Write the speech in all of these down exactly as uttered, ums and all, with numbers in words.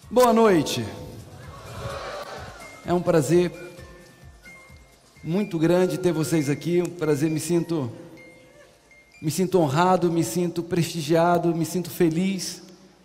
Boa noite. É um prazer muito grande ter vocês aqui. Um prazer, me sinto, me sinto honrado, me sinto prestigiado, me sinto feliz.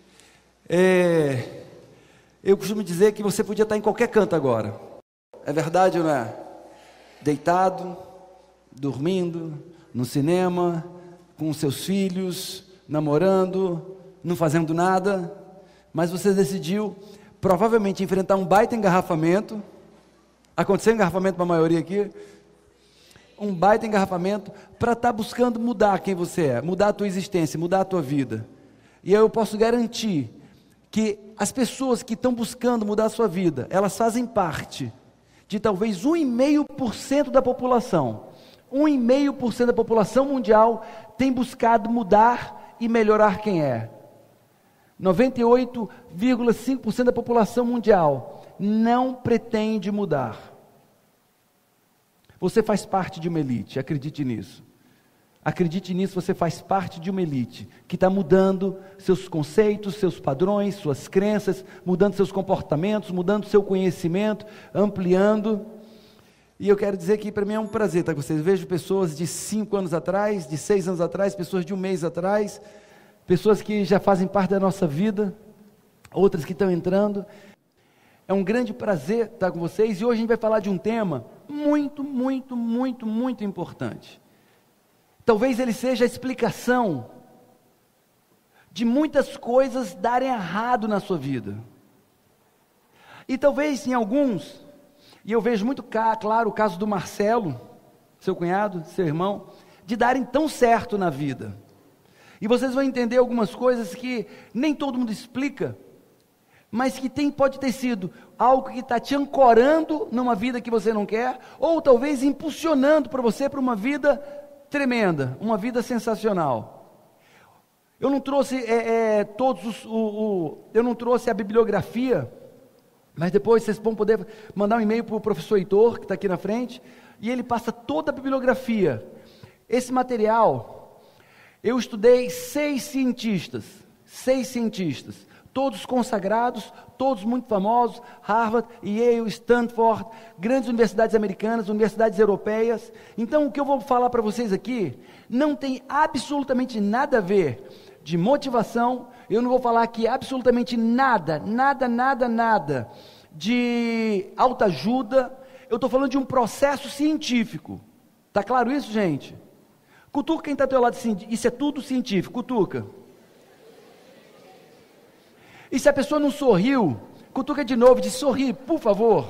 É, eu costumo dizer que você podia estar em qualquer canto agora. É verdade ou não é? Deitado, dormindo, no cinema, com seus filhos, namorando, não fazendo nada. Mas você decidiu, provavelmente, enfrentar um baita engarrafamento. Aconteceu engarrafamento para a maioria aqui? Um baita engarrafamento para estar buscando mudar quem você é, mudar a tua existência, mudar a tua vida. E eu posso garantir que as pessoas que estão buscando mudar a sua vida, elas fazem parte de talvez um vírgula cinco por cento da população. um vírgula cinco por cento da população mundial tem buscado mudar e melhorar quem é. noventa e oito vírgula cinco por cento da população mundial não pretende mudar. Você faz parte de uma elite, acredite nisso. Acredite nisso, você faz parte de uma elite que está mudando seus conceitos, seus padrões, suas crenças, mudando seus comportamentos, mudando seu conhecimento, ampliando. E eu quero dizer que para mim é um prazer estar com vocês. Eu vejo pessoas de cinco anos atrás, de seis anos atrás, pessoas de um mês atrás, pessoas que já fazem parte da nossa vida, outras que estão entrando. É um grande prazer estar com vocês, e hoje a gente vai falar de um tema muito, muito, muito, muito importante. Talvez ele seja a explicação de muitas coisas darem errado na sua vida. E talvez em alguns, e eu vejo muito claro o caso do Marcelo, seu cunhado, seu irmão, de darem tão certo na vida. E vocês vão entender algumas coisas que nem todo mundo explica, mas que tem, pode ter sido algo que está te ancorando numa vida que você não quer, ou talvez impulsionando para você para uma vida tremenda, uma vida sensacional. Eu não trouxe é, é, todos os, o, o, eu não trouxe a bibliografia, mas depois vocês vão poder mandar um e-mail para o professor Heitor, que está aqui na frente, e ele passa toda a bibliografia. Esse material, eu estudei seis cientistas, seis cientistas, todos consagrados, todos muito famosos, Harvard, Yale, Stanford, grandes universidades americanas, universidades europeias. Então o que eu vou falar para vocês aqui, não tem absolutamente nada a ver de motivação, eu não vou falar aqui absolutamente nada, nada, nada, nada de autoajuda, eu estou falando de um processo científico. Está claro isso, gente? Cutuca quem está ao teu lado, isso é tudo científico, cutuca. E se a pessoa não sorriu, cutuca de novo, diz sorri, por favor.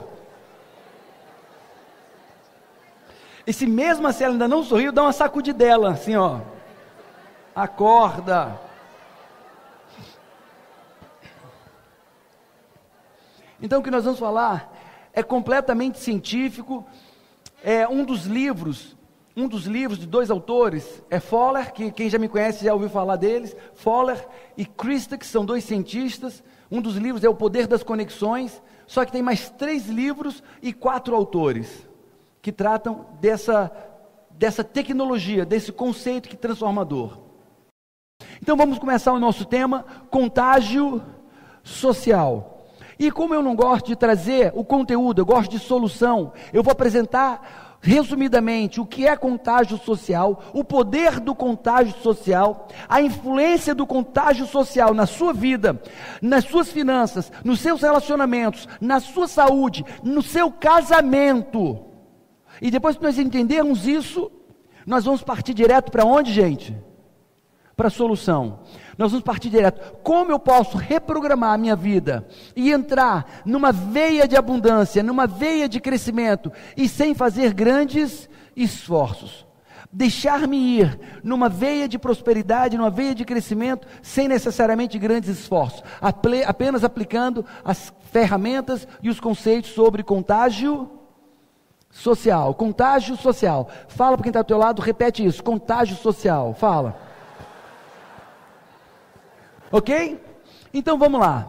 E se mesmo assim ela ainda não sorriu, dá uma sacudidela, assim ó. Acorda. Então o que nós vamos falar é completamente científico. É um dos livros... Um dos livros de dois autores é Fowler, que quem já me conhece já ouviu falar deles. Fowler e Christa, que são dois cientistas. Um dos livros é O Poder das Conexões. Só que tem mais três livros e quatro autores que tratam dessa, dessa tecnologia, desse conceito que é transformador. Então vamos começar o nosso tema, contágio social. E como eu não gosto de trazer o conteúdo, eu gosto de solução, eu vou apresentar resumidamente o que é contágio social, o poder do contágio social, a influência do contágio social na sua vida, nas suas finanças, nos seus relacionamentos, na sua saúde, no seu casamento. E depois que nós entendermos isso, nós vamos partir direto para onde, gente? Para a solução. Nós vamos partir direto. Como eu posso reprogramar a minha vida e entrar numa veia de abundância, numa veia de crescimento e sem fazer grandes esforços? Deixar-me ir numa veia de prosperidade, numa veia de crescimento, sem necessariamente grandes esforços, apenas aplicando as ferramentas e os conceitos sobre contágio social. Contágio social. Fala para quem está ao teu lado, repete isso. Contágio social. Fala. Ok? Então vamos lá.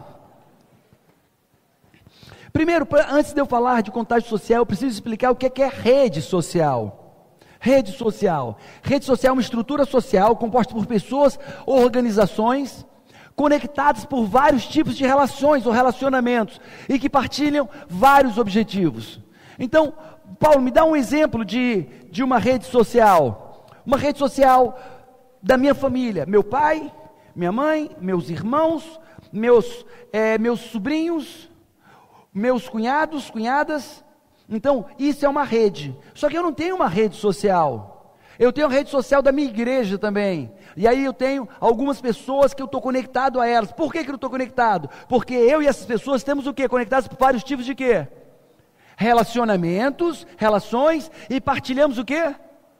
Primeiro, antes de eu falar de contágio social, eu preciso explicar o que é rede social. Rede social. Rede social é uma estrutura social composta por pessoas ou organizações conectadas por vários tipos de relações ou relacionamentos, e que partilham vários objetivos. Então, Paulo, me dá um exemplo de, de uma rede social. Uma rede social da minha família, meu pai, minha mãe, meus irmãos, meus, é, meus sobrinhos, meus cunhados, cunhadas. Então, isso é uma rede. Só que eu não tenho uma rede social. Eu tenho a rede social da minha igreja também. E aí eu tenho algumas pessoas que eu estou conectado a elas. Por que que eu estou conectado? Porque eu e essas pessoas temos o quê? Conectados por vários tipos de quê? Relacionamentos, relações, e partilhamos o quê?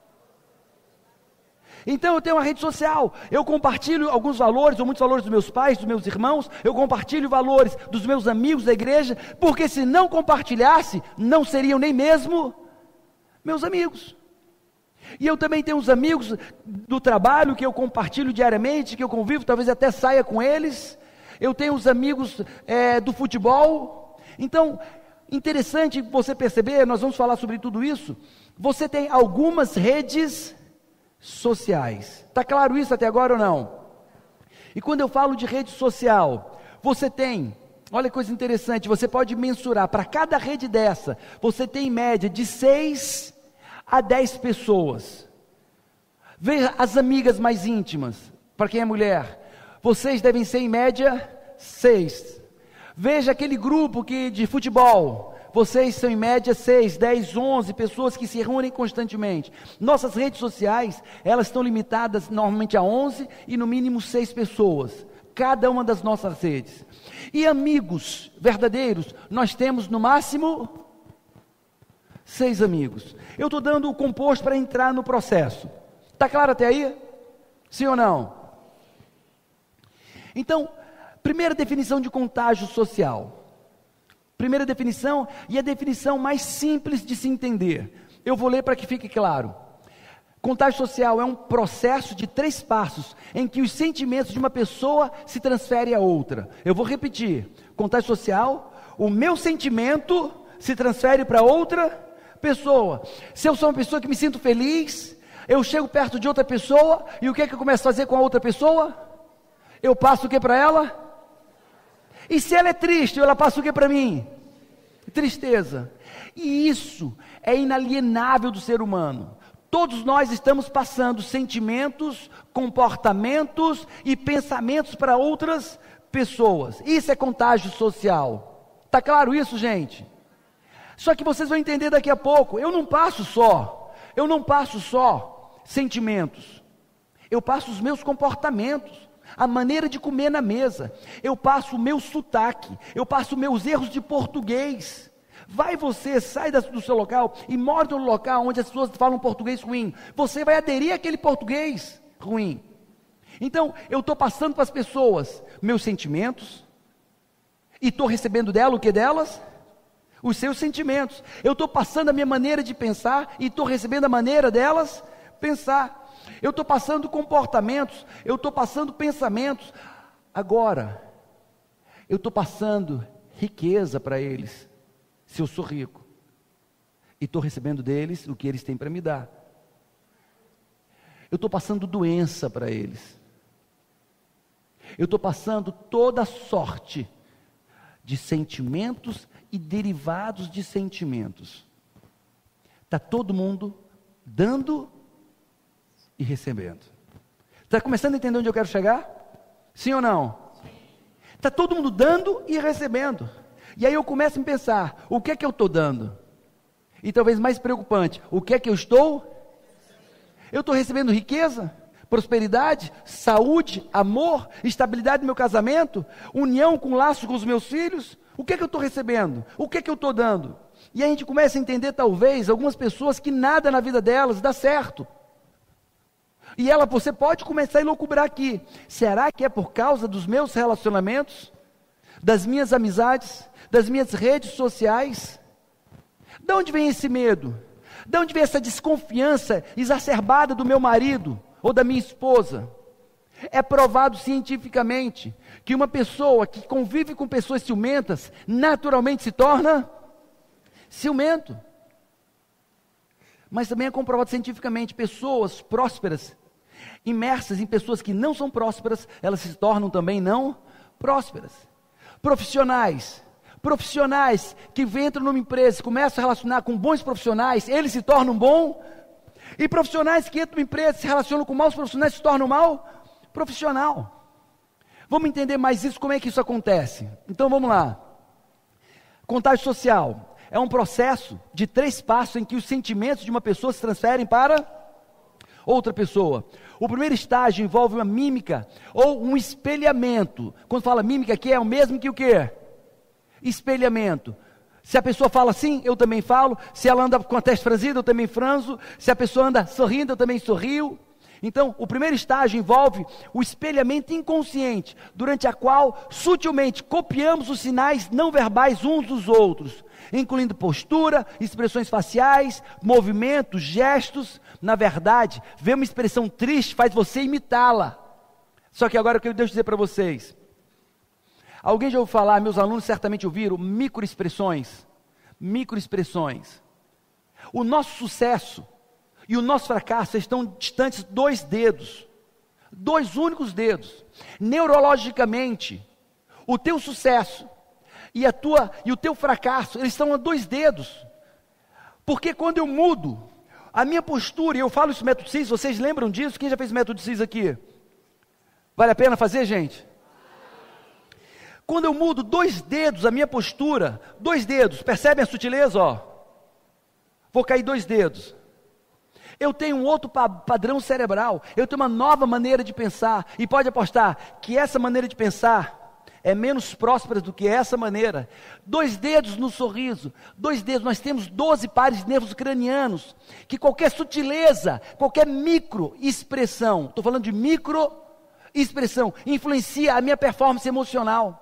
Então eu tenho uma rede social, eu compartilho alguns valores, ou muitos valores dos meus pais, dos meus irmãos, eu compartilho valores dos meus amigos da igreja, porque se não compartilhasse, não seriam nem mesmo meus amigos. E eu também tenho uns amigos do trabalho que eu compartilho diariamente, que eu convivo, talvez até saia com eles. Eu tenho os amigos é, do futebol. Então, interessante você perceber, nós vamos falar sobre tudo isso. Você tem algumas redes sociais. Está claro isso até agora ou não? E quando eu falo de rede social, você tem, olha que coisa interessante, você pode mensurar, para cada rede dessa, você tem em média de seis a dez pessoas. Veja as amigas mais íntimas, para quem é mulher, vocês devem ser em média seis. Veja aquele grupo que, de futebol, vocês são em média seis, dez, onze pessoas que se reúnem constantemente. Nossas redes sociais, elas estão limitadas normalmente a onze e no mínimo seis pessoas, cada uma das nossas redes. E amigos verdadeiros, nós temos no máximo seis amigos. Eu estou dando o composto para entrar no processo. Está claro até aí? Sim ou não? Então, primeira definição de contágio social. Primeira definição, e a definição mais simples de se entender. Eu vou ler para que fique claro. Contágio social é um processo de três passos, em que os sentimentos de uma pessoa se transferem a outra. Eu vou repetir. Contágio social, o meu sentimento se transfere para outra pessoa. Se eu sou uma pessoa que me sinto feliz, eu chego perto de outra pessoa, e o que é que eu começo a fazer com a outra pessoa? Eu passo o que para ela? E se ela é triste, ela passa o que para mim? Tristeza. E isso é inalienável do ser humano. Todos nós estamos passando sentimentos, comportamentos e pensamentos para outras pessoas. Isso é contágio social. Está claro isso, gente? Só que vocês vão entender daqui a pouco. Eu não passo só, eu não passo só sentimentos. Eu passo os meus comportamentos. A maneira de comer na mesa, eu passo o meu sotaque, eu passo meus erros de português. Vai você, sai do seu local e mora no local onde as pessoas falam português ruim, você vai aderir àquele português ruim. Então, eu estou passando para as pessoas meus sentimentos, e estou recebendo dela o que delas? Os seus sentimentos. Eu estou passando a minha maneira de pensar, e estou recebendo a maneira delas pensar. Eu estou passando comportamentos, eu estou passando pensamentos. Agora, eu estou passando riqueza para eles, se eu sou rico, e estou recebendo deles o que eles têm para me dar. Eu estou passando doença para eles. Eu estou passando toda sorte de sentimentos e derivados de sentimentos. Está todo mundo dando e recebendo. Está começando a entender onde eu quero chegar? Sim ou não? Está todo mundo dando e recebendo. E aí eu começo a pensar, o que é que eu estou dando? E talvez mais preocupante, o que é que eu estou? Eu estou recebendo riqueza, prosperidade, saúde, amor, estabilidade no meu casamento, união com laço com os meus filhos. O que é que eu estou recebendo? O que é que eu estou dando? E a gente começa a entender talvez algumas pessoas que nada na vida delas dá certo. E ela, você pode começar a elucubrar aqui. Será que é por causa dos meus relacionamentos? Das minhas amizades? Das minhas redes sociais? De onde vem esse medo? De onde vem essa desconfiança exacerbada do meu marido ou da minha esposa? É provado cientificamente que uma pessoa que convive com pessoas ciumentas, naturalmente se torna ciumento. Mas também é comprovado cientificamente, pessoas prósperas Imersas em pessoas que não são prósperas, elas se tornam também não prósperas. Profissionais, profissionais que entram numa empresa, começam a relacionar com bons profissionais, eles se tornam bom. E profissionais que entram numa empresa, se relacionam com maus profissionais, se tornam mal profissional. Vamos entender mais isso, como é que isso acontece? Então vamos lá. Contágio social é um processo de três passos em que os sentimentos de uma pessoa se transferem para outra pessoa. O primeiro estágio envolve uma mímica ou um espelhamento. Quando fala mímica aqui é o mesmo que o quê? Espelhamento. Se a pessoa fala assim, eu também falo. Se ela anda com a testa franzida, eu também franzo. Se a pessoa anda sorrindo, eu também sorrio. Então, o primeiro estágio envolve o espelhamento inconsciente, durante a qual sutilmente copiamos os sinais não verbais uns dos outros, incluindo postura, expressões faciais, movimentos, gestos. Na verdade, ver uma expressão triste faz você imitá-la. Só que agora eu quero dizer para vocês. Alguém já ouviu falar, meus alunos certamente ouviram, microexpressões. Microexpressões. O nosso sucesso e o nosso fracasso estão distantes dois dedos. Dois únicos dedos. Neurologicamente, o teu sucesso e, a tua, e o teu fracasso, eles estão a dois dedos. Porque quando eu mudo a minha postura, e eu falo isso no método CIS, vocês lembram disso? Quem já fez o método CIS aqui? Vale a pena fazer, gente? Quando eu mudo dois dedos a minha postura, dois dedos, percebem a sutileza? Ó? Vou cair dois dedos. Eu tenho um outro pa- padrão cerebral, eu tenho uma nova maneira de pensar, e pode apostar que essa maneira de pensar é menos próspera do que essa maneira. Dois dedos no sorriso, dois dedos, nós temos doze pares de nervos cranianos, que qualquer sutileza, qualquer micro expressão, estou falando de micro expressão, influencia a minha performance emocional.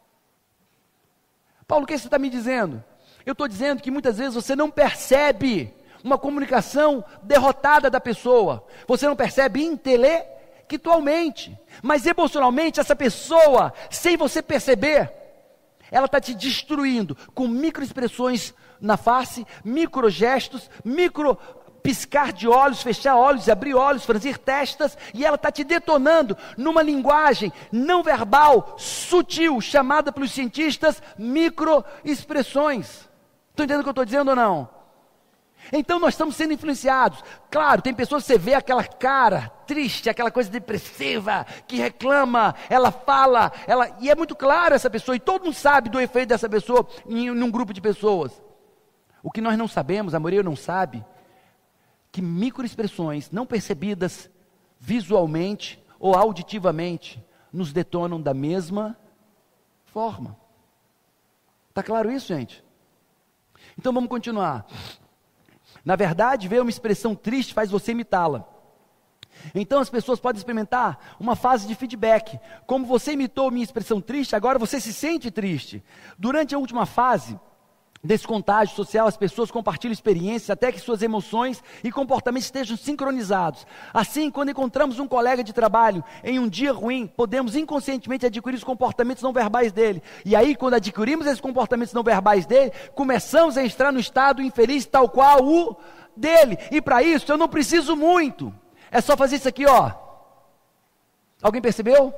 Paulo, o que você está me dizendo? Eu estou dizendo que muitas vezes você não percebe uma comunicação derrotada da pessoa, você não percebe intelectualmente, mas emocionalmente essa pessoa, sem você perceber, ela está te destruindo, com microexpressões na face, microgestos, micro piscar de olhos, fechar olhos, abrir olhos, franzir testas, e ela está te detonando numa linguagem não verbal, sutil, chamada pelos cientistas microexpressões. Estão entendendo o que eu estou dizendo ou não? Então nós estamos sendo influenciados. Claro, tem pessoas que você vê aquela cara triste, aquela coisa depressiva, que reclama, ela fala, ela, e é muito claro essa pessoa, e todo mundo sabe do efeito dessa pessoa em, em um grupo de pessoas. O que nós não sabemos, a maioria não sabe, que microexpressões não percebidas visualmente ou auditivamente nos detonam da mesma forma. Está claro isso, gente? Então vamos continuar. Na verdade, ver uma expressão triste faz você imitá-la. Então as pessoas podem experimentar uma fase de feedback. Como você imitou minha expressão triste, agora você se sente triste. Durante a última fase desse contágio social, as pessoas compartilham experiências até que suas emoções e comportamentos estejam sincronizados. Assim, quando encontramos um colega de trabalho em um dia ruim, podemos inconscientemente adquirir os comportamentos não verbais dele. E aí, quando adquirimos esses comportamentos não verbais dele, começamos a entrar no estado infeliz tal qual o dele. E para isso, eu não preciso muito. É só fazer isso aqui, ó. Alguém percebeu?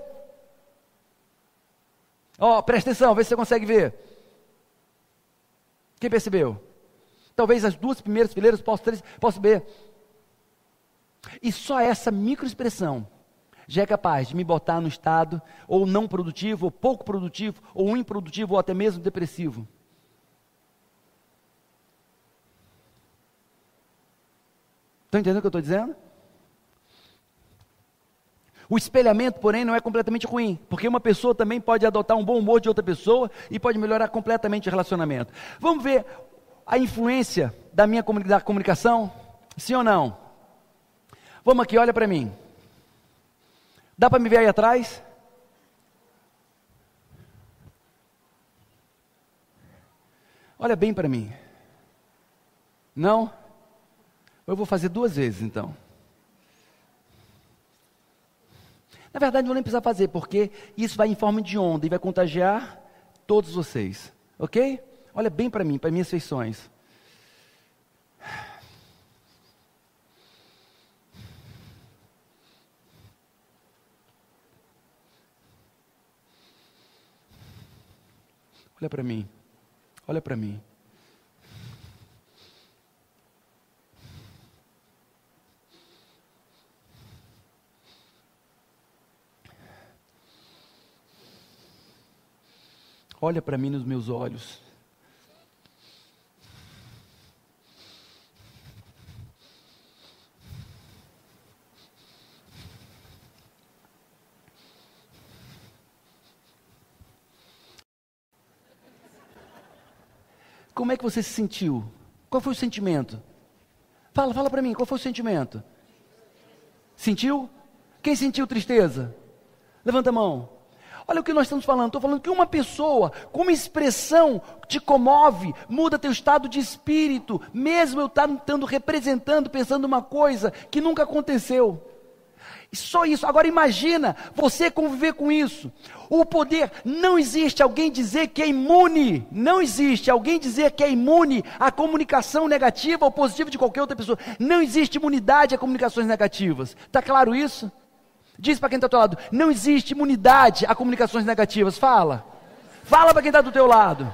Ó, presta atenção, vê se você consegue ver. Quem percebeu? Talvez as duas primeiras fileiras, posso, três, posso ver. E só essa microexpressão já é capaz de me botar no estado ou não produtivo, ou pouco produtivo, ou improdutivo, ou até mesmo depressivo. Estão entendendo o que eu estou dizendo? O espelhamento, porém, não é completamente ruim, porque uma pessoa também pode adotar um bom humor de outra pessoa e pode melhorar completamente o relacionamento. Vamos ver a influência da minha da comunicação? Sim ou não? Vamos aqui, olha para mim. Dá para me ver aí atrás? Olha bem para mim. Não? Eu vou fazer duas vezes então. Na verdade, não vou nem precisar fazer, porque isso vai em forma de onda e vai contagiar todos vocês. Ok? Olha bem para mim, para minhas feições. Olha para mim. Olha para mim. Olha para mim nos meus olhos. Como é que você se sentiu? Qual foi o sentimento? Fala, fala para mim, qual foi o sentimento? Sentiu? Quem sentiu tristeza? Levanta a mão. Olha o que nós estamos falando. Estou falando que uma pessoa com uma expressão te comove, muda teu estado de espírito, mesmo eu estando representando, pensando uma coisa que nunca aconteceu. Só isso. Agora imagina você conviver com isso. O poder, não existe alguém dizer que é imune, não existe alguém dizer que é imune à comunicação negativa ou positiva de qualquer outra pessoa. Não existe imunidade a comunicações negativas. Está claro isso? Diz para quem está do teu lado, não existe imunidade a comunicações negativas. Fala. Fala para quem está do teu lado.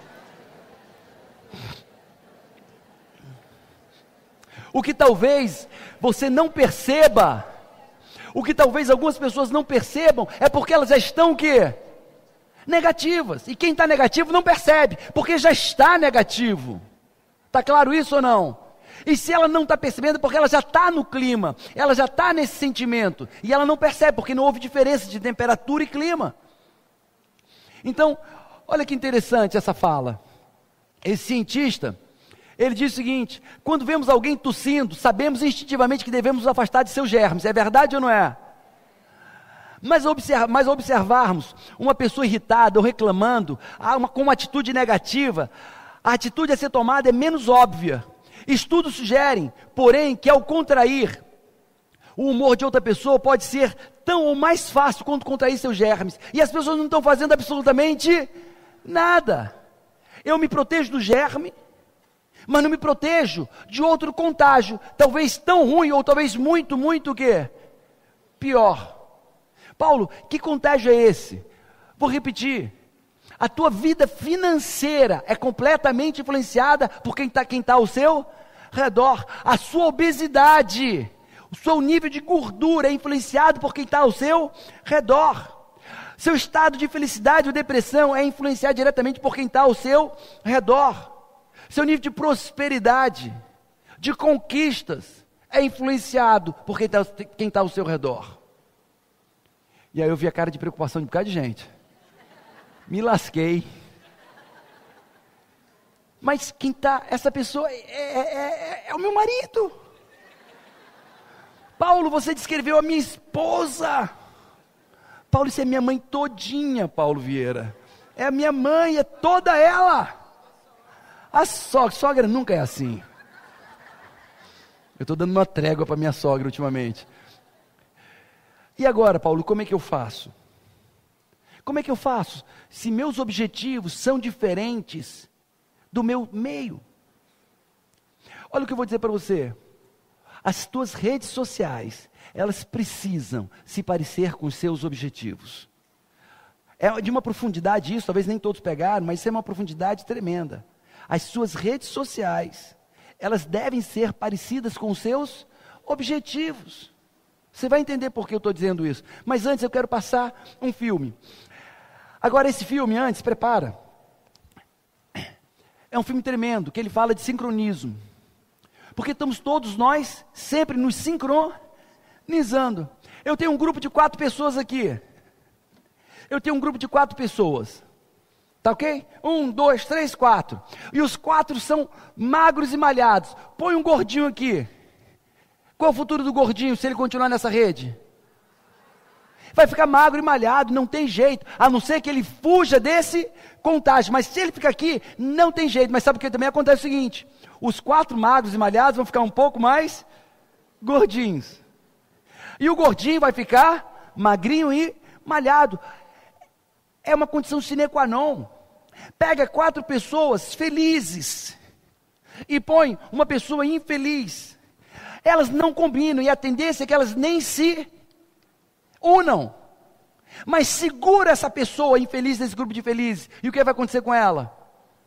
O que talvez você não perceba, o que talvez algumas pessoas não percebam, é porque elas já estão o quê? Negativas. E quem está negativo não percebe, porque já está negativo. Está claro isso ou não? E se ela não está percebendo, é porque ela já está no clima, ela já está nesse sentimento, e ela não percebe, porque não houve diferença de temperatura e clima. Então, olha que interessante essa fala. Esse cientista, ele diz o seguinte: quando vemos alguém tossindo, sabemos instintivamente que devemos nos afastar de seus germes. É verdade ou não é? Mas, observa, mas observarmos uma pessoa irritada ou reclamando, uma, com uma atitude negativa, a atitude a ser tomada é menos óbvia. Estudos sugerem, porém, que ao contrair o humor de outra pessoa pode ser tão ou mais fácil quanto contrair seus germes. E as pessoas não estão fazendo absolutamente nada. Eu me protejo do germe, mas não me protejo de outro contágio, talvez tão ruim ou talvez muito, muito o quê? Pior. Paulo, que contágio é esse? Vou repetir. A tua vida financeira é completamente influenciada por quem está quem tá ao seu redor. A sua obesidade, o seu nível de gordura é influenciado por quem está ao seu redor. Seu estado de felicidade ou depressão é influenciado diretamente por quem está ao seu redor. Seu nível de prosperidade, de conquistas, é influenciado por quem está quem tá ao seu redor. E aí eu vi a cara de preocupação de um bocado de gente. Me lasquei. Mas quem está, essa pessoa é, é, é, é o meu marido. Paulo, você descreveu a minha esposa. Paulo, isso é minha mãe todinha, Paulo Vieira. É a minha mãe, é toda ela. A sogra, sogra nunca é assim. Eu estou dando uma trégua para minha sogra ultimamente. E agora, Paulo, como é que eu faço? Como é que eu faço? Se meus objetivos são diferentes do meu meio. Olha o que eu vou dizer para você. As tuas redes sociais, elas precisam se parecer com os seus objetivos. É de uma profundidade isso, talvez nem todos pegaram, mas isso é uma profundidade tremenda. As suas redes sociais, elas devem ser parecidas com os seus objetivos. Você vai entender por que eu estou dizendo isso. Mas antes eu quero passar um filme. Agora esse filme, antes, prepara. É um filme tremendo, que ele fala de sincronismo. Porque estamos todos nós sempre nos sincronizando. Eu tenho um grupo de quatro pessoas aqui. Eu tenho um grupo de quatro pessoas. Tá ok? Um, dois, três, quatro. E os quatro são magros e malhados. Põe um gordinho aqui. Qual é o futuro do gordinho se ele continuar nessa rede? Vai ficar magro e malhado, não tem jeito, a não ser que ele fuja desse contágio. Mas se ele ficar aqui, não tem jeito. Mas sabe o que também acontece? É o seguinte: os quatro magros e malhados vão ficar um pouco mais gordinhos. E o gordinho vai ficar magrinho e malhado. É uma condição sine qua non. Pega quatro pessoas felizes e põe uma pessoa infeliz. Elas não combinam e a tendência é que elas nem se unam. Mas segura essa pessoa infeliz desse grupo de felizes. E o que vai acontecer com ela?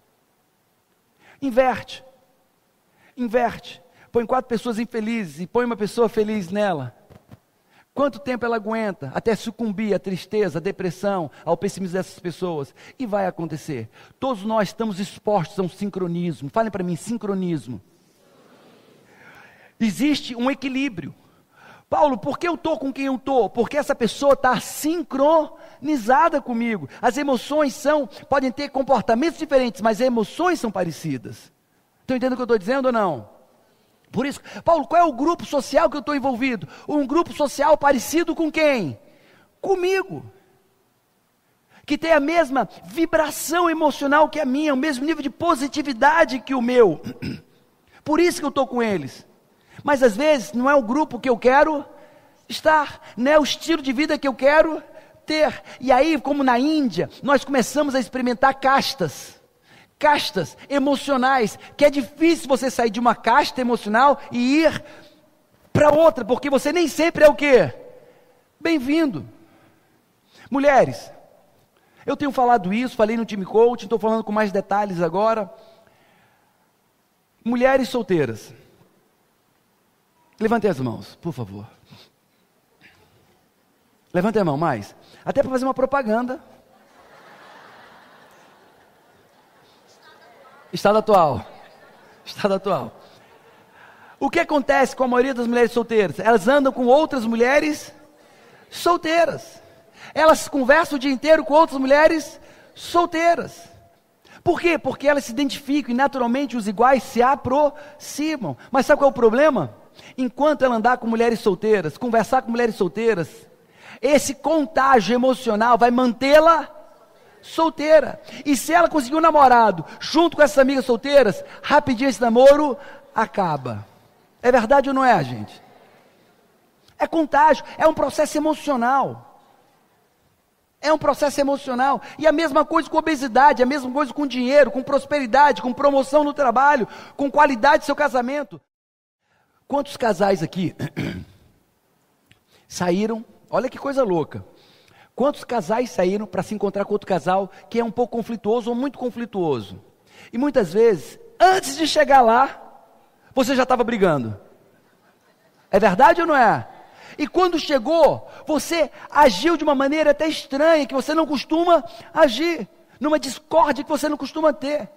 Inverte. Inverte. Põe quatro pessoas infelizes e põe uma pessoa feliz nela. Quanto tempo ela aguenta até sucumbir à tristeza, à depressão, ao pessimismo dessas pessoas? E vai acontecer. Todos nós estamos expostos a um sincronismo. Falem para mim, sincronismo. Existe um equilíbrio. Paulo, por que eu estou com quem eu estou? Porque essa pessoa está sincronizada comigo. As emoções são, podem ter comportamentos diferentes, mas as emoções são parecidas. Estão entendendo o que eu estou dizendo ou não? Por isso, Paulo, qual é o grupo social que eu estou envolvido? Um grupo social parecido com quem? Comigo. Que tem a mesma vibração emocional que a minha, o mesmo nível de positividade que o meu. Por isso que eu estou com eles. Mas às vezes não é o grupo que eu quero estar, não é o estilo de vida que eu quero ter. E aí, como na Índia, nós começamos a experimentar castas. Castas emocionais, que é difícil você sair de uma casta emocional e ir para outra, porque você nem sempre é o quê? Bem-vindo. Mulheres, eu tenho falado isso, falei no time coaching, estou falando com mais detalhes agora. Mulheres solteiras, levantem as mãos, por favor. Levantem a mão mais, até para fazer uma propaganda. Estado atual. Estado atual. O que acontece com a maioria das mulheres solteiras? Elas andam com outras mulheres solteiras. Elas conversam o dia inteiro com outras mulheres solteiras. Por quê? Porque elas se identificam e naturalmente os iguais se aproximam. Mas sabe qual é o problema? Enquanto ela andar com mulheres solteiras, conversar com mulheres solteiras, esse contágio emocional vai mantê-la solteira. E se ela conseguir um namorado junto com essas amigas solteiras, rapidinho esse namoro acaba. É verdade ou não é, gente? É contágio, é um processo emocional. É um processo emocional. E a mesma coisa com obesidade, a mesma coisa com dinheiro, com prosperidade, com promoção no trabalho, com qualidade do seu casamento. Quantos casais aqui saíram? Olha que coisa louca. Quantos casais saíram para se encontrar com outro casal que é um pouco conflituoso ou muito conflituoso? E muitas vezes, antes de chegar lá, você já estava brigando. É verdade ou não é? E quando chegou, você agiu de uma maneira até estranha, que você não costuma agir, numa discórdia que você não costuma ter.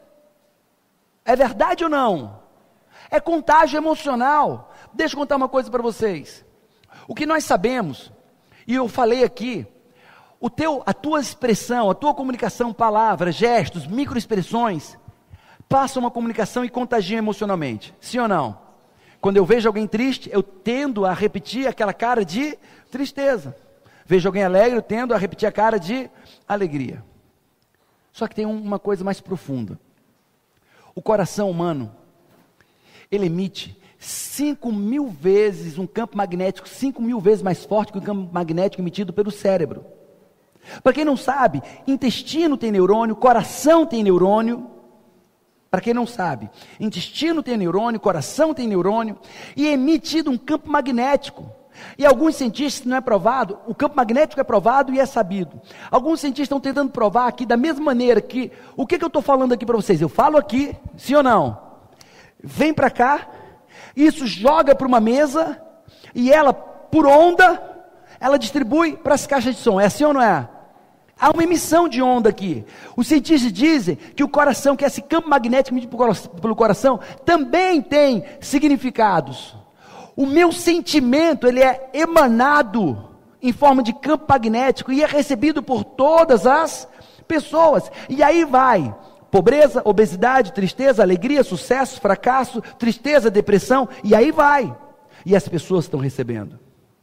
É verdade ou não? É contágio emocional. Deixa eu contar uma coisa para vocês. O que nós sabemos, e eu falei aqui, O teu, a tua expressão, a tua comunicação, palavras, gestos, microexpressões, passam uma comunicação e contagiam emocionalmente. Sim ou não? Quando eu vejo alguém triste, eu tendo a repetir aquela cara de tristeza. Vejo alguém alegre, eu tendo a repetir a cara de alegria. Só que tem uma coisa mais profunda. O coração humano, ele emite cinco mil vezes um campo magnético, cinco mil vezes mais forte que o campo magnético emitido pelo cérebro. Para quem não sabe, intestino tem neurônio, coração tem neurônio. Para quem não sabe, intestino tem neurônio, coração tem neurônio, e é emitido um campo magnético. E alguns cientistas, não é provado, o campo magnético é provado e é sabido. Alguns cientistas estão tentando provar aqui da mesma maneira que, o que, que eu estou falando aqui para vocês? Eu falo aqui, sim ou não? Vem para cá, isso joga para uma mesa, e ela, por onda, ela distribui para as caixas de som. É assim ou não é? Há uma emissão de onda aqui. Os cientistas dizem que o coração, que esse campo magnético emitido pelo coração, também tem significados. O meu sentimento, ele é emanado em forma de campo magnético e é recebido por todas as pessoas. E aí vai pobreza, obesidade, tristeza, alegria, sucesso, fracasso, tristeza, depressão, e aí vai. E as pessoas estão recebendo.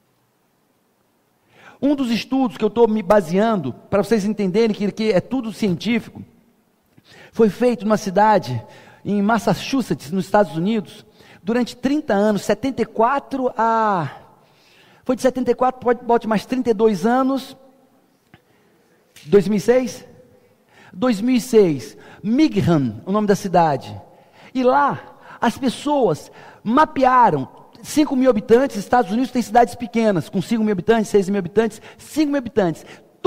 Um dos estudos que eu estou me baseando, para vocês entenderem que, que é tudo científico, foi feito numa cidade em Massachusetts, nos Estados Unidos, durante trinta anos, setenta e quatro a... Foi de setenta e quatro, pode bote mais trinta e dois anos, dois mil e seis? dois mil e seis, Michigan, o nome da cidade. E lá, as pessoas mapearam cinco mil habitantes. Estados Unidos tem cidades pequenas, com cinco mil habitantes, seis mil habitantes, cinco mil habitantes.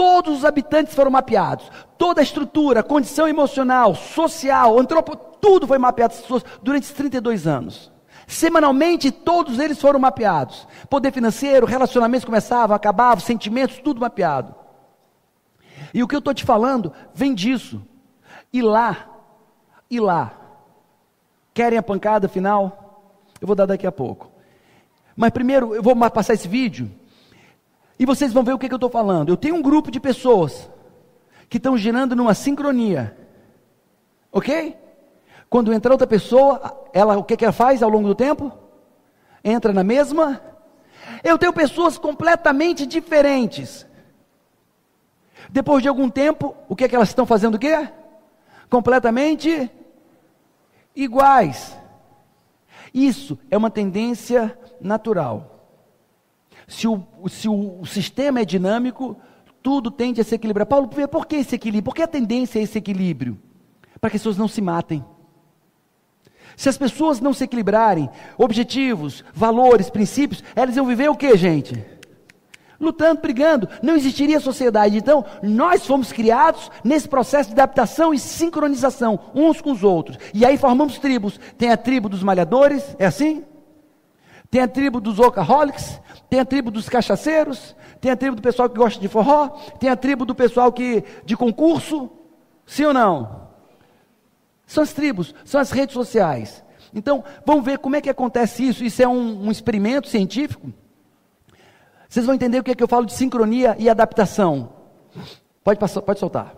Todos os habitantes foram mapeados, toda a estrutura, condição emocional, social, antropo, tudo foi mapeado durante esses trinta e dois anos. Semanalmente, todos eles foram mapeados. Poder financeiro, relacionamentos começavam, acabavam, sentimentos, tudo mapeado. E o que eu estou te falando vem disso. E lá, e lá, querem a pancada final? Eu vou dar daqui a pouco. Mas primeiro, eu vou passar esse vídeo, e vocês vão ver o que, que eu estou falando. Eu tenho um grupo de pessoas, que estão girando numa sincronia. Ok? Quando entra outra pessoa, ela, o que, que ela faz ao longo do tempo? Entra na mesma. Eu tenho pessoas completamente diferentes. Depois de algum tempo, o que, que elas estão fazendo o quê? Completamente iguais. Isso é uma tendência natural. Se o, se o, o sistema é dinâmico, tudo tende a se equilibrar. Paulo, por que esse equilíbrio? Por que a tendência é esse equilíbrio? Para que as pessoas não se matem. Se as pessoas não se equilibrarem, objetivos, valores, princípios, elas iam viver o que, gente? Lutando, brigando, não existiria sociedade. Então, nós fomos criados nesse processo de adaptação e sincronização, uns com os outros. E aí formamos tribos. Tem a tribo dos malhadores, é assim? Tem a tribo dos workaholics, tem a tribo dos cachaceiros, tem a tribo do pessoal que gosta de forró, tem a tribo do pessoal que de concurso, sim ou não? São as tribos, são as redes sociais. Então, vamos ver como é que acontece isso. Isso é um, um experimento científico. Vocês vão entender o que é que eu falo de sincronia e adaptação. Pode, passar, pode soltar.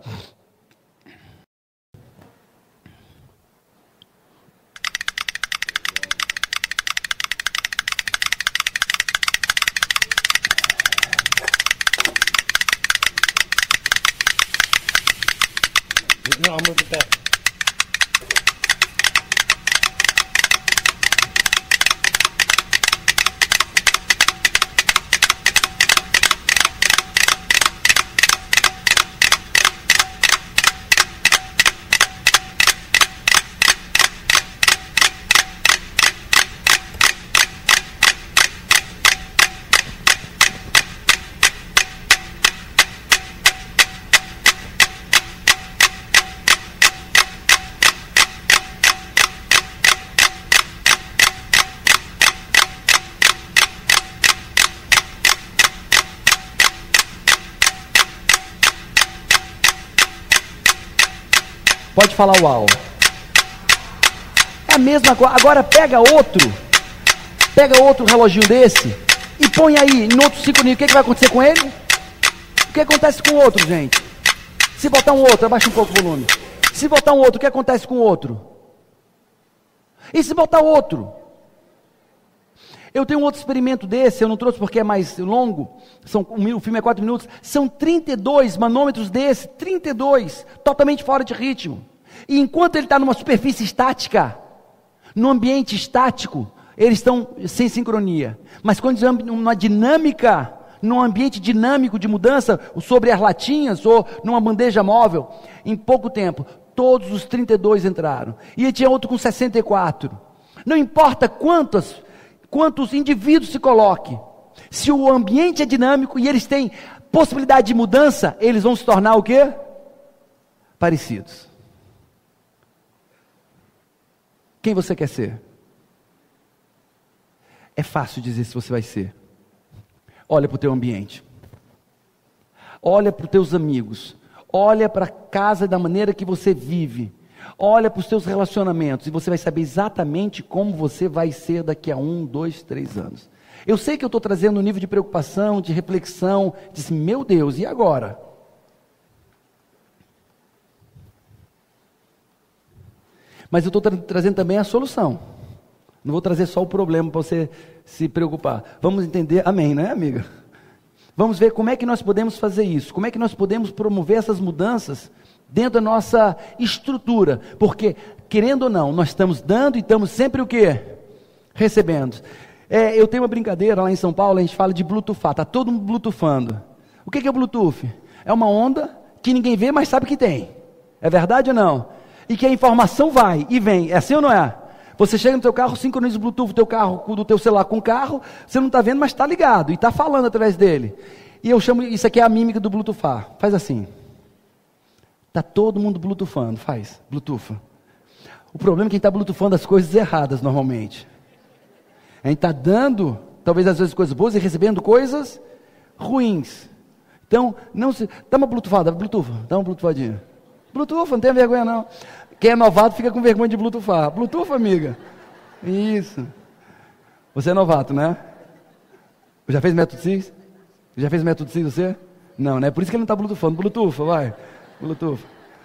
No, I'm moving back. Pode falar uau. É a mesma coisa. Agora pega outro, pega outro reloginho desse e põe aí em outro sincronia. O que, que vai acontecer com ele? O que acontece com o outro, gente? Se botar um outro, abaixa um pouco o volume. Se botar um outro, o que acontece com o outro? E se botar outro? Eu tenho um outro experimento desse, eu não trouxe porque é mais longo, são, o filme é quatro minutos, são trinta e dois manômetros desse, trinta e dois, totalmente fora de ritmo. E enquanto ele está numa superfície estática, num ambiente estático, eles estão sem sincronia. Mas quando estão numa dinâmica, num ambiente dinâmico de mudança, sobre as latinhas ou numa bandeja móvel, em pouco tempo, todos os trinta e dois entraram. E tinha outro com sessenta e quatro. Não importa quantas... quantos indivíduos se coloquem, se o ambiente é dinâmico e eles têm possibilidade de mudança, eles vão se tornar o quê? Parecidos. Quem você quer ser? É fácil dizer se você vai ser. Olha para o teu ambiente. Olha para os teus amigos. Olha para a casa da maneira que você vive. Olha para os seus relacionamentos e você vai saber exatamente como você vai ser daqui a um, dois, três anos. Eu sei que eu estou trazendo um nível de preocupação, de reflexão, de meu Deus, e agora? Mas eu estou tra- trazendo também a solução. Não vou trazer só o problema para você se preocupar. Vamos entender, amém, né, amiga? Vamos ver como é que nós podemos fazer isso, como é que nós podemos promover essas mudanças dentro da nossa estrutura, porque, querendo ou não, nós estamos dando e estamos sempre o quê? Recebendo. É, eu tenho uma brincadeira lá em São Paulo, a gente fala de bluetoothar, está todo mundo bluetoothando. O que é o Bluetooth? É uma onda que ninguém vê, mas sabe que tem. É verdade ou não? E que a informação vai e vem, é assim ou não é? Você chega no teu carro, sincroniza o Bluetooth do teu carro, do teu celular com o carro, você não está vendo, mas está ligado, e está falando através dele. E eu chamo, isso aqui é a mímica do Bluetoothar. Faz assim. Está todo mundo Bluetoothando, faz, Bluetooth. O problema é que a gente está Bluetoothando as coisas erradas normalmente. A gente está dando, talvez às vezes, coisas boas e recebendo coisas ruins. Então, não se... Dá uma Bluetoothada, Bluetooth, dá uma Bluetoothadinha. Bluetooth, não tenha vergonha não. Quem é novato fica com vergonha de Bluetoothar. Bluetooth, amiga. Isso. Você é novato, né? Já fez método Six? Já fez método Six você? Não, né? Por isso que ele não está Bluetoothando. Bluetooth, vai. Bluetooth.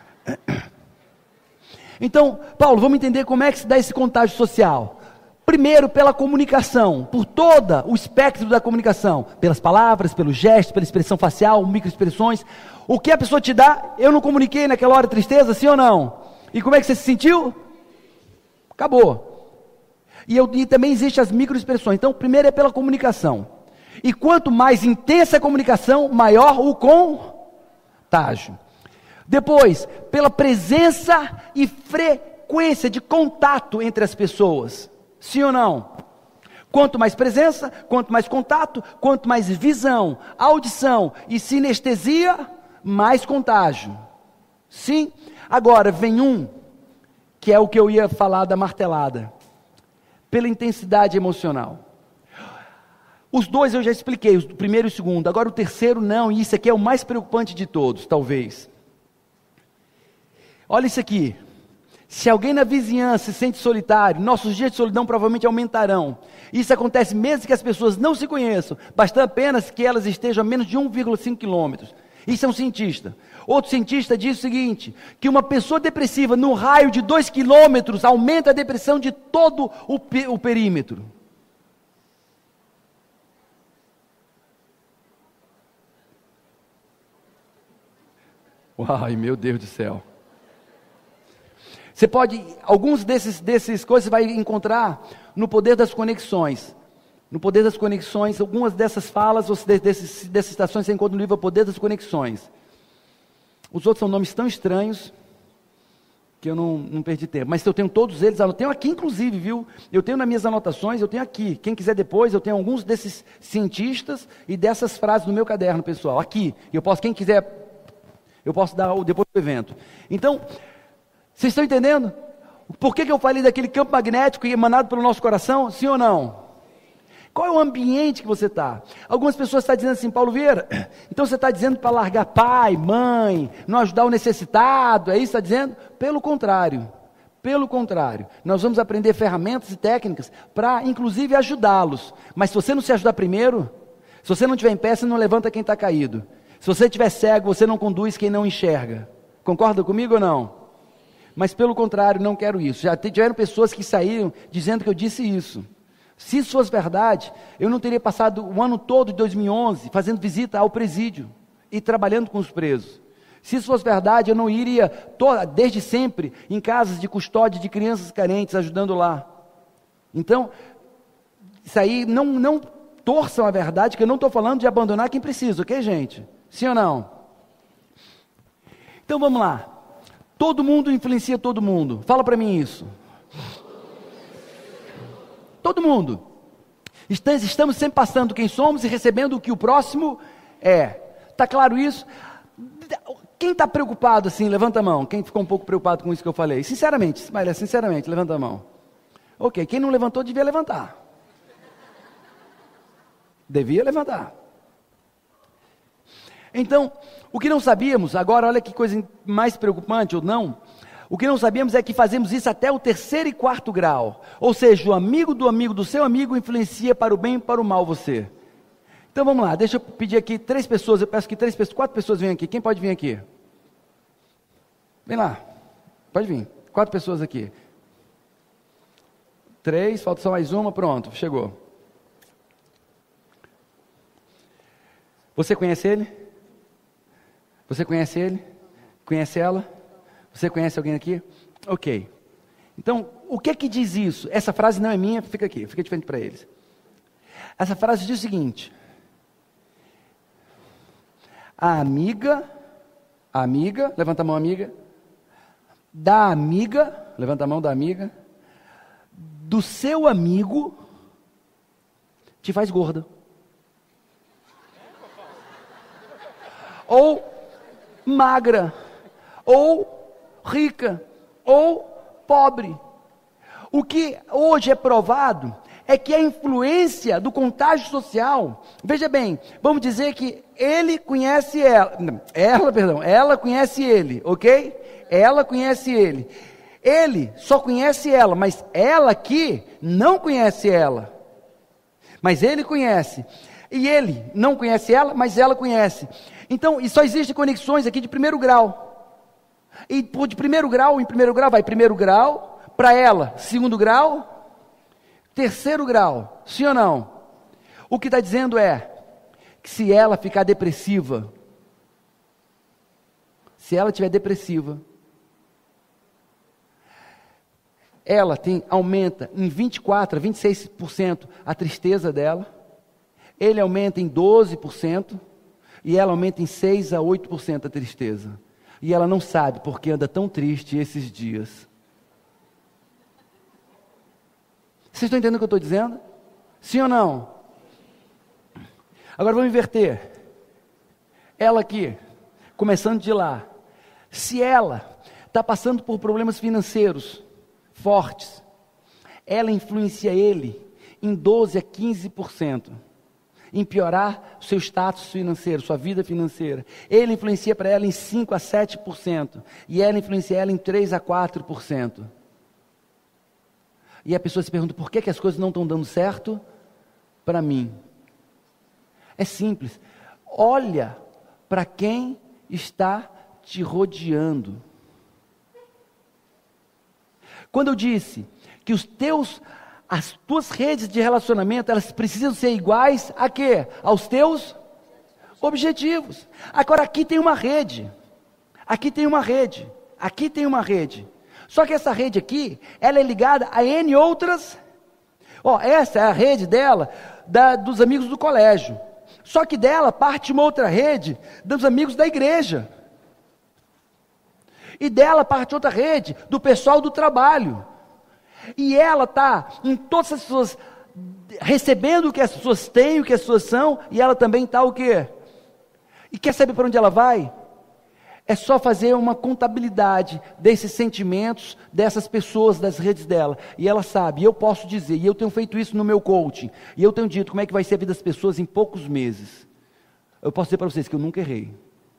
Então, Paulo, vamos entender como é que se dá esse contágio social. Primeiro, pela comunicação, por todo o espectro da comunicação, pelas palavras, pelos gestos, pela expressão facial, microexpressões. O que a pessoa te dá, eu não comuniquei naquela hora de tristeza, sim ou não? E como é que você se sentiu? Acabou. E, eu, e também existem as microexpressões. Então, primeiro é pela comunicação. E quanto mais intensa a comunicação, maior o contágio. Depois, pela presença e frequência de contato entre as pessoas. Sim ou não? Quanto mais presença, quanto mais contato, quanto mais visão, audição e sinestesia, mais contágio. Sim? Agora, vem um, que é o que eu ia falar da martelada. Pela intensidade emocional. Os dois eu já expliquei, o primeiro e o segundo. Agora o terceiro não, e isso aqui é o mais preocupante de todos, talvez. Olha isso aqui. Se alguém na vizinhança se sente solitário, nossos dias de solidão provavelmente aumentarão. Isso acontece mesmo que as pessoas não se conheçam, bastando apenas que elas estejam a menos de um vírgula cinco quilômetros. Isso é um cientista. Outro cientista diz o seguinte, que uma pessoa depressiva no raio de dois quilômetros aumenta a depressão de todo o, pe- o perímetro. Uai, meu Deus do céu. Você pode, alguns desses, desses coisas você vai encontrar no poder das conexões. No poder das conexões, algumas dessas falas, ou desses, dessas citações você encontra no livro O Poder das Conexões. Os outros são nomes tão estranhos que eu não, não perdi tempo. Mas eu tenho todos eles, eu tenho aqui inclusive, viu? Eu tenho nas minhas anotações, eu tenho aqui. Quem quiser depois, eu tenho alguns desses cientistas e dessas frases no meu caderno, pessoal. Aqui. Eu posso, quem quiser, eu posso dar depois do evento. Então, vocês estão entendendo? Por que, que eu falei daquele campo magnético emanado pelo nosso coração? Sim ou não? Qual é o ambiente que você está? Algumas pessoas estão dizendo assim, Paulo Vieira, então você está dizendo para largar pai, mãe, não ajudar o necessitado, é isso que está dizendo? Pelo contrário, pelo contrário, nós vamos aprender ferramentas e técnicas para, inclusive, ajudá-los. Mas se você não se ajudar primeiro, se você não estiver em pé, você não levanta quem está caído. Se você estiver cego, você não conduz quem não enxerga. Concorda comigo ou não? Mas pelo contrário, não quero isso. Já tiveram pessoas que saíram dizendo que eu disse isso. Se isso fosse verdade, eu não teria passado o ano todo de dois mil e onze fazendo visita ao presídio e trabalhando com os presos. Se isso fosse verdade, eu não iria toda, desde sempre em casas de custódia de crianças carentes, ajudando lá. Então, isso aí, não, não torçam a verdade, que eu não estou falando de abandonar quem precisa, ok, gente? Sim ou não? Então vamos lá. Todo mundo influencia todo mundo. Fala para mim isso. Todo mundo. Estamos sempre passando quem somos e recebendo o que o próximo é. Está claro isso? Quem está preocupado assim, levanta a mão. Quem ficou um pouco preocupado com isso que eu falei? Sinceramente, Ismael, sinceramente, levanta a mão. Ok, quem não levantou devia levantar. Devia levantar. Então, o que não sabíamos, agora olha que coisa mais preocupante ou não, o que não sabíamos é que fazemos isso até o terceiro e quarto grau, ou seja, o amigo do amigo do seu amigo influencia para o bem e para o mal você. Então vamos lá, deixa eu pedir aqui três pessoas, eu peço que três pessoas, quatro pessoas venham aqui, quem pode vir aqui? Vem lá, pode vir, quatro pessoas aqui. Três, falta só mais uma, pronto, chegou. Você conhece ele? Você conhece ele? Conhece ela? Você conhece alguém aqui? Ok. Então, o que é que diz isso? Essa frase não é minha, fica aqui, fica de frente para eles. Essa frase diz o seguinte: a amiga, a amiga, levanta a mão, amiga, da amiga, levanta a mão da amiga, do seu amigo, te faz gorda. ou magra, ou rica, ou pobre. O que hoje é provado é que a influência do contágio social, veja bem, vamos dizer que ele conhece ela, ela, perdão, ela conhece ele, ok? Ela conhece ele. Ele só conhece ela, mas ela aqui não conhece ela. Mas ele conhece. E ele não conhece ela, mas ela conhece. Então, e só existem conexões aqui de primeiro grau. E por de primeiro grau, em primeiro grau, vai primeiro grau, para ela, segundo grau, terceiro grau, sim ou não? O que está dizendo é, que se ela ficar depressiva, se ela estiver depressiva, ela tem, aumenta em vinte e quatro a vinte e seis por cento a tristeza dela, ele aumenta em doze por cento, e ela aumenta em seis a oito por cento a tristeza. E ela não sabe porque anda tão triste esses dias. Vocês estão entendendo o que eu estou dizendo? Sim ou não? Agora vamos inverter. Ela aqui, começando de lá, se ela está passando por problemas financeiros fortes, ela influencia ele em doze a quinze por cento, em piorar o seu status financeiro, sua vida financeira. Ele influencia para ela em cinco a sete por cento, e ela influencia ela em três a quatro por cento. E a pessoa se pergunta, por que, que as coisas não estão dando certo para mim? É simples, olha para quem está te rodeando. Quando eu disse que os teus, as tuas redes de relacionamento, elas precisam ser iguais a quê? Aos teus objetivos. Agora aqui tem uma rede, aqui tem uma rede, aqui tem uma rede. Só que essa rede aqui, ela é ligada a N outras. Ó, essa é a rede dela, da, dos amigos do colégio. Só que dela parte uma outra rede dos amigos da igreja. E dela parte outra rede do pessoal do trabalho. E ela está em todas as pessoas, recebendo o que as pessoas têm, o que as pessoas são, e ela também está o quê? E quer saber para onde ela vai? É só fazer uma contabilidade desses sentimentos, dessas pessoas, das redes dela. E ela sabe, e eu posso dizer, e eu tenho feito isso no meu coaching, e eu tenho dito como é que vai ser a vida das pessoas em poucos meses. Eu posso dizer para vocês que eu nunca errei.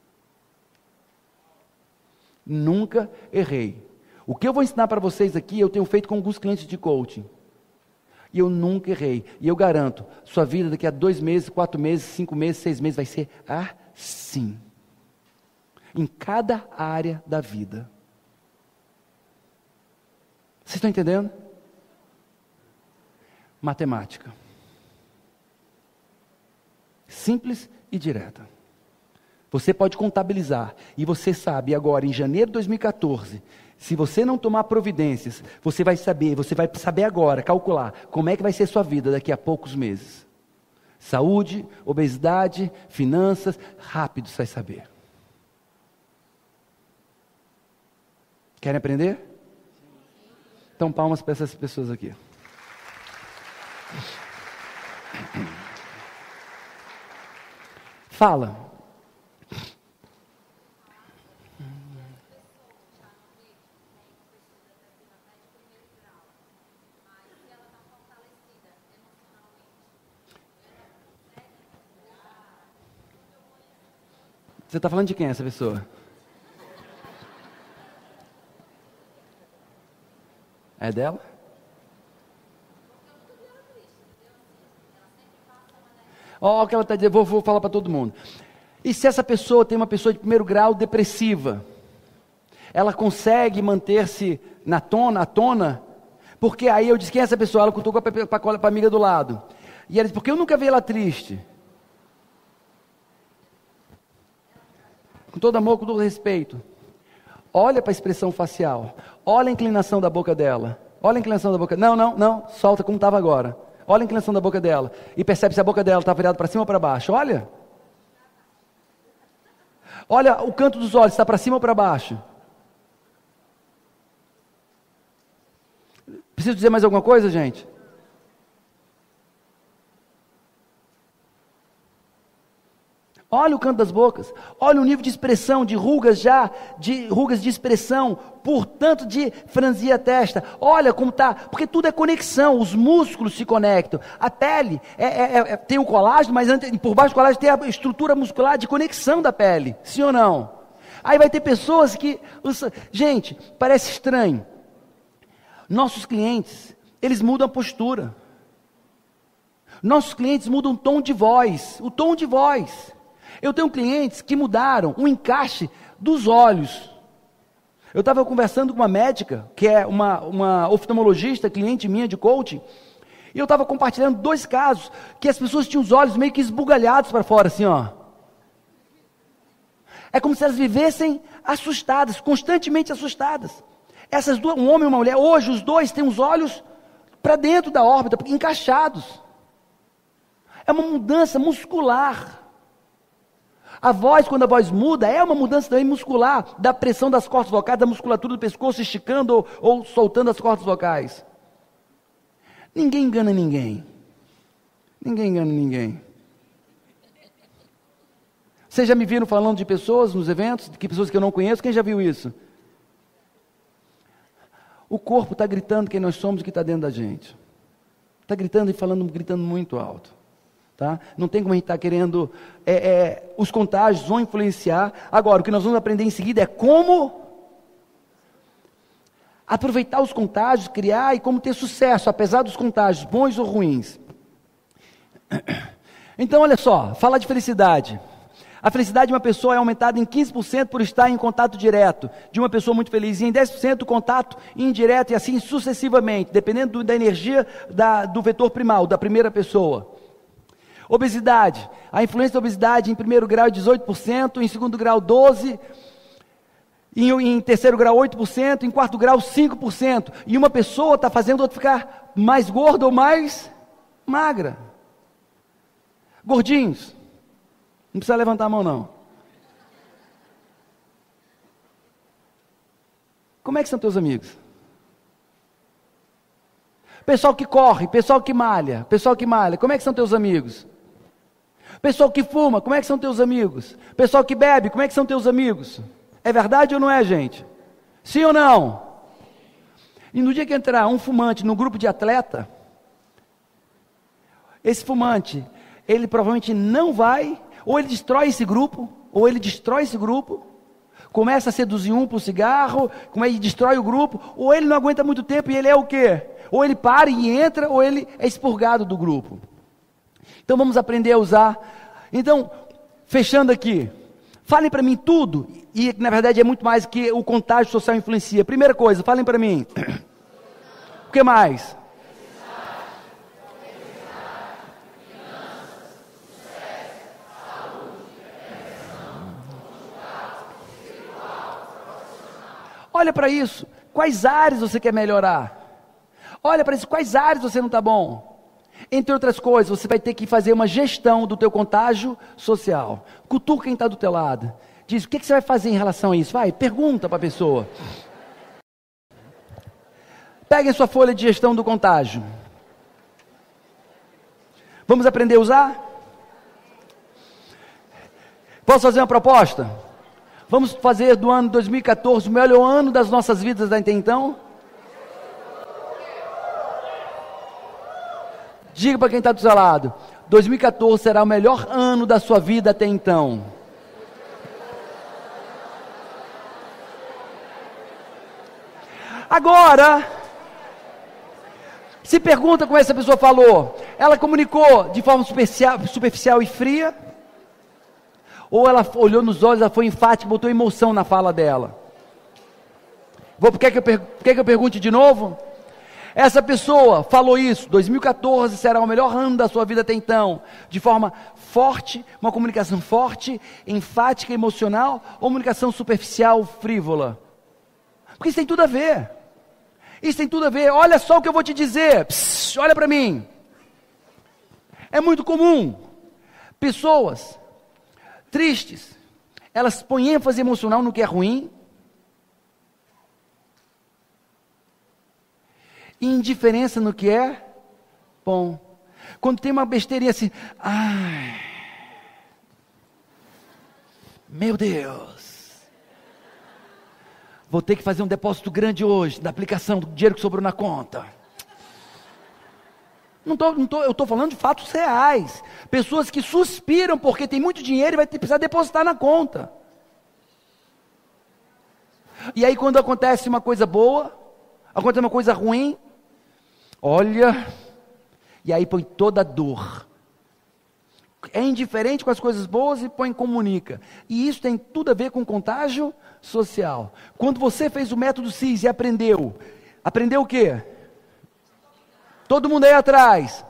Nunca errei. O que eu vou ensinar para vocês aqui, eu tenho feito com alguns clientes de coaching. E eu nunca errei. E eu garanto, sua vida daqui a dois meses, quatro meses, cinco meses, seis meses vai ser assim. Em cada área da vida. Vocês estão entendendo? Matemática. Simples e direta. Você pode contabilizar, e você sabe agora, em janeiro de dois mil e quatorze, se você não tomar providências, você vai saber, você vai saber agora, calcular, como é que vai ser sua vida daqui a poucos meses. Saúde, obesidade, finanças, rápido você vai saber. Querem aprender? Então palmas para essas pessoas aqui. Fala. Você está falando de quem essa pessoa? É dela? Ó, o que ela está dizendo, vou, vou falar para todo mundo. E se essa pessoa tem uma pessoa de primeiro grau depressiva, ela consegue manter-se na tona, à tona? Porque aí eu disse, quem é essa pessoa? Ela cutucou para a amiga do lado. E ela disse, porque eu nunca vi ela triste. Com todo amor, com todo respeito. Olha para a expressão facial. Olha a inclinação da boca dela. Olha a inclinação da boca. Não, não, não. Solta como estava agora. Olha a inclinação da boca dela. E percebe se a boca dela está virada para cima ou para baixo. Olha. Olha o canto dos olhos. Está para cima ou para baixo. Preciso dizer mais alguma coisa, gente? Olha o canto das bocas, olha o nível de expressão, de rugas já, de rugas de expressão, portanto de franzir a testa. Olha como está, porque tudo é conexão, os músculos se conectam. A pele é, é, é, tem o colágeno, mas antes, por baixo do colágeno tem a estrutura muscular de conexão da pele, sim ou não? Aí vai ter pessoas que, gente, parece estranho. Nossos clientes, eles mudam a postura. Nossos clientes mudam o tom de voz, o tom de voz. Eu tenho clientes que mudaram o encaixe dos olhos. Eu estava conversando com uma médica, que é uma, uma oftalmologista, cliente minha de coaching, e eu estava compartilhando dois casos, que as pessoas tinham os olhos meio que esbugalhados para fora, assim, ó. É como se elas vivessem assustadas, constantemente assustadas. Essas duas, um homem e uma mulher, hoje os dois têm os olhos para dentro da órbita, encaixados. É uma mudança muscular. A voz, quando a voz muda, é uma mudança também muscular, da pressão das cordas vocais, da musculatura do pescoço esticando ou, ou soltando as cordas vocais. Ninguém engana ninguém. Ninguém engana ninguém. Vocês já me viram falando de pessoas nos eventos, de pessoas que eu não conheço? Quem já viu isso? O corpo está gritando quem nós somos e o que está dentro da gente. Está gritando e falando, gritando muito alto. Tá? Não tem como a gente estar tá querendo, é, é, os contágios vão influenciar. Agora, o que nós vamos aprender em seguida é como aproveitar os contágios, criar e como ter sucesso, apesar dos contágios, bons ou ruins. Então, olha só, fala de felicidade. A felicidade de uma pessoa é aumentada em quinze por cento por estar em contato direto, de uma pessoa muito feliz, e em dez por cento contato indireto, e assim sucessivamente, dependendo do, da energia da, do vetor primal, da primeira pessoa. Obesidade, a influência da obesidade em primeiro grau é dezoito por cento, em segundo grau doze por cento, em, em terceiro grau oito por cento, em quarto grau cinco por cento, e uma pessoa está fazendo o outro ficar mais gorda ou mais magra. Gordinhos, não precisa levantar a mão não. Como é que são teus amigos? Pessoal que corre, pessoal que malha, pessoal que malha, como é que são teus amigos? Pessoal que fuma, como é que são teus amigos? Pessoal que bebe, como é que são teus amigos? É verdade ou não é, gente? Sim ou não? E no dia que entrar um fumante no grupo de atleta, esse fumante, ele provavelmente não vai, ou ele destrói esse grupo, ou ele destrói esse grupo, começa a seduzir um para o cigarro, como ele destrói o grupo, ou ele não aguenta muito tempo e ele é o quê? Ou ele para e entra, ou ele é expurgado do grupo. Então vamos aprender a usar. Então, fechando aqui, falem para mim tudo, e na verdade é muito mais que o contágio social influencia. Primeira coisa, falem para mim. O que mais? Olha para isso, quais áreas você quer melhorar? Olha para isso, quais áreas você não está bom? Entre outras coisas, você vai ter que fazer uma gestão do teu contágio social. Cutuca quem está do teu lado. Diz, o que, que você vai fazer em relação a isso? Vai, pergunta para a pessoa. Pegue a sua folha de gestão do contágio. Vamos aprender a usar? Posso fazer uma proposta? Vamos fazer do ano dois mil e quatorze o melhor ano das nossas vidas até então? Diga para quem está do seu lado, dois mil e quatorze será o melhor ano da sua vida até então. Agora, se pergunta como essa pessoa falou, ela comunicou de forma superficial, superficial e fria? Ou ela olhou nos olhos, ela foi enfática, botou emoção na fala dela? Vou, quer que eu, quer que eu pergunte de novo? Essa pessoa falou isso, dois mil e quatorze será o melhor ano da sua vida até então, de forma forte, uma comunicação forte, enfática, emocional, ou comunicação superficial, frívola? Porque isso tem tudo a ver, isso tem tudo a ver, olha só o que eu vou te dizer, Psst, olha para mim, é muito comum, pessoas tristes, elas põem ênfase emocional no que é ruim, e indiferença no que é bom. Quando tem uma besteirinha assim, ai, Meu Deus, vou ter que fazer um depósito grande hoje, da aplicação do dinheiro que sobrou na conta. Não tô, não tô, eu estou falando de fatos reais. Pessoas que suspiram porque tem muito dinheiro e vai ter, precisar depositar na conta. E aí quando acontece uma coisa boa, acontece uma coisa ruim, olha, e aí põe toda a dor. É indiferente com as coisas boas e põe comunica. E isso tem tudo a ver com contágio social. Quando você fez o método C I S e aprendeu, aprendeu o quê? Todo mundo aí atrás.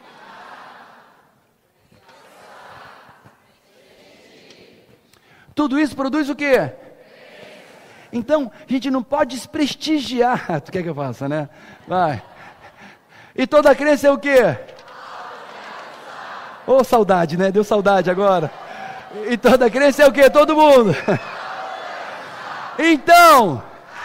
Tudo isso produz o quê? Então, a gente não pode desprestigiar. Tu quer que eu faça, né? Vai. E toda crença é o quê? Ô, oh, saudade, né? Deu saudade agora. E toda crença é o quê? Todo mundo. Então...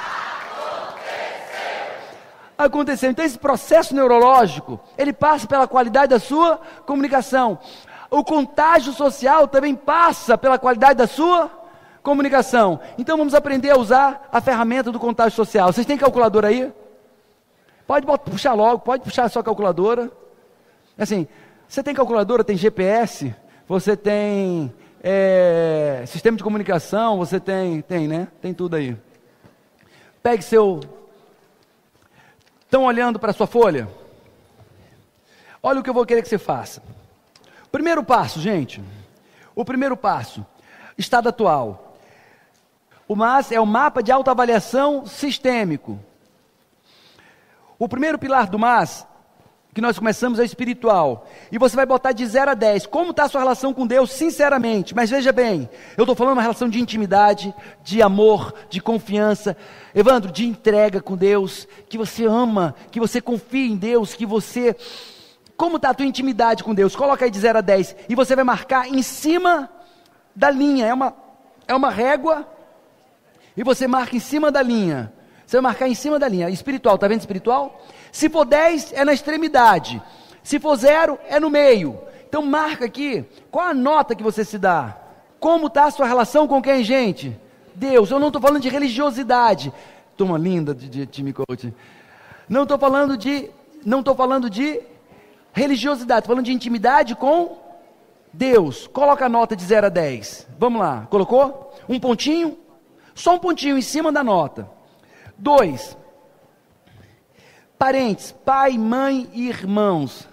aconteceu. Então esse processo neurológico, ele passa pela qualidade da sua comunicação. O contágio social também passa pela qualidade da sua comunicação. Então vamos aprender a usar a ferramenta do contágio social. Vocês têm calculadora aí? Pode puxar logo, pode puxar a sua calculadora. Assim, você tem calculadora, tem G P S, você tem é, sistema de comunicação, você tem, tem, né? Tem tudo aí. Pegue seu... Estão olhando para a sua folha? Olha o que eu vou querer que você faça. Primeiro passo, gente. O primeiro passo. Estado atual. O M A S é o mapa de autoavaliação sistêmico. O primeiro pilar do M A S, que nós começamos, é espiritual. E você vai botar de zero a dez. Como está a sua relação com Deus, sinceramente? Mas veja bem, eu estou falando uma relação de intimidade, de amor, de confiança. Evandro, de entrega com Deus, que você ama, que você confia em Deus, que você... Como está a tua intimidade com Deus? Coloca aí de zero a dez. E você vai marcar em cima da linha. É uma, é uma régua. E você marca em cima da linha. Você vai marcar em cima da linha. Espiritual, está vendo espiritual? Se for dez, é na extremidade. Se for zero, é no meio. Então marca aqui, qual a nota que você se dá? Como está a sua relação com quem, gente? Deus. Eu não estou falando de religiosidade. Turma linda de, de time coach. Não estou falando de, não estou falando de religiosidade. Estou falando de intimidade com Deus. Coloca a nota de zero a dez. Vamos lá. Colocou? Um pontinho? Só um pontinho em cima da nota. Dois. Parentes, pai, mãe e irmãos.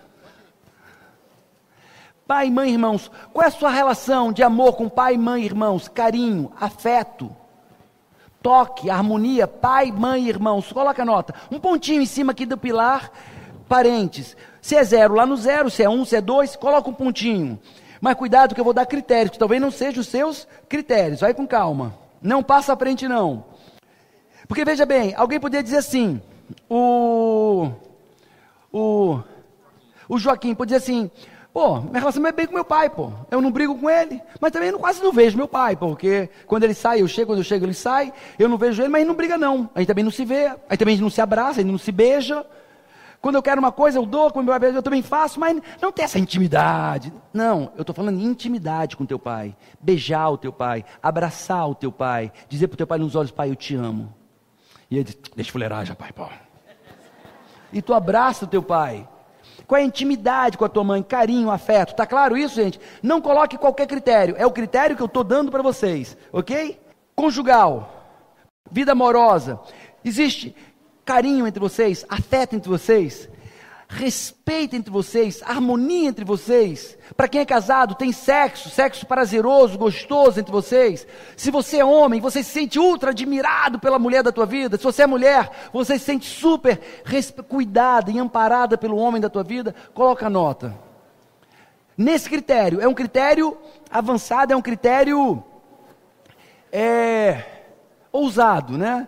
Pai, mãe e irmãos. Qual é a sua relação de amor com pai, mãe e irmãos? Carinho, afeto, toque, harmonia, pai, mãe e irmãos. Coloca a nota. Um pontinho em cima aqui do pilar, parentes. Se é zero, lá no zero. Se é um, se é dois, coloca um pontinho. Mas cuidado que eu vou dar critérios, que talvez não sejam os seus critérios. Vai com calma. Não passa à frente não. Porque veja bem, alguém poderia dizer assim... O, o, o Joaquim pode dizer assim, pô, minha relação é bem com meu pai, pô, eu não brigo com ele, mas também não, quase não vejo meu pai, porque quando ele sai, eu chego, quando eu chego ele sai, eu não vejo ele, mas ele não briga não, a gente também não se vê, aí também a gente não se abraça, a gente não se beija, quando eu quero uma coisa eu dou, quando meu pai eu também faço, mas não tem essa intimidade, não, eu estou falando de intimidade com teu pai, beijar o teu pai, abraçar o teu pai, dizer para o teu pai nos olhos, pai, eu te amo. E ele diz, deixa fuleiragem, pai, pô. E tu abraça o teu pai. Qual é a intimidade com a tua mãe? Carinho, afeto. Tá claro isso, gente? Não coloque qualquer critério. É o critério que eu estou dando para vocês. Ok? Conjugal. Vida amorosa. Existe carinho entre vocês? Afeto entre vocês? Respeito entre vocês? Harmonia entre vocês? Para quem é casado, tem sexo, sexo prazeroso, gostoso entre vocês? Se você é homem, você se sente ultra admirado pela mulher da tua vida. Se você é mulher, você se sente super cuidada e amparada pelo homem da tua vida. Coloca a nota. Nesse critério, é um critério avançado, é um critério é, ousado, né?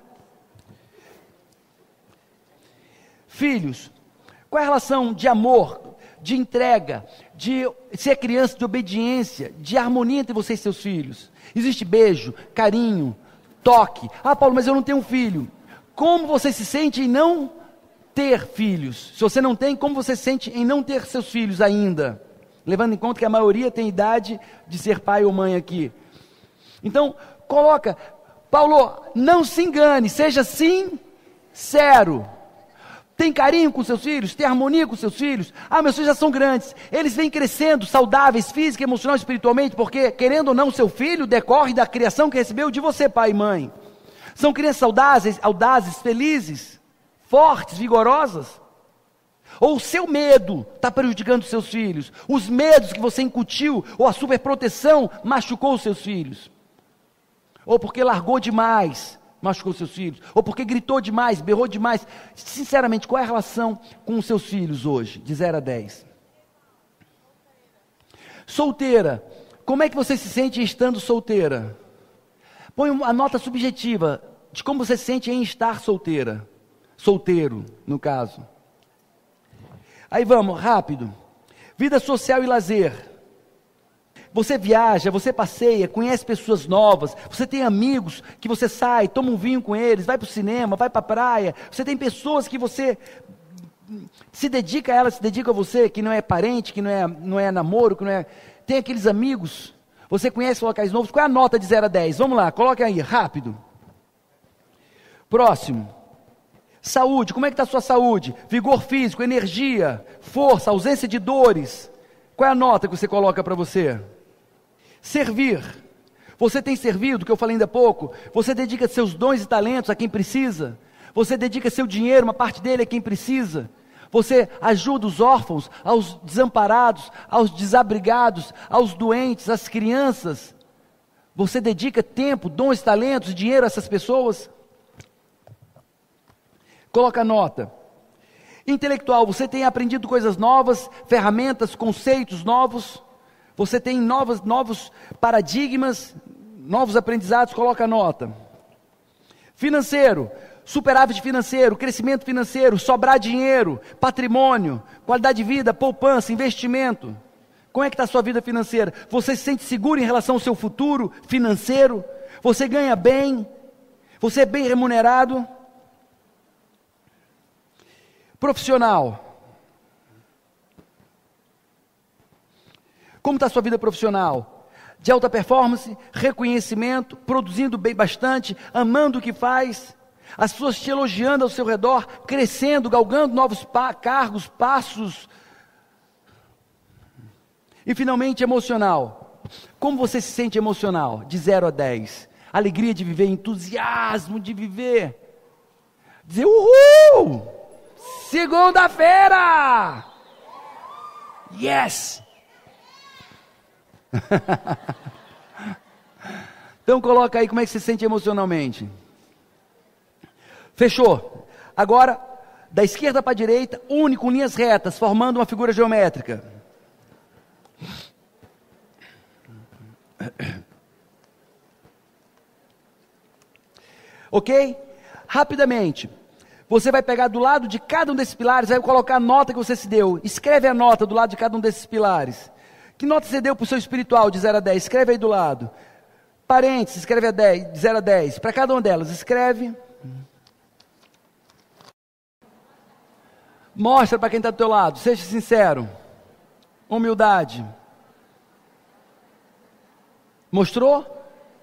Filhos. Qual é a relação de amor, de entrega, de ser criança, de obediência, de harmonia entre você e seus filhos? Existe beijo, carinho, toque. Ah, Paulo, mas eu não tenho um filho. Como você se sente em não ter filhos? Se você não tem, como você se sente em não ter seus filhos ainda? Levando em conta que a maioria tem idade de ser pai ou mãe aqui. Então, coloca, Paulo, não se engane, seja sincero. Tem carinho com seus filhos? Tem harmonia com seus filhos? Ah, meus filhos já são grandes. Eles vêm crescendo, saudáveis, física, emocional, espiritualmente, porque, querendo ou não, seu filho decorre da criação que recebeu de você, pai e mãe. São crianças audazes, audazes, felizes, fortes, vigorosas. Ou o seu medo está prejudicando os seus filhos. Os medos que você incutiu, ou a superproteção, machucou os seus filhos. Ou porque largou demais, machucou seus filhos, ou porque gritou demais, berrou demais. Sinceramente, qual é a relação com os seus filhos hoje, de zero a dez? Solteira, como é que você se sente estando solteira? Põe uma nota subjetiva de como você se sente em estar solteira, solteiro, no caso. Aí vamos, rápido. Vida social e lazer. Você viaja, você passeia, conhece pessoas novas, você tem amigos que você sai, toma um vinho com eles, vai para o cinema, vai para a praia, você tem pessoas que você se dedica a elas, se dedica a você, que não é parente, que não é, não é namoro, que não é... Tem aqueles amigos, você conhece locais novos. Qual é a nota de zero a dez? Vamos lá, coloca aí, rápido. Próximo. Saúde, como é que está a sua saúde? Vigor físico, energia, força, ausência de dores. Qual é a nota que você coloca para você? Servir, você tem servido, que eu falei ainda há pouco, você dedica seus dons e talentos a quem precisa, você dedica seu dinheiro, uma parte dele a quem precisa, você ajuda os órfãos, aos desamparados, aos desabrigados, aos doentes, às crianças, você dedica tempo, dons, talentos, dinheiro a essas pessoas? Coloca a nota. Intelectual, você tem aprendido coisas novas, ferramentas, conceitos novos, você tem novos, novos paradigmas, novos aprendizados, coloca a nota. Financeiro, superávit financeiro, crescimento financeiro, sobrar dinheiro, patrimônio, qualidade de vida, poupança, investimento. Como é que está a sua vida financeira? Você se sente seguro em relação ao seu futuro financeiro? Você ganha bem? Você é bem remunerado? Profissional. Como está a sua vida profissional? De alta performance, reconhecimento, produzindo bem bastante, amando o que faz, as pessoas te elogiando ao seu redor, crescendo, galgando novos pa- cargos, passos. E finalmente, emocional. Como você se sente emocional? De zero a dez. Alegria de viver, entusiasmo de viver. Dizer, uhul! Segunda-feira! Yes! Então coloca aí como é que você se sente emocionalmente. Fechou. Agora, da esquerda para a direita, único, linhas retas, formando uma figura geométrica. Ok? Rapidamente. Você vai pegar do lado de cada um desses pilares, vai colocar a nota que você se deu. Escreve a nota do lado de cada um desses pilares. Que nota você deu para o seu espiritual de zero a dez? Escreve aí do lado. Parênteses, escreve a dez, de zero a dez. Para cada uma delas, escreve. Mostra para quem está do teu lado. Seja sincero. Humildade. Mostrou?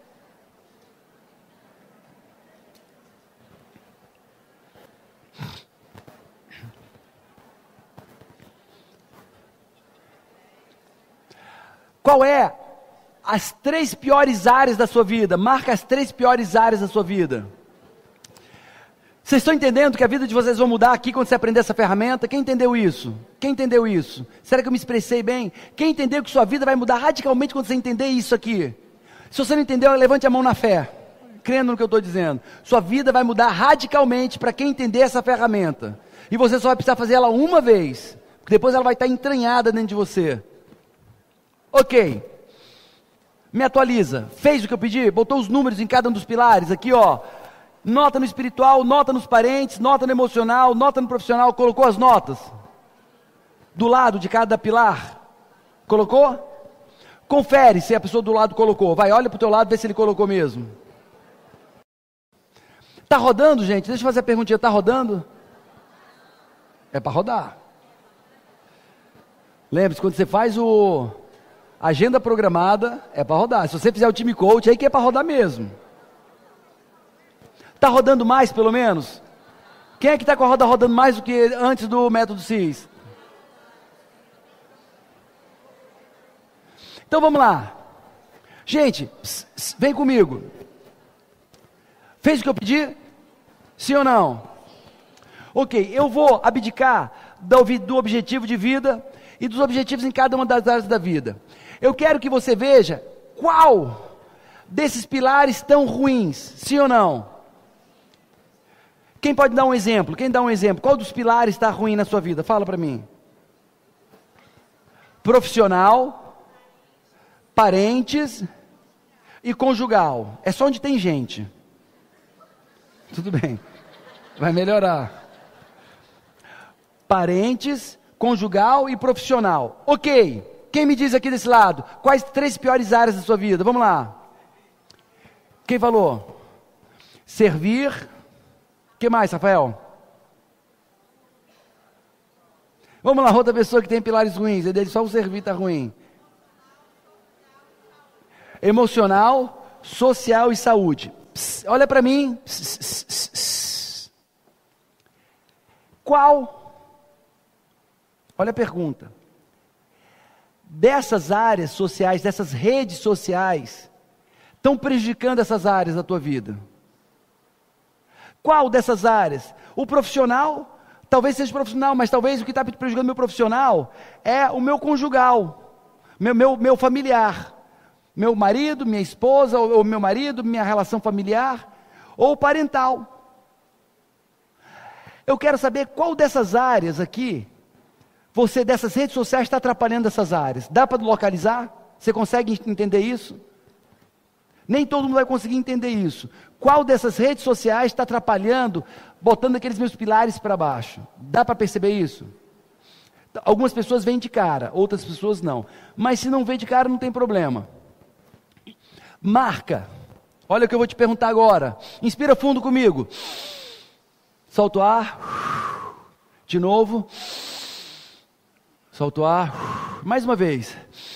Qual é as três piores áreas da sua vida? Marca as três piores áreas da sua vida. Vocês estão entendendo que a vida de vocês vai mudar aqui quando você aprender essa ferramenta? Quem entendeu isso? Quem entendeu isso? Será que eu me expressei bem? Quem entendeu que sua vida vai mudar radicalmente quando você entender isso aqui? Se você não entendeu, levante a mão na fé, crendo no que eu estou dizendo. Sua vida vai mudar radicalmente para quem entender essa ferramenta. E você só vai precisar fazer ela uma vez, porque depois ela vai estar entranhada dentro de você. Ok, me atualiza, fez o que eu pedi, botou os números em cada um dos pilares, aqui ó, nota no espiritual, nota nos parentes, nota no emocional, nota no profissional, colocou as notas, do lado de cada pilar, colocou? Confere se a pessoa do lado colocou, vai, olha para o teu lado, vê se ele colocou mesmo. Está rodando, gente? Deixa eu fazer a perguntinha, está rodando? É para rodar. Lembre-se, quando você faz o... agenda programada é para rodar. Se você fizer o time coach, aí que é para rodar mesmo. Está rodando mais, pelo menos? Quem é que está com a roda rodando mais do que antes do método C I S? Então vamos lá. Gente, pss, pss, vem comigo. Fez o que eu pedi? Sim ou não? Ok, eu vou abdicar do, do objetivo de vida e dos objetivos em cada uma das áreas da vida. Eu quero que você veja qual desses pilares estão ruins, sim ou não? Quem pode dar um exemplo? Quem dá um exemplo? Qual dos pilares está ruim na sua vida? Fala para mim. Profissional, parentes e conjugal. É só onde tem gente. Tudo bem, vai melhorar. Parentes, conjugal e profissional. Ok, quem me diz aqui desse lado? Quais três piores áreas da sua vida? Vamos lá. Quem falou? Servir. O que mais, Rafael? Vamos lá, outra pessoa que tem pilares ruins. É dele, só o servir está ruim. Emocional, social e saúde. Pss, olha para mim. Pss, pss, pss, pss. Qual? Olha a pergunta. Dessas áreas sociais, dessas redes sociais, estão prejudicando essas áreas da tua vida? Qual dessas áreas? O profissional, talvez seja profissional, mas talvez o que está prejudicando meu profissional é o meu conjugal, meu, meu, meu familiar, meu marido, minha esposa, ou, ou meu marido, minha relação familiar, ou parental. Eu quero saber qual dessas áreas aqui, você dessas redes sociais está atrapalhando essas áreas. Dá para localizar? Você consegue entender isso? Nem todo mundo vai conseguir entender isso. Qual dessas redes sociais está atrapalhando, botando aqueles meus pilares para baixo? Dá para perceber isso? Algumas pessoas veem de cara, outras pessoas não. Mas se não vê de cara, não tem problema. Marca. Olha o que eu vou te perguntar agora. Inspira fundo comigo. Solta o ar. De novo. Solta o ar. Mais uma vez.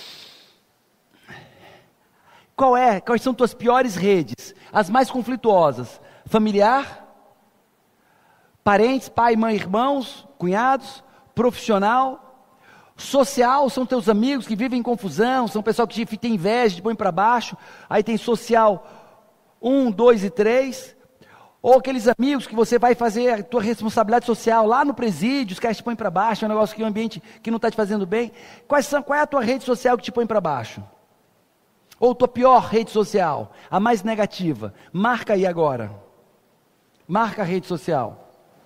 Qual é, quais são tuas piores redes? As mais conflituosas? Familiar? Parentes, pai, mãe, irmãos, cunhados? Profissional? Social, são teus amigos que vivem em confusão, são pessoal que te tem inveja, te põe para baixo. Aí tem social um, dois e três. Ou aqueles amigos que você vai fazer a tua responsabilidade social lá no presídio, os caras te põem para baixo, é um negócio que é um ambiente que não está te fazendo bem. Quais são, qual é a tua rede social que te põe para baixo? Ou tua pior rede social, a mais negativa? Marca aí agora. Marca a rede social.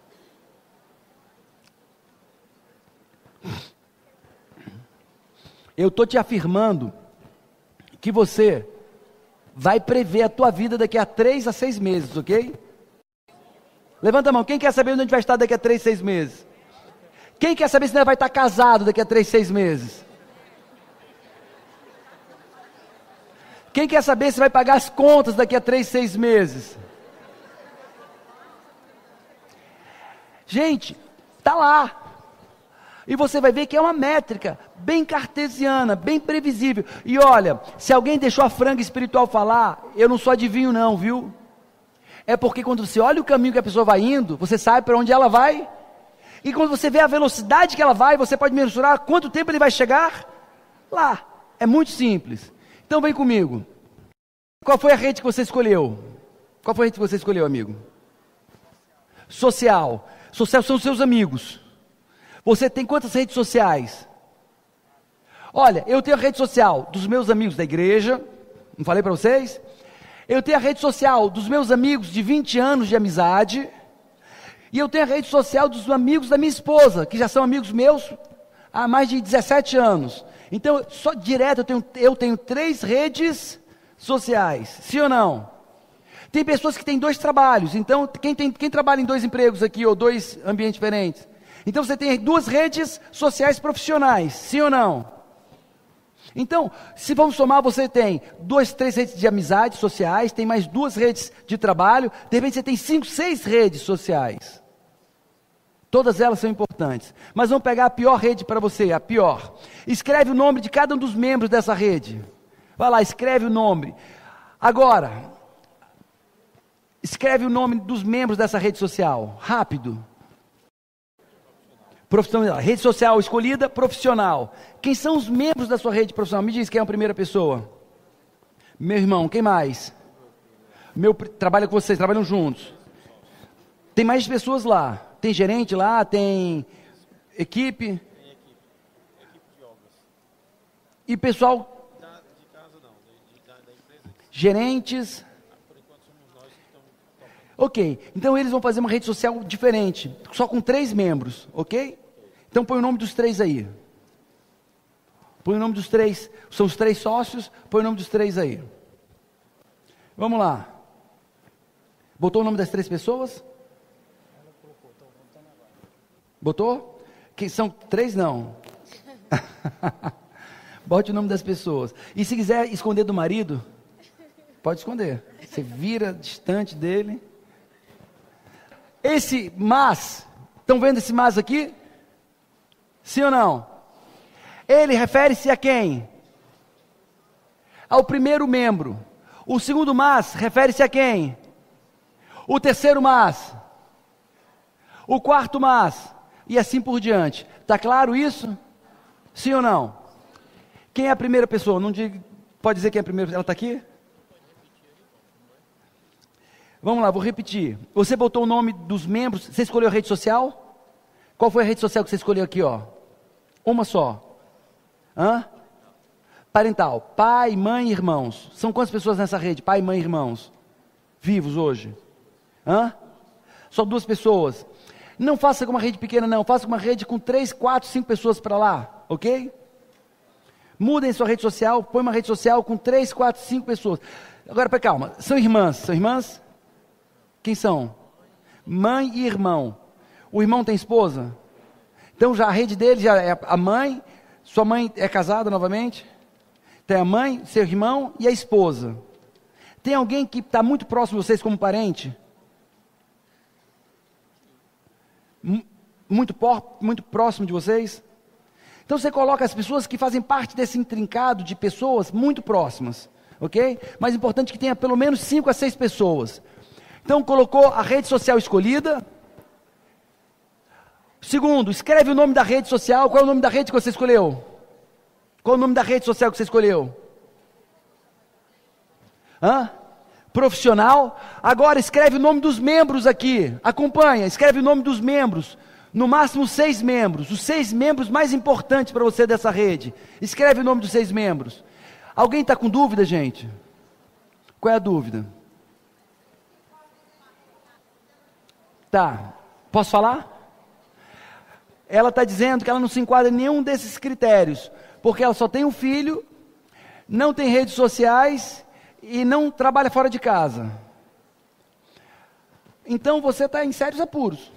Eu estou te afirmando que você vai prever a tua vida daqui a três a seis meses, ok? Levanta a mão, quem quer saber onde a gente vai estar daqui a três, seis meses? Quem quer saber se você vai estar casado daqui a três, seis meses? Quem quer saber se vai pagar as contas daqui a três, seis meses? Gente, está lá. E você vai ver que é uma métrica bem cartesiana, bem previsível. E olha, se alguém deixou a franga espiritual falar, eu não sou adivinho não, viu? É porque quando você olha o caminho que a pessoa vai indo, você sabe para onde ela vai. E quando você vê a velocidade que ela vai, você pode mensurar quanto tempo ele vai chegar lá. É muito simples. Então vem comigo. Qual foi a rede que você escolheu? Qual foi a rede que você escolheu, amigo? Social. Social são os seus amigos. Você tem quantas redes sociais? Olha, eu tenho a rede social dos meus amigos da igreja. Não falei para vocês? Eu tenho a rede social dos meus amigos de vinte anos de amizade. E eu tenho a rede social dos amigos da minha esposa, que já são amigos meus há mais de dezessete anos. Então, só direto eu tenho, eu tenho três redes sociais, sim ou não? Tem pessoas que têm dois trabalhos, então quem, tem, quem trabalha em dois empregos aqui, ou dois ambientes diferentes? Então você tem duas redes sociais profissionais, sim ou não? Então, se vamos somar, você tem duas, três redes de amizades sociais, tem mais duas redes de trabalho, de repente você tem cinco, seis redes sociais. Todas elas são importantes. Mas vamos pegar a pior rede para você, a pior. Escreve o nome de cada um dos membros dessa rede. Vai lá, escreve o nome. Agora, escreve o nome dos membros dessa rede social. Rápido. Profissional. Rede social escolhida, profissional. Quem são os membros da sua rede profissional? Me diz quem é a primeira pessoa. Meu irmão, quem mais? Meu, trabalha com vocês, trabalham juntos. Tem mais pessoas lá. Tem gerente lá, tem equipe. Tem equipe. Equipe de obras. E pessoal. Da, de casa não, de, de, da, da empresa. Gerentes. Ah, por enquanto somos nós que estamos. Ok, então eles vão fazer uma rede social diferente, só com três membros, ok? Então põe o nome dos três aí. Põe o nome dos três, são os três sócios, põe o nome dos três aí. Vamos lá. Botou o nome das três pessoas? Botou? Que são três não. Bote o nome das pessoas. E se quiser esconder do marido, pode esconder. Você vira distante dele. Esse mas, estão vendo esse mas aqui? Sim ou não? Ele refere-se a quem? Ao primeiro membro. O segundo mas refere-se a quem? O terceiro mas. O quarto mas. E assim por diante. Está claro isso? Sim ou não? Quem é a primeira pessoa? Não diga, pode dizer quem é a primeira? Ela está aqui? Vamos lá, vou repetir. Você botou o nome dos membros. Você escolheu a rede social? Qual foi a rede social que você escolheu aqui, ó? Uma só. Hã? Parental. Pai, mãe e irmãos. São quantas pessoas nessa rede? Pai, mãe e irmãos. Vivos hoje. Hã? Só duas pessoas. Não faça com uma rede pequena, não. Faça com uma rede com três, quatro, cinco pessoas para lá. Ok? Mudem sua rede social. Põe uma rede social com três, quatro, cinco pessoas. Agora, para calma. São irmãs. São irmãs? Quem são? Mãe e irmão. O irmão tem esposa? Então já a rede dele já é a mãe. Sua mãe é casada novamente? Tem a mãe, seu irmão e a esposa. Tem alguém que está muito próximo de vocês como parente? Muito, por, muito próximo de vocês? Então você coloca as pessoas que fazem parte desse intrincado de pessoas muito próximas, ok? Mas é importante que tenha pelo menos cinco a seis pessoas. Então colocou a rede social escolhida. Segundo, escreve o nome da rede social. Qual é o nome da rede que você escolheu? Qual é o nome da rede social que você escolheu? Hã? Profissional. Agora escreve o nome dos membros aqui. Acompanha, escreve o nome dos membros. No máximo seis membros. Os seis membros mais importantes para você dessa rede. Escreve o nome dos seis membros. Alguém está com dúvida, gente? Qual é a dúvida? Tá. Posso falar? Ela está dizendo que ela não se enquadra em nenhum desses critérios. Porque ela só tem um filho, não tem redes sociais e não trabalha fora de casa. Então você está em sérios apuros.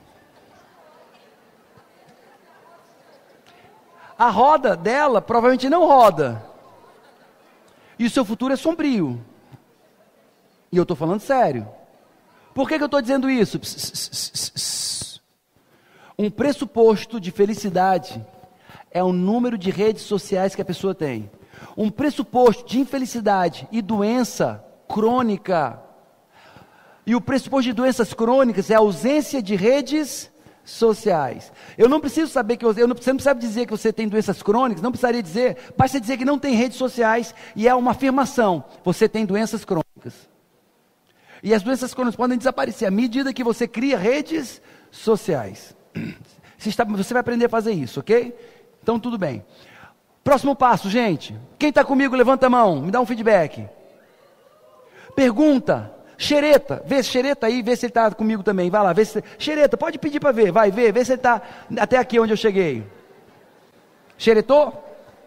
A roda dela provavelmente não roda. E o seu futuro é sombrio. E eu estou falando sério. Por que, que eu estou dizendo isso? Pss, pss, pss, pss. Um pressuposto de felicidade é o número de redes sociais que a pessoa tem. Um pressuposto de infelicidade e doença crônica. E o pressuposto de doenças crônicas é a ausência de redes sociais. Eu não preciso saber que eu, eu não, você não precisa dizer que você tem doenças crônicas, não precisaria dizer, basta dizer que não tem redes sociais e é uma afirmação. Você tem doenças crônicas. E as doenças crônicas podem desaparecer à medida que você cria redes sociais. Você, está, você vai aprender a fazer isso, ok? Então tudo bem. Próximo passo, gente. Quem está comigo, levanta a mão, me dá um feedback. Pergunta. Xereta, vê se Xereta aí, vê se ele está comigo também. Vai lá, vê se. Xereta, pode pedir para ver, vai ver, vê se ele está até aqui onde eu cheguei. Xeretou?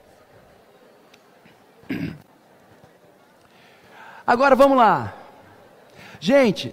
Agora vamos lá. Gente,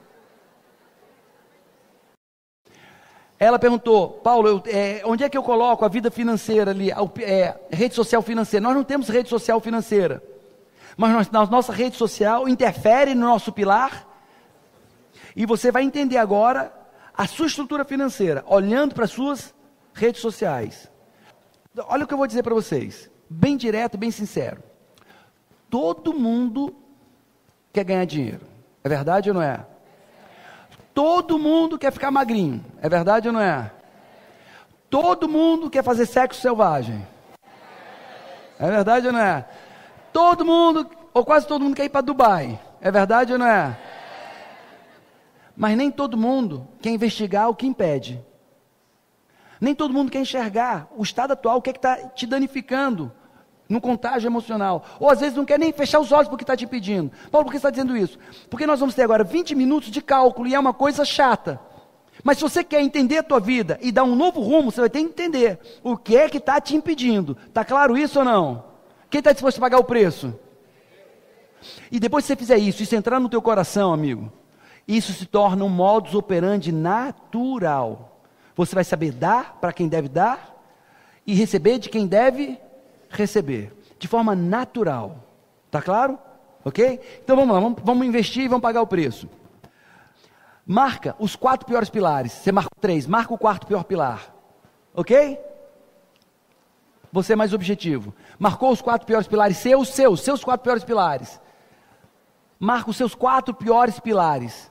ela perguntou, Paulo, eu, é, onde é que eu coloco a vida financeira ali, a, é, rede social financeira? Nós não temos rede social financeira. Mas nós, a nossa rede social interfere no nosso pilar. E você vai entender agora a sua estrutura financeira, olhando para as suas redes sociais. Olha o que eu vou dizer para vocês, bem direto, bem sincero. Todo mundo quer ganhar dinheiro, é verdade ou não é? Todo mundo quer ficar magrinho, é verdade ou não é? Todo mundo quer fazer sexo selvagem, é verdade ou não é? Todo mundo, ou quase todo mundo quer ir para Dubai, é verdade ou não é? Mas nem todo mundo quer investigar o que impede. Nem todo mundo quer enxergar o estado atual, o que é que está te danificando no contágio emocional. Ou às vezes não quer nem fechar os olhos porque está te impedindo. Paulo, por que você está dizendo isso? Porque nós vamos ter agora vinte minutos de cálculo e é uma coisa chata. Mas se você quer entender a tua vida e dar um novo rumo, você vai ter que entender o que é que está te impedindo. Está claro isso ou não? Quem está disposto a pagar o preço? E depois que você fizer isso, isso entrar no teu coração, amigo, isso se torna um modus operandi natural. Você vai saber dar para quem deve dar e receber de quem deve receber, de forma natural. Tá claro? Ok? Então vamos lá, vamos, vamos investir e vamos pagar o preço. Marca os quatro piores pilares. Você marca três, marca o quarto pior pilar. Ok? Você é mais objetivo. Marcou os quatro piores pilares, seus, seus, seus quatro piores pilares. Marca os seus quatro piores pilares.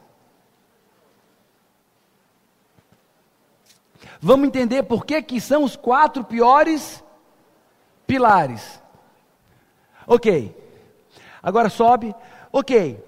Vamos entender por que que são os quatro piores pilares. Ok. Agora sobe. Ok.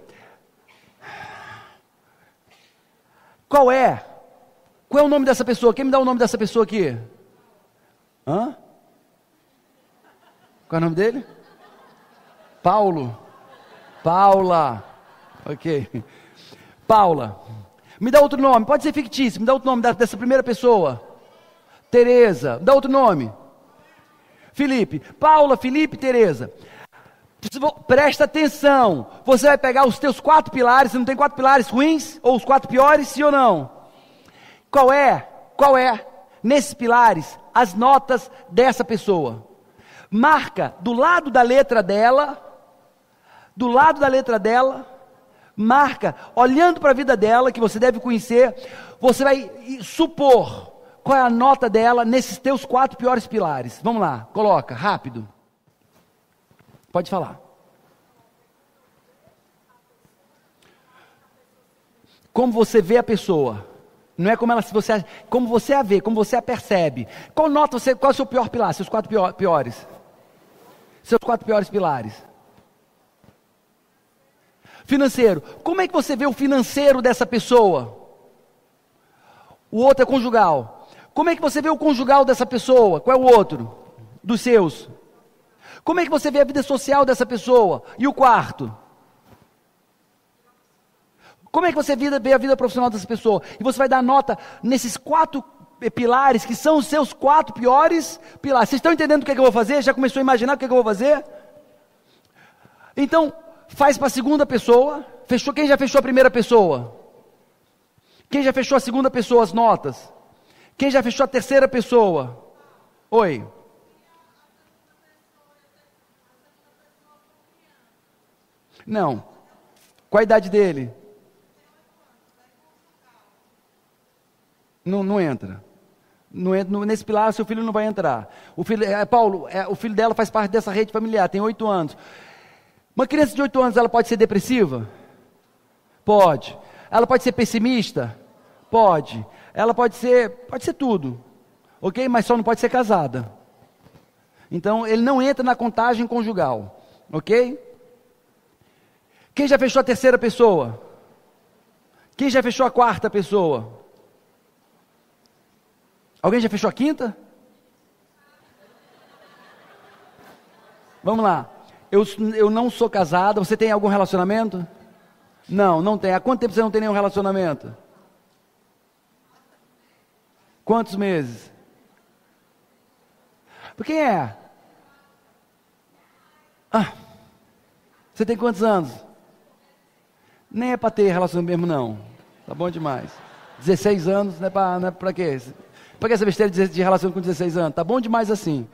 Qual é? Qual é o nome dessa pessoa? Quem me dá o nome dessa pessoa aqui? Hã? Qual é o nome dele? Paulo. Paula. Ok. Paula. Me dá outro nome, pode ser fictício, me dá outro nome dessa primeira pessoa. Tereza, dá outro nome. Felipe. Paula, Felipe, Tereza. Presta atenção, você vai pegar os teus quatro pilares, você não tem quatro pilares ruins? Ou os quatro piores, sim ou não? Qual é, qual é, nesses pilares, as notas dessa pessoa? Marca do lado da letra dela, do lado da letra dela, marca, olhando para a vida dela, que você deve conhecer, você vai supor qual é a nota dela nesses teus quatro piores pilares. Vamos lá, coloca, rápido. Pode falar. Como você vê a pessoa, não é como ela, se você, como você a vê, como você a percebe. Qual nota você, qual é o seu pior pilar? Seus quatro pior, piores. Seus quatro piores pilares. Financeiro. Como é que você vê o financeiro dessa pessoa? O outro é conjugal. Como é que você vê o conjugal dessa pessoa? Qual é o outro? Dos seus. Como é que você vê a vida social dessa pessoa? E o quarto? Como é que você vê a vida profissional dessa pessoa? E você vai dar nota nesses quatro pilares, que são os seus quatro piores pilares. Vocês estão entendendo o que, é que eu vou fazer? Já começou a imaginar o que, é que eu vou fazer? Então, faz para a segunda pessoa. Fechou? Quem já fechou a primeira pessoa? Quem já fechou a segunda pessoa, as notas? Quem já fechou a terceira pessoa? Oi. Não. Qual a idade dele? Não, não entra. Não entra. Nesse pilar, seu filho não vai entrar. O filho, é, Paulo, é, o filho dela faz parte dessa rede familiar, tem oito anos. Uma criança de oito anos, ela pode ser depressiva? Pode. Ela pode ser pessimista? Pode. Ela pode ser, pode ser tudo. Ok? Mas só não pode ser casada. Então, ele não entra na contagem conjugal. Ok? Quem já fechou a terceira pessoa? Quem já fechou a quarta pessoa? Alguém já fechou a quinta? Vamos lá. Eu, eu não sou casada. Você tem algum relacionamento? Não, não tem. Há quanto tempo você não tem nenhum relacionamento? Quantos meses? Por quem é? Ah, você tem quantos anos? Nem é para ter relacionamento mesmo, não. Tá bom demais. dezesseis anos, não é para, não é para quê? Para que essa besteira de, de relacionamento com dezesseis anos? Tá bom demais assim.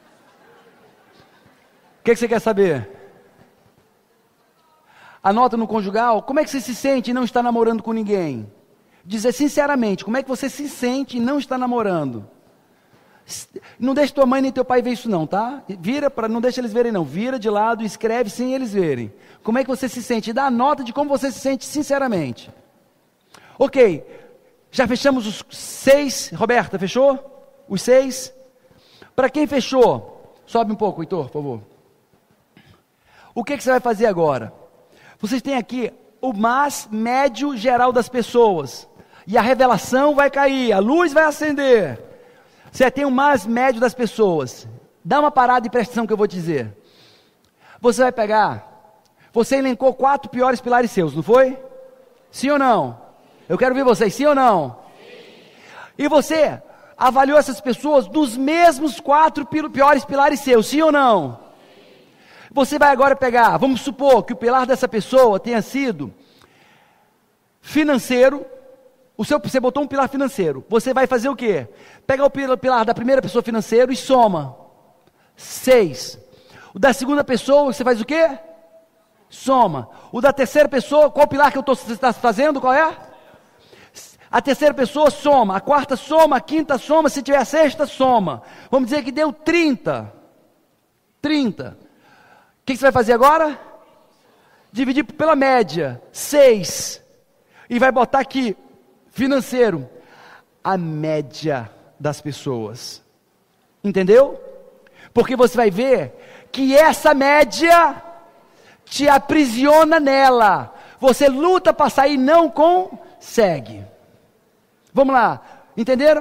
O que, que você quer saber? A nota no conjugal, como é que você se sente e não está namorando com ninguém? dizer sinceramente, como é que você se sente em não estar namorando? Não deixe tua mãe nem teu pai ver isso não, tá? Vira para, não deixa eles verem não, vira de lado e escreve sem eles verem. Como é que você se sente? Dá a nota de como você se sente sinceramente. Ok, já fechamos os seis, Roberta, fechou? Os seis? Para quem fechou, sobe um pouco, Heitor, por favor. O que, que você vai fazer agora? Vocês têm aqui o mais médio geral das pessoas, e a revelação vai cair, a luz vai acender. Você tem o mais médio das pessoas. Dá uma parada e presta atenção que eu vou te dizer. Você vai pegar, você elencou quatro piores pilares seus, não foi? Sim ou não? Eu quero ver vocês, sim ou não? Sim. E você avaliou essas pessoas dos mesmos quatro piores pilares seus, sim ou não? Sim. Você vai agora pegar, vamos supor que o pilar dessa pessoa tenha sido financeiro. O seu, você botou um pilar financeiro, você vai fazer o quê? Pega o pilar da primeira pessoa financeiro e soma. Seis. O da segunda pessoa, você faz o quê? Soma. O da terceira pessoa, qual pilar que eu estou tá fazendo? Qual é? A terceira pessoa soma. A quarta soma, a quinta soma, se tiver a sexta, soma. Vamos dizer que deu trinta. trinta. O que, que você vai fazer agora? Dividir pela média. seis. E vai botar aqui. Financeiro, a média das pessoas, entendeu? Porque você vai ver que essa média te aprisiona nela, você luta para sair, não consegue. Vamos lá, entenderam?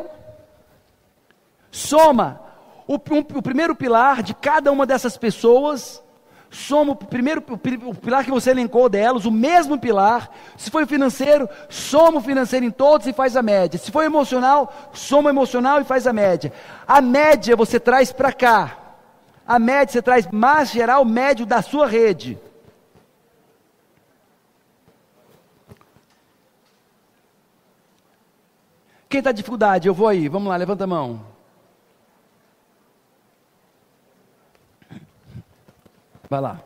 Soma o, um, o primeiro pilar de cada uma dessas pessoas. Soma o primeiro o pilar que você elencou delas, o mesmo pilar. Se foi financeiro, soma o financeiro em todos e faz a média. Se foi emocional, soma o emocional e faz a média. A média você traz para cá. A média você traz mais geral, médio da sua rede. Quem está com dificuldade? Eu vou aí, vamos lá, levanta a mão. Vai lá.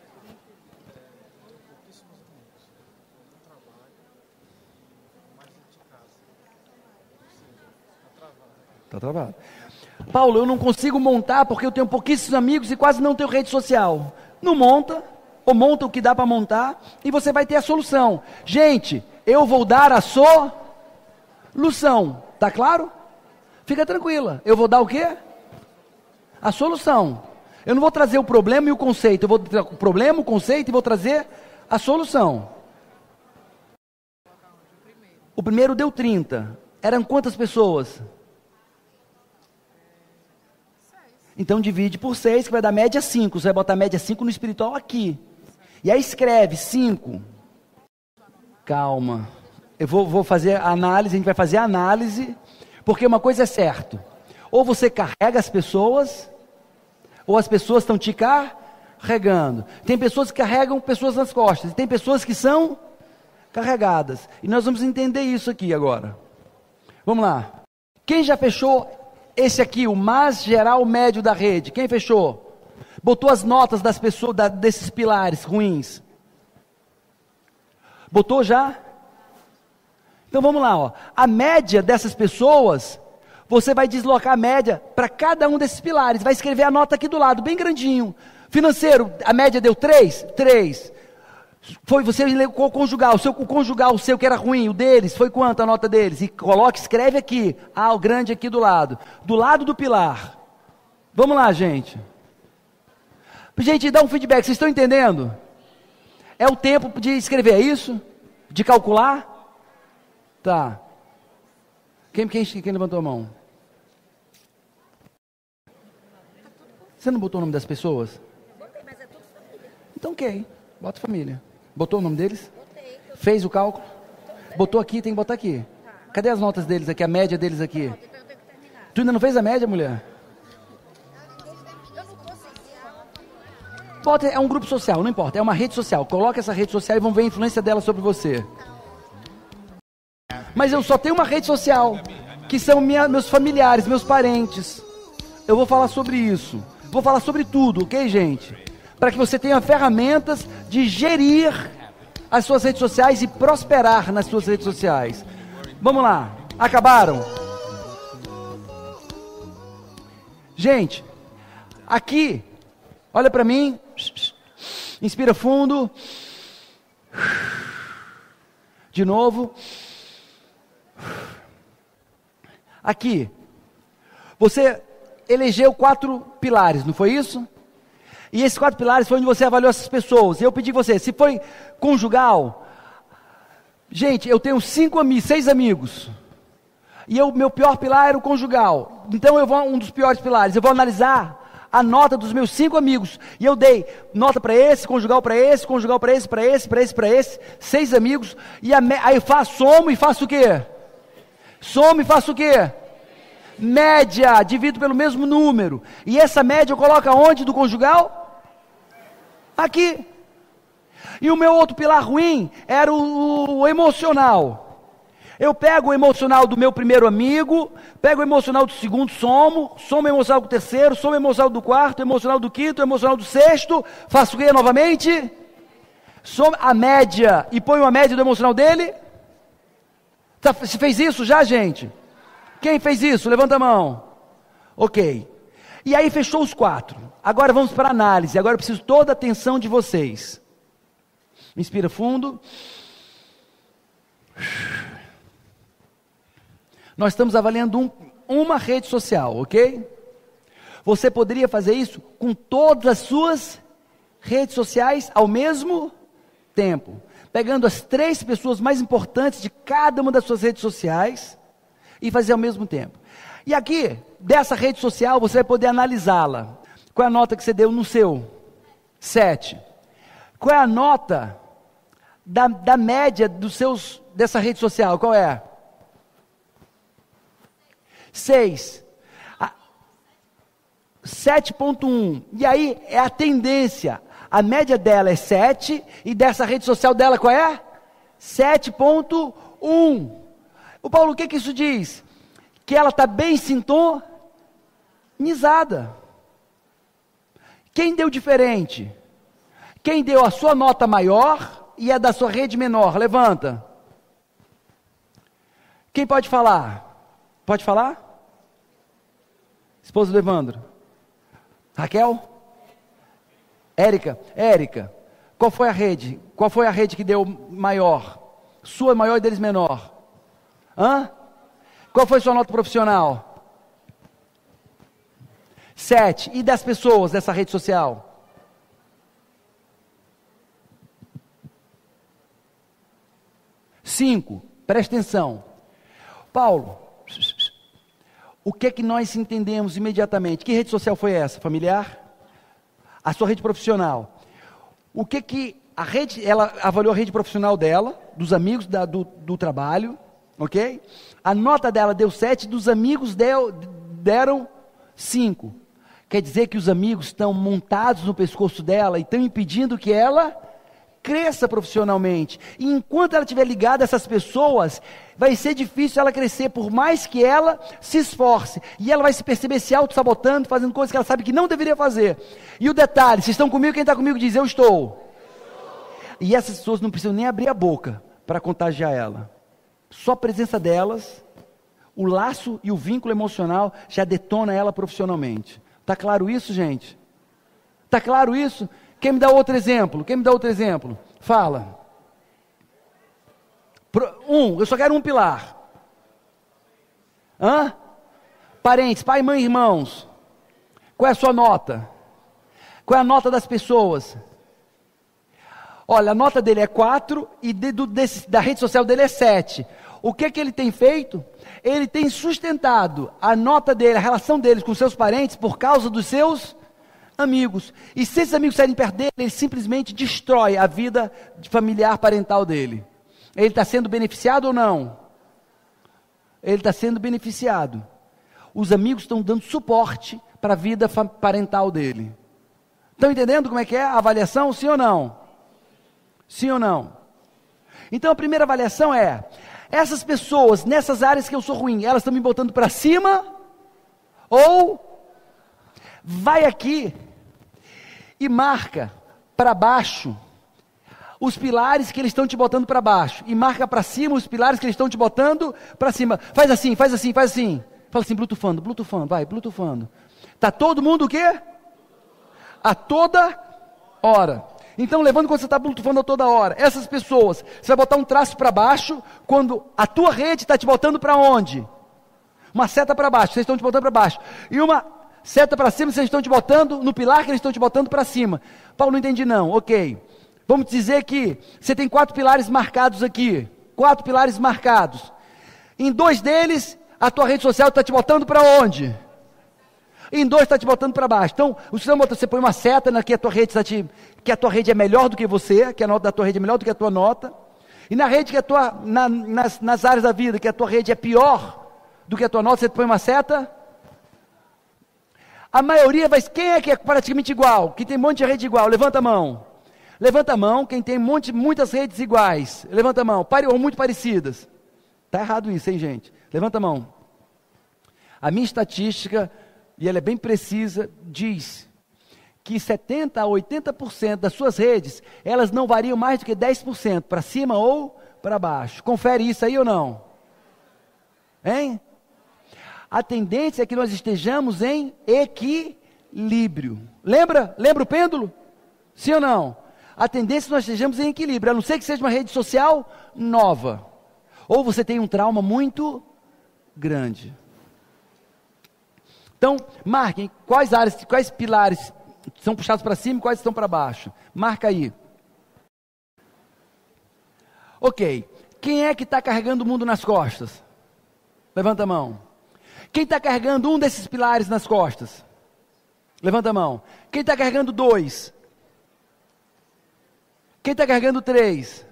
Está travado. Paulo, eu não consigo montar porque eu tenho pouquíssimos amigos e quase não tenho rede social. Não monta, ou monta o que dá para montar, e você vai ter a solução. Gente, eu vou dar a solução. Tá claro? Fica tranquila. Eu vou dar o quê? A solução. Eu não vou trazer o problema e o conceito, eu vou trazer o problema, o conceito e vou trazer a solução. O primeiro deu trinta. Eram quantas pessoas? Então divide por seis, que vai dar média cinco. Você vai botar média cinco no espiritual aqui. E aí escreve cinco. Calma. Eu vou, vou fazer a análise, a gente vai fazer a análise, porque uma coisa é certa. Ou você carrega as pessoas, ou as pessoas estão te carregando. Tem pessoas que carregam pessoas nas costas, e tem pessoas que são carregadas. E nós vamos entender isso aqui agora. Vamos lá. Quem já fechou esse aqui, o mais geral médio da rede? Quem fechou? Botou as notas das pessoas, da, desses pilares ruins. Botou já? Então vamos lá, ó. A média dessas pessoas, você vai deslocar a média para cada um desses pilares. Vai escrever a nota aqui do lado, bem grandinho. Financeiro, a média deu três? três. Foi, você elegeu o conjugal, o, seu, o conjugal, o seu que era ruim, o deles, foi quanto a nota deles? E coloca, escreve aqui. Ah, o grande aqui do lado. Do lado do pilar. Vamos lá, gente. Gente, dá um feedback, vocês estão entendendo? É o tempo de escrever, é isso? De calcular? Tá. Quem, quem, quem levantou a mão? Você não botou o nome das pessoas? Botei, mas é tudo família. Então ok, bota família. Botou o nome deles? Botei. Fez o cálculo? Botou aqui, tem que botar aqui. Tá. Cadê as notas deles aqui, a média deles aqui? Não, depois eu tenho que terminar. Tu ainda não fez a média, mulher? Eu não consegui. Bota, é um grupo social, não importa, é uma rede social. Coloca essa rede social e vão ver a influência dela sobre você. Mas eu só tenho uma rede social, que são minha, meus familiares, meus parentes. Eu vou falar sobre isso. Vou falar sobre tudo, ok, gente? Para que você tenha ferramentas de gerir as suas redes sociais e prosperar nas suas redes sociais. Vamos lá, acabaram? Gente, aqui, olha para mim, inspira fundo, de novo, aqui, você elegeu quatro pilares, não foi isso? E esses quatro pilares foi onde você avaliou essas pessoas, e eu pedi você, se foi conjugal, gente, eu tenho cinco amigos, seis amigos, e o meu pior pilar era o conjugal, então eu vou, um dos piores pilares, eu vou analisar a nota dos meus cinco amigos, e eu dei nota para esse, conjugal para esse, conjugal para esse, para esse, para esse, para esse, seis amigos, e a, aí eu faço, somo e faço o quê? Somo e faço o quê? Média, divido pelo mesmo número, e essa média eu coloco aonde do conjugal? Aqui. E o meu outro pilar ruim era o, o emocional. Eu pego o emocional do meu primeiro amigo, pego o emocional do segundo, somo, somo o emocional do terceiro, somo o emocional do quarto, emocional do quinto, emocional do sexto, faço o que novamente? Somo a média, e ponho a média do emocional dele. Tá, se fez isso já, gente? Quem fez isso? Levanta a mão. Ok. E aí fechou os quatro. Agora vamos para a análise, agora eu preciso toda a atenção de vocês. Inspira fundo. Nós estamos avaliando um, uma rede social, ok? Você poderia fazer isso com todas as suas redes sociais ao mesmo tempo. Pegando as três pessoas mais importantes de cada uma das suas redes sociais e fazer ao mesmo tempo. E aqui, dessa rede social, você vai poder analisá-la. Qual é a nota que você deu no seu? Sete. Qual é a nota da, da média dos seus, dessa rede social? Qual é? seis. sete ponto um. E aí é a tendência. A média dela é sete. E dessa rede social dela qual é? sete ponto um. O Paulo, o que que isso diz? Que ela está bem sintonizada. Quem deu diferente? Quem deu a sua nota maior e a da sua rede menor? Levanta. Quem pode falar? Pode falar? Esposa do Evandro. Raquel? Érica? Érica, qual foi a rede? Qual foi a rede que deu maior? Sua maior e deles menor? Hã? Qual foi sua nota profissional? Sete. E das pessoas dessa rede social? Cinco. Presta atenção. Paulo, o que é que nós entendemos imediatamente? Que rede social foi essa? Familiar? A sua rede profissional. O que que a rede, ela avaliou a rede profissional dela, dos amigos da, do, do trabalho, ok? A nota dela deu sete, dos amigos deu, deram cinco. Quer dizer que os amigos estão montados no pescoço dela e estão impedindo que ela cresça profissionalmente. E enquanto ela estiver ligada a essas pessoas, vai ser difícil ela crescer, por mais que ela se esforce. E ela vai se perceber se auto-sabotando, fazendo coisas que ela sabe que não deveria fazer. E o detalhe, vocês estão comigo? Quem está comigo diz, eu estou. eu estou. E essas pessoas não precisam nem abrir a boca para contagiar ela. Só a presença delas, o laço e o vínculo emocional já detona ela profissionalmente. Está claro isso, gente? Está claro isso? Quem me dá outro exemplo? Quem me dá outro exemplo? Fala. Um, eu só quero um pilar. Hã? Parentes, pai, mãe, irmãos. Qual é a sua nota? Qual é a nota das pessoas? Olha, a nota dele é quatro e de, do, desse, da rede social dele é sete. O que que ele tem feito? Ele tem sustentado a nota dele, a relação deles com seus parentes por causa dos seus amigos. E se esses amigos saírem perto dele, ele simplesmente destrói a vida familiar parental dele. Ele está sendo beneficiado ou não? Ele está sendo beneficiado. Os amigos estão dando suporte para a vida parental dele. Estão entendendo como é que é a avaliação? Sim ou não? Sim ou não? Então a primeira avaliação é, essas pessoas, nessas áreas que eu sou ruim, elas estão me botando para cima? Ou vai aqui e marca para baixo os pilares que eles estão te botando para baixo. E marca para cima os pilares que eles estão te botando para cima. Faz assim, faz assim, faz assim. Fala assim, bluetoothando, bluetoothando, vai, bluetoothando. Está todo mundo o quê? A toda hora. Então, levando quando você está bluetoothando a toda hora, essas pessoas, você vai botar um traço para baixo, quando a tua rede está te botando para onde? Uma seta para baixo, vocês estão te botando para baixo. E uma seta para cima, vocês estão te botando no pilar que eles estão te botando para cima. Paulo, não entendi não, ok. Vamos dizer que você tem quatro pilares marcados aqui. Quatro pilares marcados. Em dois deles, a tua rede social está te botando para onde? Em dois está te botando para baixo. Então, você põe uma seta na que a tua rede está te, que a tua rede é melhor do que você, que a nota da tua rede é melhor do que a tua nota. E na rede que a tua, na, nas, nas áreas da vida, que a tua rede é pior do que a tua nota, você põe uma seta. A maioria vai, quem é que é praticamente igual? Quem tem um monte de rede igual? Levanta a mão. Levanta a mão, quem tem um monte, muitas redes iguais. Levanta a mão, pare, ou muito parecidas. Está errado isso, hein, gente? Levanta a mão. A minha estatística, e ela é bem precisa, diz que setenta a oitenta por cento das suas redes, elas não variam mais do que dez por cento, para cima ou para baixo. Confere isso aí ou não? Hein? A tendência é que nós estejamos em equilíbrio. Lembra? Lembra o pêndulo? Sim ou não? A tendência é que nós estejamos em equilíbrio, a não ser que seja uma rede social nova. Ou você tem um trauma muito grande. Então, marquem quais áreas, quais pilares são puxados para cima e quais estão para baixo. Marca aí. Ok. Quem é que está carregando o mundo nas costas? Levanta a mão. Quem está carregando um desses pilares nas costas? Levanta a mão. Quem está carregando dois? Quem está carregando três?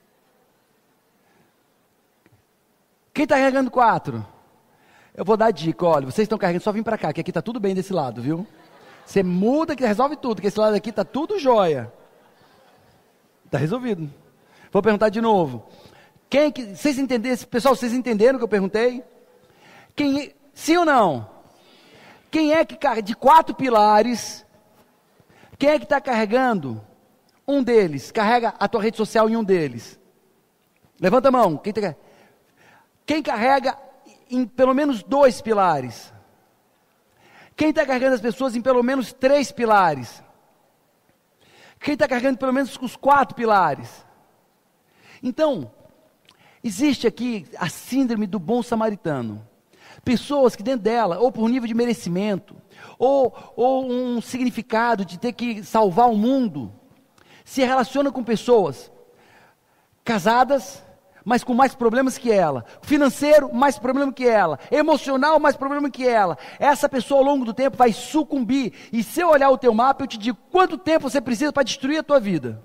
Quem está carregando quatro? Eu vou dar a dica, olha, vocês estão carregando, só vim para cá, que aqui está tudo bem desse lado, viu? Você muda que resolve tudo, que esse lado aqui está tudo jóia. Está resolvido. Vou perguntar de novo. Quem que, vocês entenderam, pessoal, vocês entenderam o que eu perguntei? Quem, sim ou não? Quem é que, de quatro pilares, quem é que está carregando um deles? Carrega a tua rede social em um deles. Levanta a mão. Quem, tá, quem carrega em pelo menos dois pilares? Quem está carregando as pessoas em pelo menos três pilares? Quem está carregando pelo menos os quatro pilares? Então, existe aqui a síndrome do bom samaritano. Pessoas que dentro dela, ou por nível de merecimento, ou, ou um significado de ter que salvar o mundo, se relacionam com pessoas casadas, mas com mais problemas que ela, financeiro, mais problema que ela, emocional, mais problema que ela. Essa pessoa ao longo do tempo vai sucumbir, e se eu olhar o teu mapa, eu te digo quanto tempo você precisa para destruir a tua vida.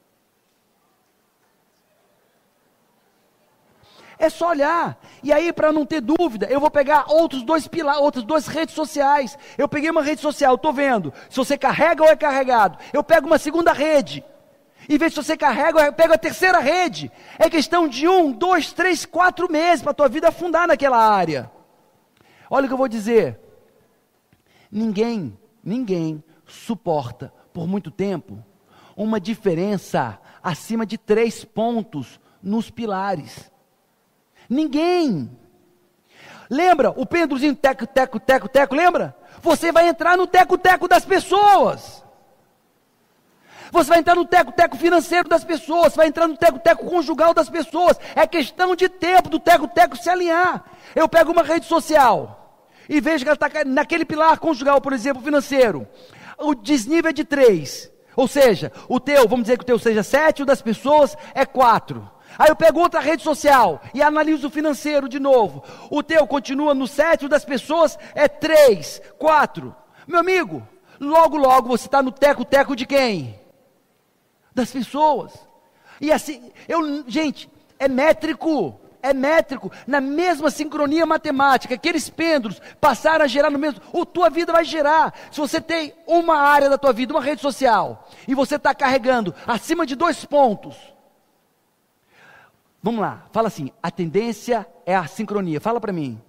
É só olhar, e aí para não ter dúvida, eu vou pegar outros dois pilares, outras duas redes sociais. Eu peguei uma rede social, estou vendo, se você carrega ou é carregado. Eu pego uma segunda rede, e vejo se você carrega ou eu pego a terceira rede. É questão de um, dois, três, quatro meses para a tua vida afundar naquela área. Olha o que eu vou dizer, ninguém, ninguém suporta por muito tempo uma diferença acima de três pontos nos pilares. Ninguém. Lembra o pêndulozinho teco, teco, teco, teco, lembra? Você vai entrar no teco, teco das pessoas. Você vai entrar no teco, teco financeiro das pessoas. Você vai entrar no teco, teco conjugal das pessoas. É questão de tempo do teco, teco se alinhar. Eu pego uma rede social e vejo que ela está naquele pilar conjugal, por exemplo, financeiro. O desnível é de três. Ou seja, o teu, vamos dizer que o teu seja sete, o das pessoas é quatro. Aí eu pego outra rede social e analiso o financeiro de novo. O teu continua no sete, o das pessoas é três, quatro. Meu amigo, logo logo você está no teco-teco de quem? Das pessoas. E assim, eu, gente, é métrico, é métrico. Na mesma sincronia matemática, aqueles pêndulos passaram a gerar no mesmo, a tua vida vai gerar. Se você tem uma área da tua vida, uma rede social, e você está carregando acima de dois pontos, vamos lá, fala assim, a tendência é a sincronia, fala para mim.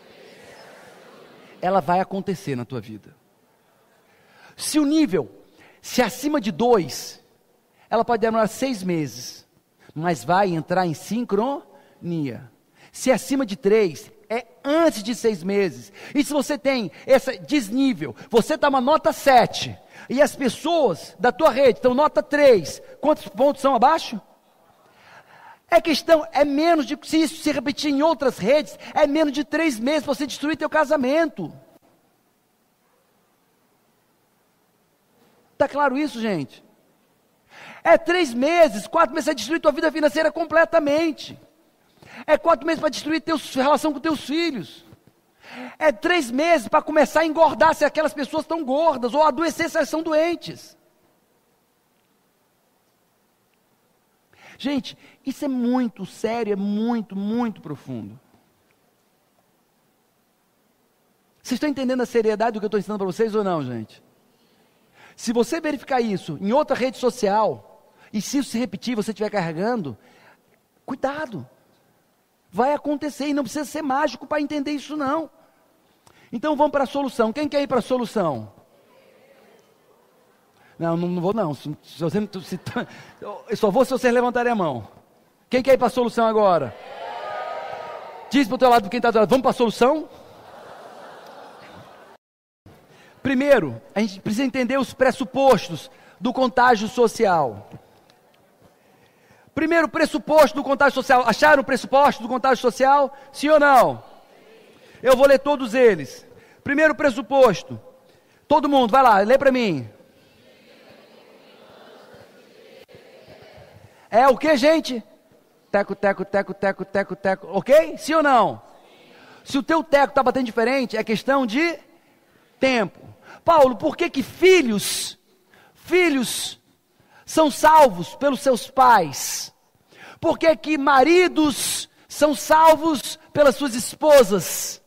Ela vai acontecer na tua vida. Se o nível, se acima de dois, ela pode demorar seis meses, mas vai entrar em sincronia. Se é acima de três, é antes de seis meses. E se você tem esse desnível, você está uma nota sete, e as pessoas da tua rede estão nota três, quantos pontos são abaixo? É questão, é menos de, se isso se repetir em outras redes, é menos de três meses para você destruir teu casamento. Está claro isso, gente? É três meses, quatro meses para destruir tua vida financeira completamente. É quatro meses para destruir tua relação com teus filhos. É três meses para começar a engordar se aquelas pessoas estão gordas, ou adoecer se elas são doentes. Gente, isso é muito sério, é muito, muito profundo. Vocês estão entendendo a seriedade do que eu estou ensinando para vocês ou não, gente? Se você verificar isso em outra rede social, e se isso se repetir, você estiver carregando, cuidado. Vai acontecer, e não precisa ser mágico para entender isso não. Então vamos para a solução. Quem quer ir para a solução? Não, não, não vou não. Se, se você, se, eu só vou se vocês levantarem a mão. Quem quer ir para a solução agora? Diz para o teu lado, quem está do lado, vamos para a solução? Primeiro, a gente precisa entender os pressupostos do contágio social. Primeiro pressuposto do contágio social. Acharam o pressuposto do contágio social? Sim ou não? Eu vou ler todos eles. Primeiro pressuposto. Todo mundo, vai lá, lê para mim. É o que, gente? Teco, teco, teco, teco, teco, teco. Ok? Sim ou não? Se o teu teco está batendo diferente, é questão de tempo. Paulo, por que que filhos, filhos são salvos pelos seus pais? Por que que maridos são salvos pelas suas esposas?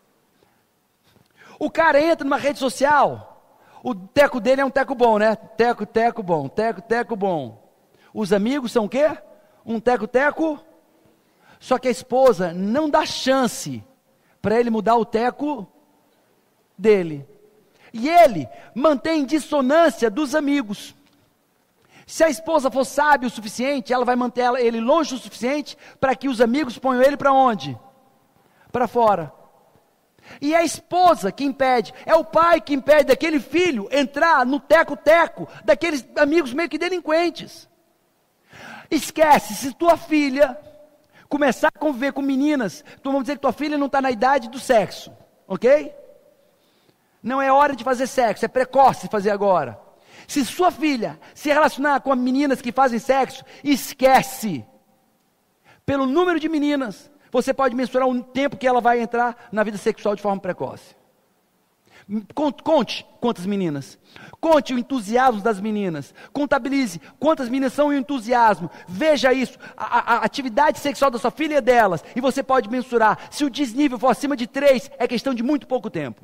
O cara entra numa rede social, o teco dele é um teco bom, né? Teco, teco bom, teco, teco bom. Os amigos são o quê? Um teco-teco. Só que a esposa não dá chance para ele mudar o teco dele. E ele mantém dissonância dos amigos. Se a esposa for sábia o suficiente, ela vai manter ele longe o suficiente para que os amigos ponham ele para onde? Para fora. E é a esposa que impede, é o pai que impede daquele filho entrar no teco-teco daqueles amigos meio que delinquentes. Esquece, se tua filha começar a conviver com meninas, então vamos dizer que tua filha não está na idade do sexo, ok? Não é hora de fazer sexo, é precoce fazer agora. Se sua filha se relacionar com meninas que fazem sexo, esquece. Pelo número de meninas, você pode mensurar o tempo que ela vai entrar na vida sexual de forma precoce. Conte quantas meninas, conte o entusiasmo das meninas, contabilize quantas meninas são em entusiasmo, veja isso, a, a, a atividade sexual da sua filha é delas, e você pode mensurar, se o desnível for acima de três, é questão de muito pouco tempo.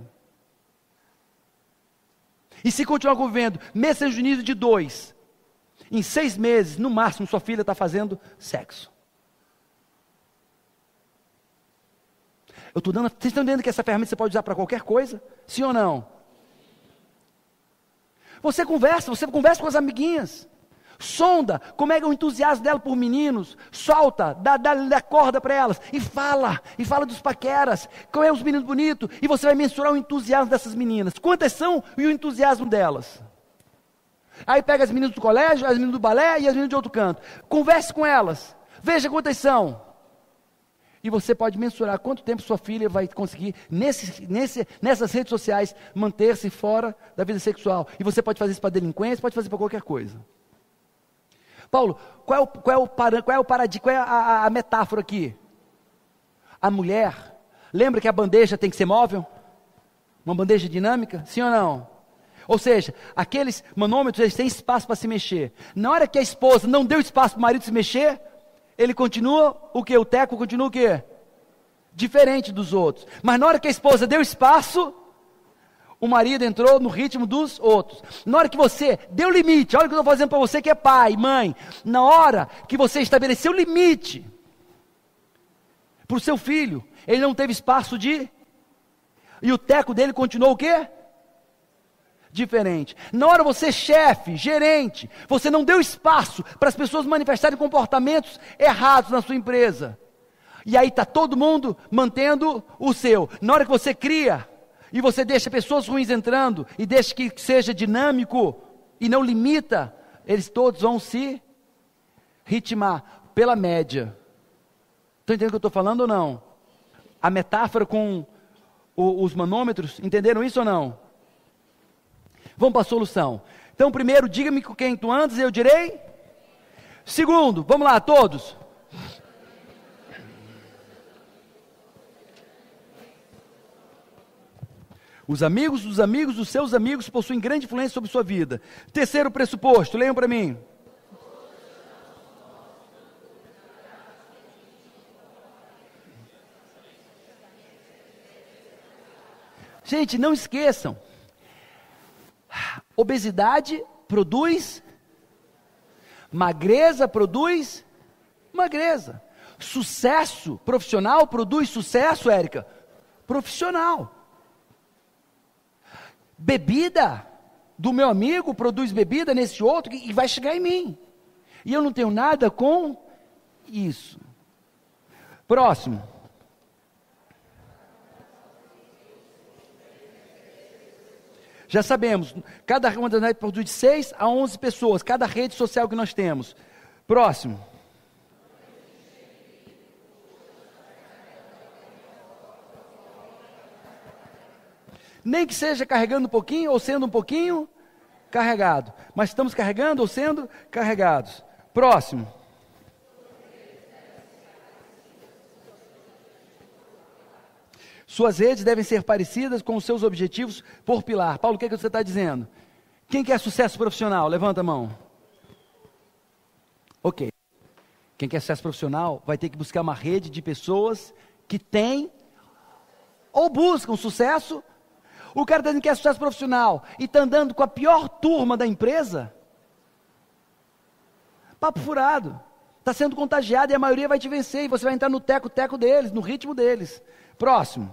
E se continuar convivendo, mesmo seja o nível de dois, em seis meses, no máximo, sua filha está fazendo sexo. Eu estou dando, vocês estão entendendo que essa ferramenta você pode usar para qualquer coisa? Sim ou não? Você conversa, você conversa com as amiguinhas. Sonda como é, que é o entusiasmo dela por meninos. Solta, dá, dá, dá corda para elas. E fala, e fala dos paqueras. Qual é os meninos bonitos? E você vai mensurar o entusiasmo dessas meninas. Quantas são e o entusiasmo delas? Aí pega as meninas do colégio, as meninas do balé e as meninas de outro canto. Converse com elas. Veja quantas são. E você pode mensurar quanto tempo sua filha vai conseguir, nesse, nesse, nessas redes sociais, manter-se fora da vida sexual. E você pode fazer isso para delinquência, pode fazer para qualquer coisa. Paulo, qual é o, qual é o, para, qual é o paradigma, qual é a, a, a metáfora aqui? A mulher, lembra que a bandeja tem que ser móvel? Uma bandeja dinâmica? Sim ou não? Ou seja, aqueles manômetros, eles têm espaço para se mexer. Na hora que a esposa não deu espaço para o marido se mexer, ele continua o quê? O teco continua o quê? Diferente dos outros. Mas na hora que a esposa deu espaço, o marido entrou no ritmo dos outros. Na hora que você deu limite, olha o que eu estou fazendo para você que é pai, mãe. Na hora que você estabeleceu limite para o seu filho, ele não teve espaço de... E o teco dele continuou o quê? diferente. Na hora você, chefe, gerente, você não deu espaço para as pessoas manifestarem comportamentos errados na sua empresa. E aí está todo mundo mantendo o seu. Na hora que você cria, e você deixa pessoas ruins entrando, e deixa que seja dinâmico, e não limita, eles todos vão se ritmar pela média. Estão entendendo o que eu estou falando ou não? A metáfora com o, os manômetros, entenderam isso ou não? Vamos para a solução. Então, primeiro, diga-me com quem tu andas e eu direi. Segundo, vamos lá, todos. Os amigos dos amigos dos seus amigos possuem grande influência sobre sua vida. Terceiro pressuposto, leiam para mim. Gente, não esqueçam. Obesidade produz magreza, produz magreza. Sucesso profissional produz sucesso, Érica, profissional. Bebida do meu amigo produz bebida nesse outro e vai chegar em mim. E eu não tenho nada com isso. Próximo. Já sabemos, cada uma das redes produz de seis a onze pessoas, cada rede social que nós temos. Próximo. Nem que seja carregando um pouquinho ou sendo um pouquinho carregado. Mas estamos carregando ou sendo carregados. Próximo. Suas redes devem ser parecidas com os seus objetivos por pilar. Paulo, o que, é que você está dizendo? Quem quer sucesso profissional? Levanta a mão. Ok. Quem quer sucesso profissional vai ter que buscar uma rede de pessoas que têm ou buscam sucesso. O cara está dizendo que quer sucesso profissional e está andando com a pior turma da empresa. Papo furado. Está sendo contagiado e a maioria vai te vencer. E você vai entrar no teco-teco deles, no ritmo deles. Próximo.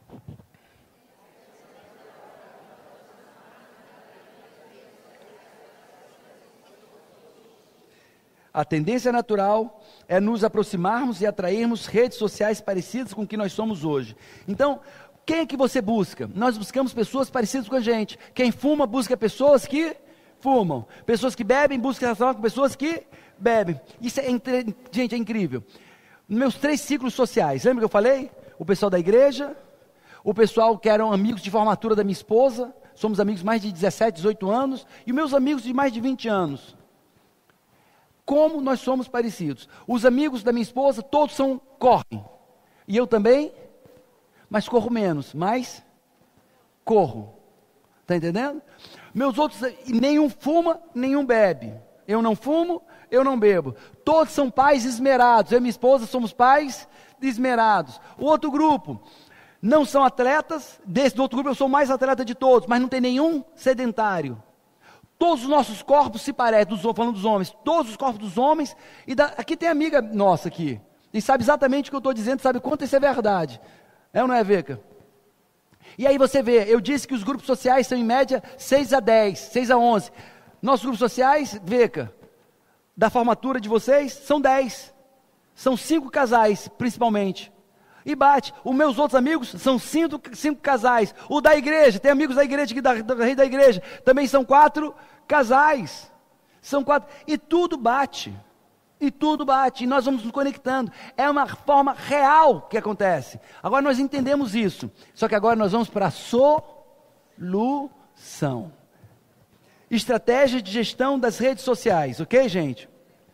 A tendência natural é nos aproximarmos e atrairmos redes sociais parecidas com o que nós somos hoje. Então, quem é que você busca? Nós buscamos pessoas parecidas com a gente. Quem fuma busca pessoas que fumam. Pessoas que bebem buscam relacionar com pessoas que bebem. Isso é, gente, é incrível. Meus três ciclos sociais, lembra que eu falei? O pessoal da igreja, o pessoal que eram amigos de formatura da minha esposa, somos amigos mais de dezessete, dezoito anos, e os meus amigos de mais de vinte anos. Como nós somos parecidos. Os amigos da minha esposa, todos são, correm. E eu também, mas corro menos, mas corro. Está entendendo? Meus outros, nenhum fuma, nenhum bebe. Eu não fumo, eu não bebo. Todos são pais esmerados. Eu e minha esposa somos pais esmerados. O outro grupo, não são atletas. Desse do outro grupo eu sou o mais atleta de todos, mas não tem nenhum sedentário. Todos os nossos corpos se parecem, dos, falando dos homens, todos os corpos dos homens, e da, aqui tem amiga nossa aqui, e sabe exatamente o que eu estou dizendo, sabe quanto isso é verdade. É ou não é, Veca? E aí você vê, eu disse que os grupos sociais são em média seis a dez, seis a onze. Nossos grupos sociais, Veca, da formatura de vocês, são dez. São cinco casais, principalmente. E bate. Os meus outros amigos são cinco, cinco casais. O da igreja, tem amigos da igreja aqui, da, da rei da igreja, também são quatro casais. São quatro. E tudo bate. E tudo bate. E nós vamos nos conectando. É uma forma real que acontece. Agora nós entendemos isso. Só que agora nós vamos para a solução. Estratégia de gestão das redes sociais. Ok, gente?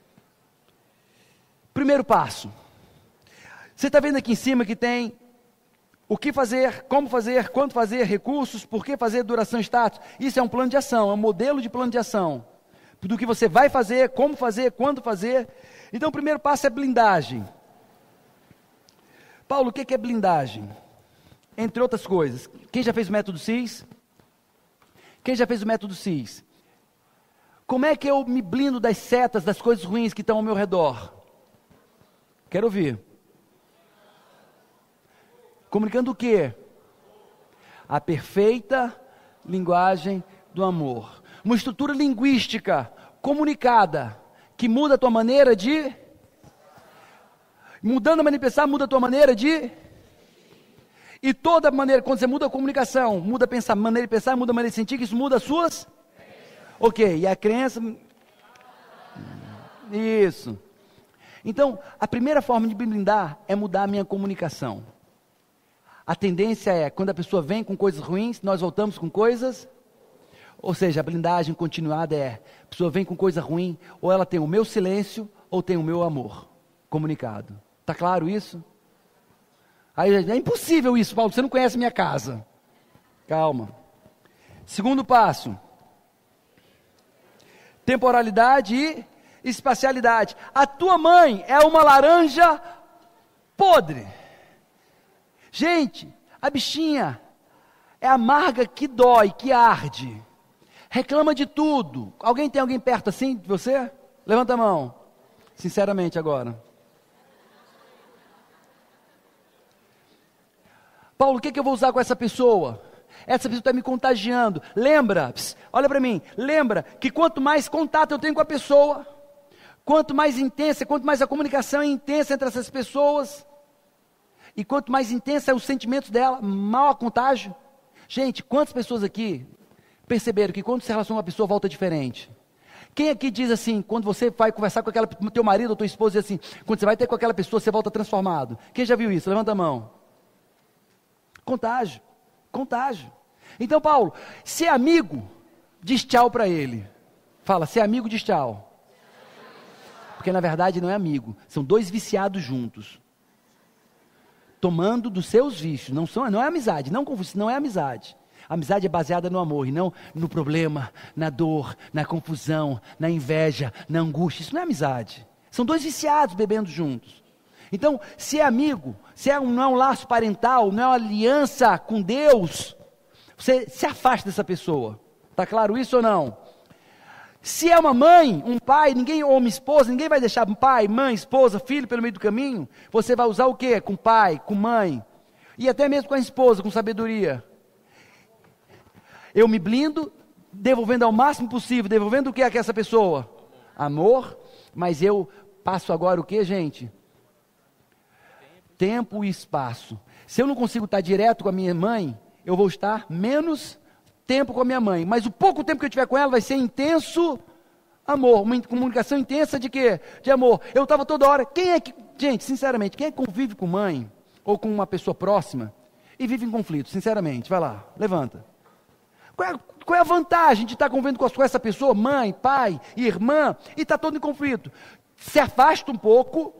Primeiro passo. Você está vendo aqui em cima que tem o que fazer, como fazer, quando fazer, recursos, por que fazer, duração e status. Isso é um plano de ação, é um modelo de plano de ação. Do que você vai fazer, como fazer, quando fazer. Então o primeiro passo é blindagem. Paulo, o que é blindagem? Entre outras coisas. Quem já fez o método C I S? Quem já fez o método C I S? Como é que eu me blindo das setas, das coisas ruins que estão ao meu redor? Quero ouvir. Comunicando o quê? A perfeita linguagem do amor. Uma estrutura linguística comunicada, que muda a tua maneira de... Mudando a maneira de pensar, muda a tua maneira de... E toda maneira, quando você muda a comunicação, muda a pensar, maneira de pensar, muda a maneira de sentir, que isso muda as suas... Ok, e a crença... Isso. Então, a primeira forma de me blindar é mudar a minha comunicação. A tendência é, quando a pessoa vem com coisas ruins, nós voltamos com coisas... Ou seja, a blindagem continuada é, a pessoa vem com coisa ruim, ou ela tem o meu silêncio, ou tem o meu amor comunicado. Está claro isso? Aí, é impossível isso, Paulo, você não conhece minha casa. Calma. Segundo passo. Temporalidade e espacialidade. A tua mãe é uma laranja podre. Gente, a bichinha é amarga que dói, que arde. Reclama de tudo. Alguém tem alguém perto assim de você? Levanta a mão. Sinceramente agora. Paulo, o que, que eu vou usar com essa pessoa? Essa pessoa está me contagiando. Lembra, pss, olha para mim, lembra que quanto mais contato eu tenho com a pessoa, quanto mais intensa, quanto mais a comunicação é intensa entre essas pessoas, e quanto mais intensa é os sentimentos dela, maior a contágio. Gente, quantas pessoas aqui perceberam que quando se relaciona com uma pessoa, volta diferente? Quem aqui diz assim, quando você vai conversar com aquela, teu marido ou tua esposa, diz assim, quando você vai ter com aquela pessoa, você volta transformado? Quem já viu isso? Levanta a mão. Contágio, contágio. Então, Paulo, ser amigo, diz tchau para ele. Fala, ser amigo, diz tchau. Porque na verdade não é amigo, são dois viciados juntos. Tomando dos seus vícios, não, são, não é amizade, não confusão, não é amizade. A amizade é baseada no amor e não no problema, na dor, na confusão, na inveja, na angústia. Isso não é amizade. São dois viciados bebendo juntos. Então, se é amigo, se é um, não é um laço parental, não é uma aliança com Deus, você se afasta dessa pessoa. Está claro isso ou não? Se é uma mãe, um pai, ninguém, ou uma esposa, ninguém vai deixar pai, mãe, esposa, filho pelo meio do caminho. Você vai usar o quê? Com pai, com mãe. E até mesmo com a esposa, com sabedoria. Eu me blindo, devolvendo ao máximo possível, devolvendo o que a essa pessoa? Amor, mas eu passo agora o que, gente? Tempo e espaço. Se eu não consigo estar direto com a minha mãe, eu vou estar menos tempo com a minha mãe. Mas o pouco tempo que eu tiver com ela vai ser intenso amor. Uma comunicação intensa de quê? De amor. Eu estava toda hora. Quem é que, gente, sinceramente, quem é que convive com mãe ou com uma pessoa próxima e vive em conflito? Sinceramente, vai lá, levanta. Qual é, qual é a vantagem de estar convivendo com, com essa pessoa, mãe, pai, irmã, e está todo em conflito? Se afasta um pouco,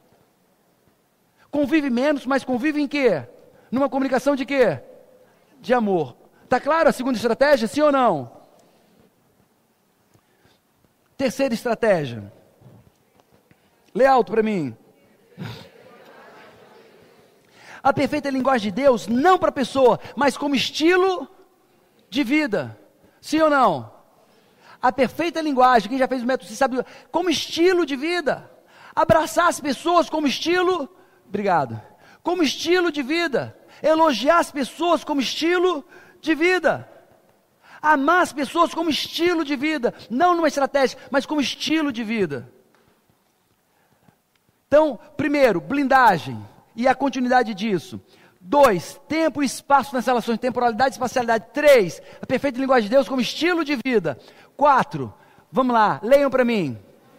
convive menos, mas convive em quê? Numa comunicação de quê? De amor. Está claro a segunda estratégia, sim ou não? Terceira estratégia. Lê alto para mim. A perfeita linguagem de Deus, não para a pessoa, mas como estilo de vida. Sim ou não? A perfeita linguagem, quem já fez o método, você sabe, como estilo de vida. Abraçar as pessoas como estilo, obrigado, como estilo de vida. Elogiar as pessoas como estilo de vida. Amar as pessoas como estilo de vida. Não numa estratégia, mas como estilo de vida. Então, primeiro, blindagem. E a continuidade disso. Dois, tempo e espaço nas relações, temporalidade e espacialidade. Três, a perfeita linguagem de Deus como estilo de vida. Quatro, vamos lá, leiam para mim.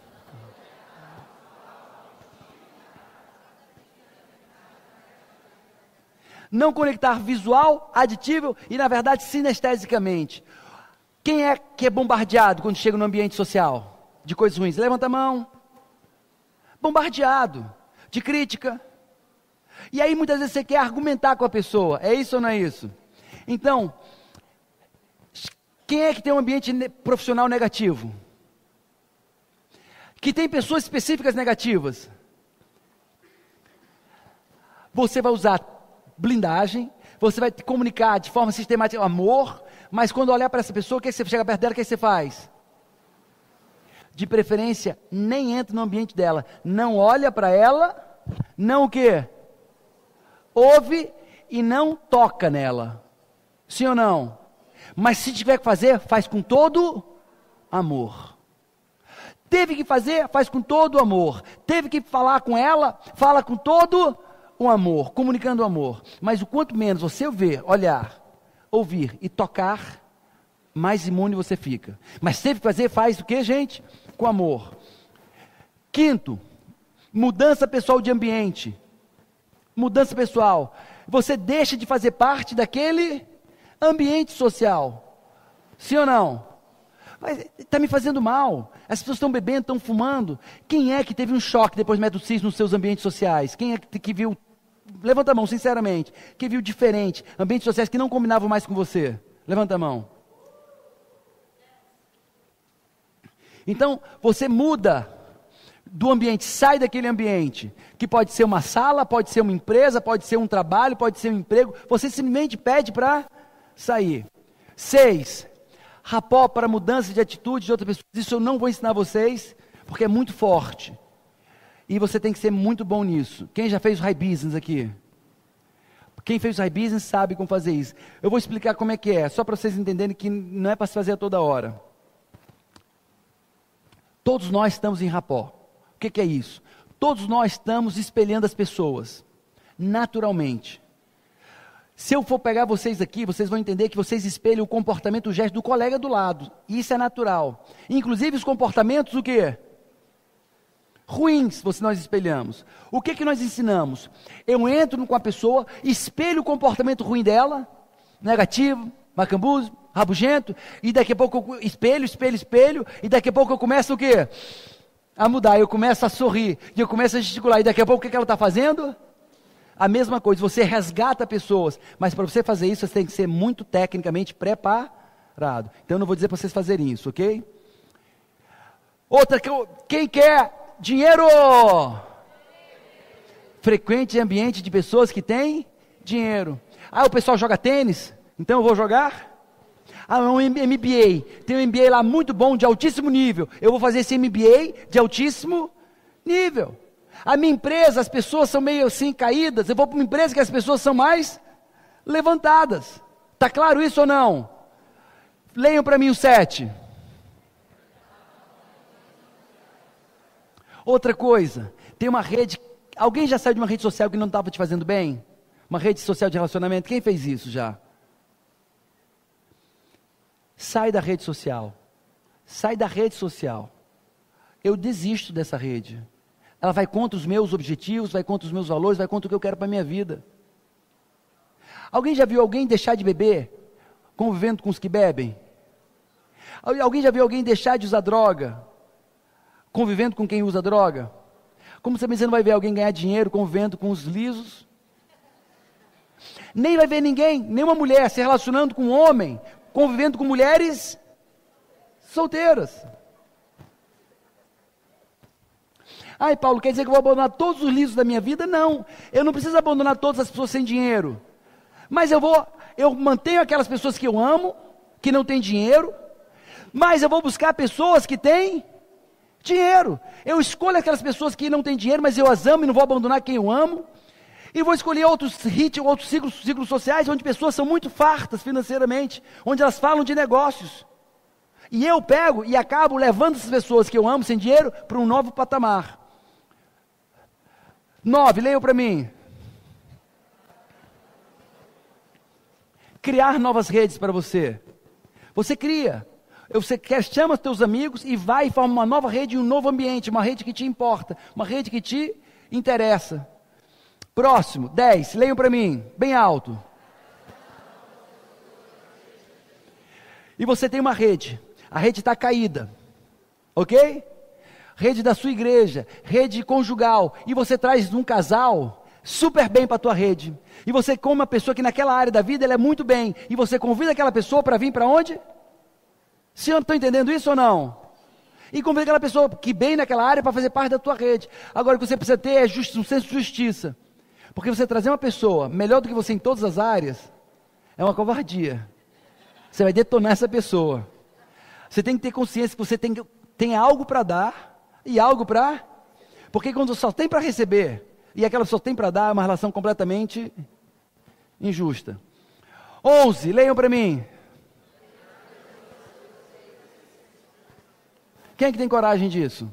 Não conectar visual, aditível e, na verdade, sinestesicamente. Quem é que é bombardeado quando chega no ambiente social? De coisas ruins? Levanta a mão. Bombardeado. De crítica. E aí muitas vezes você quer argumentar com a pessoa. É isso ou não é isso? Então, quem é que tem um ambiente ne- profissional negativo? Que tem pessoas específicas negativas? Você vai usar blindagem, você vai te comunicar de forma sistemática amor, mas quando olhar para essa pessoa, o que, é que você chega perto dela, o que, é que você faz? De preferência, nem entra no ambiente dela. Não olha para ela, não o quê? Ouve e não toca nela. Sim ou não? Mas se tiver que fazer, faz com todo amor. Teve que fazer, faz com todo amor. Teve que falar com ela, fala com todo o amor, comunicando o amor. Mas o quanto menos você ver, olhar, ouvir e tocar, mais imune você fica. Mas teve que fazer, faz o que, gente? Com amor. Quinto, mudança pessoal de ambiente. Mudança pessoal. Você deixa de fazer parte daquele ambiente social. Sim ou não? Mas está me fazendo mal. As pessoas estão bebendo, estão fumando. Quem é que teve um choque depois do método C I S nos seus ambientes sociais? Quem é que, que viu, levanta a mão, sinceramente, que viu diferente, ambientes sociais que não combinavam mais com você? Levanta a mão. Então, você muda do ambiente, sai daquele ambiente, que pode ser uma sala, pode ser uma empresa, pode ser um trabalho, pode ser um emprego, você simplesmente pede para sair. Seis, rapó para mudança de atitude de outras pessoas. Isso eu não vou ensinar vocês, porque é muito forte. E você tem que ser muito bom nisso. Quem já fez o high business aqui? Quem fez o high business sabe como fazer isso. Eu vou explicar como é que é, só para vocês entenderem que não é para se fazer a toda hora. Todos nós estamos em rapó. O que, que é isso? Todos nós estamos espelhando as pessoas, naturalmente. Se eu for pegar vocês aqui, vocês vão entender que vocês espelham o comportamento, o gesto do colega do lado. E isso é natural. Inclusive os comportamentos, o quê? Ruins, você nós espelhamos. O que que nós ensinamos? Eu entro com a pessoa, espelho o comportamento ruim dela, negativo, macambuzo, rabugento, e daqui a pouco eu espelho, espelho, espelho, e daqui a pouco eu começo o quê? A mudar, eu começo a sorrir, e eu começo a gesticular, e daqui a pouco o que, que ela está fazendo? A mesma coisa, você resgata pessoas, mas para você fazer isso, você tem que ser muito tecnicamente preparado. Então eu não vou dizer para vocês fazerem isso, ok? Outra, quem quer dinheiro? Frequente ambiente de pessoas que têm dinheiro. Ah, o pessoal joga tênis, então eu vou jogar? Ah, um M B A, tem um M B A lá muito bom, de altíssimo nível, eu vou fazer esse M B A de altíssimo nível. A minha empresa, as pessoas são meio assim caídas, eu vou para uma empresa que as pessoas são mais levantadas. Está claro isso ou não? Leiam para mim o sete. Outra coisa, tem uma rede, alguém já saiu de uma rede social que não estava te fazendo bem? Uma rede social de relacionamento, quem fez isso já? Sai da rede social, sai da rede social. Eu desisto dessa rede. Ela vai contra os meus objetivos, vai contra os meus valores, vai contra o que eu quero para a minha vida. Alguém já viu alguém deixar de beber, convivendo com os que bebem? Alguém já viu alguém deixar de usar droga, convivendo com quem usa droga? Como também você não vai ver alguém ganhar dinheiro convivendo com os lisos? Nem vai ver ninguém, nenhuma mulher se relacionando com um homem, convivendo com mulheres solteiras. Ai, Paulo, quer dizer que eu vou abandonar todos os lisos da minha vida? Não, eu não preciso abandonar todas as pessoas sem dinheiro. Mas eu vou, eu mantenho aquelas pessoas que eu amo, que não têm dinheiro, mas eu vou buscar pessoas que têm dinheiro. Eu escolho aquelas pessoas que não têm dinheiro, mas eu as amo e não vou abandonar quem eu amo. E vou escolher outros ritmos, outros ciclos, ciclos sociais, onde pessoas são muito fartas financeiramente, onde elas falam de negócios. E eu pego e acabo levando essas pessoas que eu amo sem dinheiro para um novo patamar. Nove, leiam para mim. Criar novas redes para você. Você cria. Você quer, chama os teus amigos e vai e forma uma nova rede, um novo ambiente, uma rede que te importa, uma rede que te interessa. Próximo, dez, leiam para mim, bem alto. E você tem uma rede, a rede está caída, ok? Rede da sua igreja, rede conjugal, e você traz um casal super bem para a tua rede, e você como uma pessoa que naquela área da vida ela é muito bem, e você convida aquela pessoa para vir para onde? Senhor, estão entendendo isso ou não? E convida aquela pessoa que bem naquela área para fazer parte da tua rede. Agora o que você precisa ter é justi- um senso de justiça, porque você trazer uma pessoa melhor do que você em todas as áreas, é uma covardia. Você vai detonar essa pessoa. Você tem que ter consciência que você tem, tem algo para dar, e algo para... Porque quando só tem para receber, e aquela pessoa tem para dar, é uma relação completamente injusta. onze, leiam para mim. Quem é que tem coragem disso?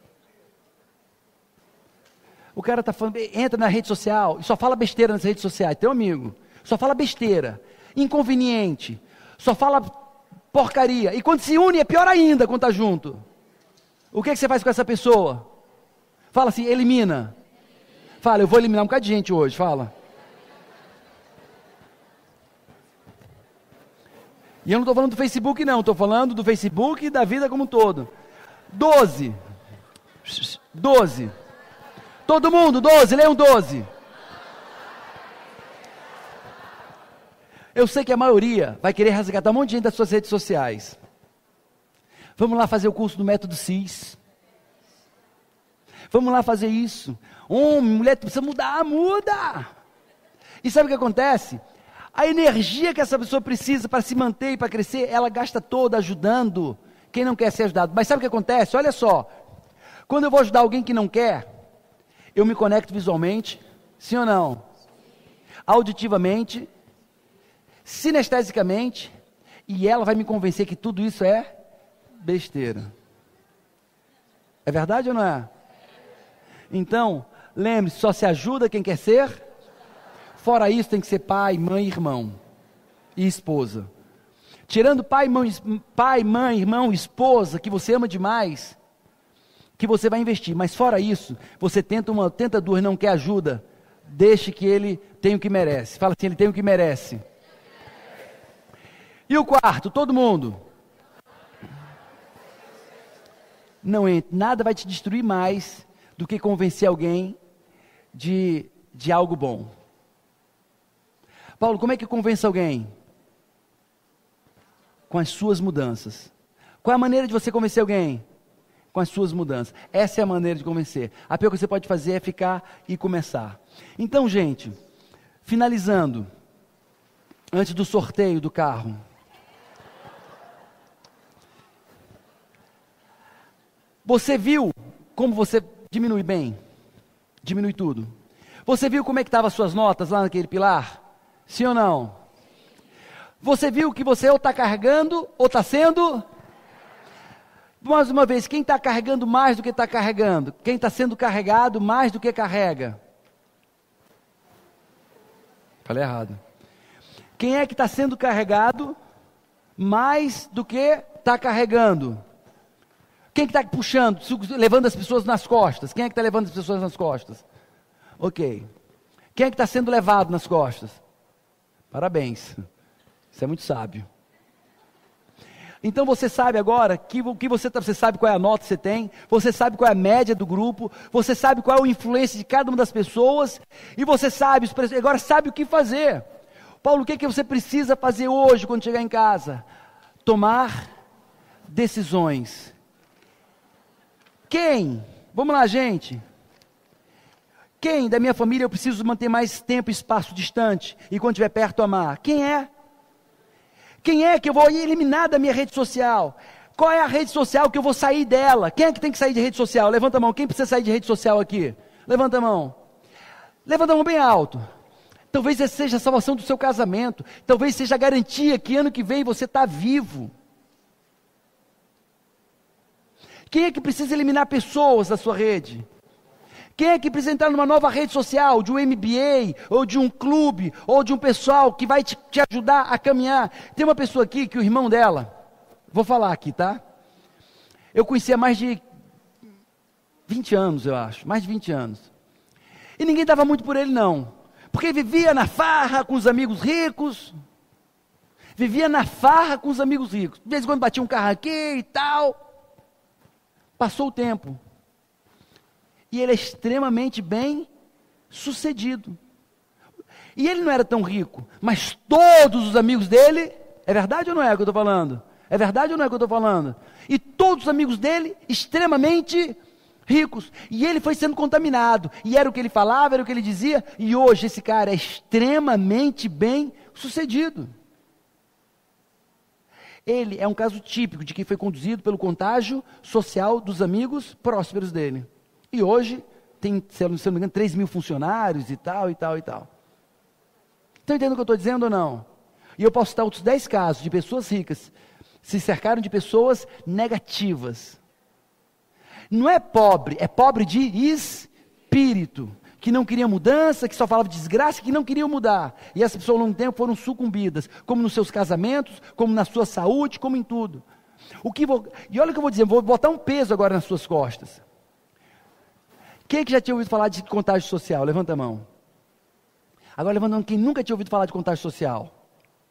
O cara tá falando, entra na rede social e só fala besteira nas redes sociais, teu amigo. Só fala besteira, inconveniente, só fala porcaria. E quando se une é pior ainda quando tá junto. O que, é que você faz com essa pessoa? Fala assim, elimina. Fala, eu vou eliminar um bocado de gente hoje, fala. E eu não estou falando do Facebook não, estou falando do Facebook e da vida como um todo. Doze. Doze. Todo mundo, doze, leiam doze. Eu sei que a maioria vai querer resgatar um monte de gente das suas redes sociais. Vamos lá fazer o curso do método C I S. Vamos lá fazer isso. Homem, mulher, precisa mudar, muda. E sabe o que acontece? A energia que essa pessoa precisa para se manter e para crescer, ela gasta toda ajudando quem não quer ser ajudado. Mas sabe o que acontece? Olha só. Quando eu vou ajudar alguém que não quer, eu me conecto visualmente, sim ou não? Auditivamente, sinestesicamente, e ela vai me convencer que tudo isso é besteira. É verdade ou não é? Então, lembre-se, só se ajuda quem quer ser. Fora isso, tem que ser pai, mãe, irmão e esposa. Tirando pai, mãe, pai, mãe, irmão, esposa, que você ama demais, que você vai investir. Mas fora isso, você tenta uma, tenta duas, não quer ajuda, deixe que ele tenha o que merece. Fala assim, ele tem o que merece. E o quarto, todo mundo. Não entre, nada vai te destruir mais do que convencer alguém de, de algo bom. Paulo, como é que convence alguém? Com as suas mudanças. Qual é a maneira de você convencer alguém? Com as suas mudanças. Essa é a maneira de convencer. A pior que você pode fazer é ficar e começar. Então, gente, finalizando, antes do sorteio do carro. Você viu como você diminui bem? Diminui tudo. Você viu como é que estavam as suas notas lá naquele pilar? Sim ou não? Você viu que você ou está carregando, ou está sendo? Mais uma vez, quem está carregando mais do que está carregando? Quem está sendo carregado mais do que carrega? Falei errado. Quem é que está sendo carregado mais do que está carregando? Quem que está puxando, levando as pessoas nas costas? Quem é que está levando as pessoas nas costas? Ok. Quem é que está sendo levado nas costas? Parabéns, isso é muito sábio. Então você sabe agora que o que você, você sabe qual é a nota que você tem, você sabe qual é a média do grupo, você sabe qual é a influência de cada uma das pessoas, e você sabe, agora sabe o que fazer. Paulo, o que, é que você precisa fazer hoje quando chegar em casa? Tomar decisões. Quem? Vamos lá, gente. Quem da minha família eu preciso manter mais tempo e espaço distante e quando estiver perto amar? Quem é? Quem é que eu vou eliminar da minha rede social? Qual é a rede social que eu vou sair dela? Quem é que tem que sair de rede social? Levanta a mão. Quem precisa sair de rede social aqui? Levanta a mão. Levanta a mão bem alto. Talvez essa seja a salvação do seu casamento. Talvez seja a garantia que ano que vem você está vivo. Quem é que precisa eliminar pessoas da sua rede? Quem é que precisa entrar numa nova rede social, de um M B A, ou de um clube, ou de um pessoal que vai te, te ajudar a caminhar? Tem uma pessoa aqui que o irmão dela, vou falar aqui, tá? Eu conheci há mais de vinte anos, eu acho, mais de vinte anos. E ninguém dava muito por ele não, porque vivia na farra com os amigos ricos, vivia na farra com os amigos ricos, de vez em quando batia um carro aqui e tal. Passou o tempo. E ele é extremamente bem sucedido. E ele não era tão rico, mas todos os amigos dele, é verdade ou não é o que eu estou falando? É verdade ou não é o que eu estou falando? E todos os amigos dele, extremamente ricos. E ele foi sendo contaminado. E era o que ele falava, era o que ele dizia. E hoje esse cara é extremamente bem sucedido. Ele é um caso típico de quem foi conduzido pelo contágio social dos amigos prósperos dele. E hoje tem, se eu não me engano, três mil funcionários e tal, e tal, e tal. Estão entendendo o que eu estou dizendo ou não? E eu posso citar outros dez casos de pessoas ricas se cercaram de pessoas negativas. Não é pobre, é pobre de espírito. Que não queria mudança, que só falava de desgraça, que não queriam mudar. E essas pessoas ao longo do tempo foram sucumbidas, como nos seus casamentos, como na sua saúde, como em tudo. O que vou, e olha o que eu vou dizer, vou botar um peso agora nas suas costas. Quem que já tinha ouvido falar de contágio social? Levanta a mão. Agora levanta a mão quem nunca tinha ouvido falar de contágio social.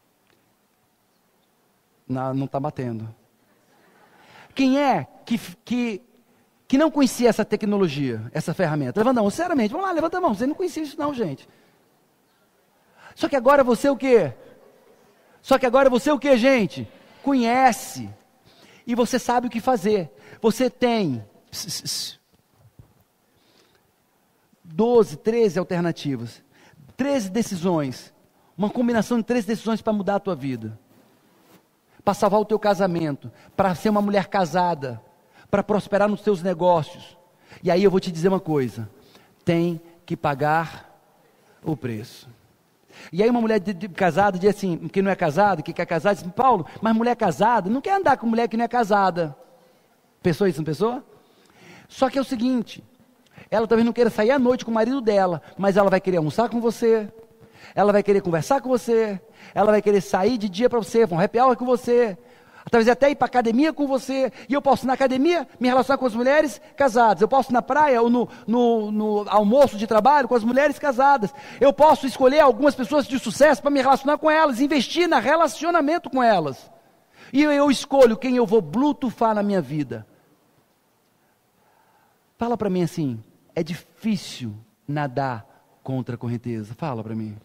Não está batendo. Quem é que... que que não conhecia essa tecnologia, essa ferramenta? Levanta a mão, sinceramente, vamos lá, levanta a mão, você não conhecia isso não, gente. Só que agora você o quê? Só que agora você o quê, gente? Conhece. E você sabe o que fazer. Você tem doze, treze alternativas, treze decisões, uma combinação de treze decisões para mudar a tua vida, para salvar o teu casamento, para ser uma mulher casada, para prosperar nos seus negócios. E aí eu vou te dizer uma coisa, tem que pagar o preço. E aí uma mulher de, de, casada diz assim, que não é casada, que quer casar, diz, Paulo, mas mulher casada não quer andar com mulher que não é casada. Pensou isso, não pensou? Só que é o seguinte, ela talvez não queira sair à noite com o marido dela, mas ela vai querer almoçar com você, ela vai querer conversar com você, ela vai querer sair de dia para você, um happy hour com você, talvez até ir para a academia com você, e eu posso na academia me relacionar com as mulheres casadas, eu posso na praia ou no, no, no almoço de trabalho com as mulheres casadas, eu posso escolher algumas pessoas de sucesso para me relacionar com elas, investir no relacionamento com elas, e eu, eu escolho quem eu vou blutufar na minha vida. Fala para mim assim, é difícil nadar contra a correnteza, fala para mim.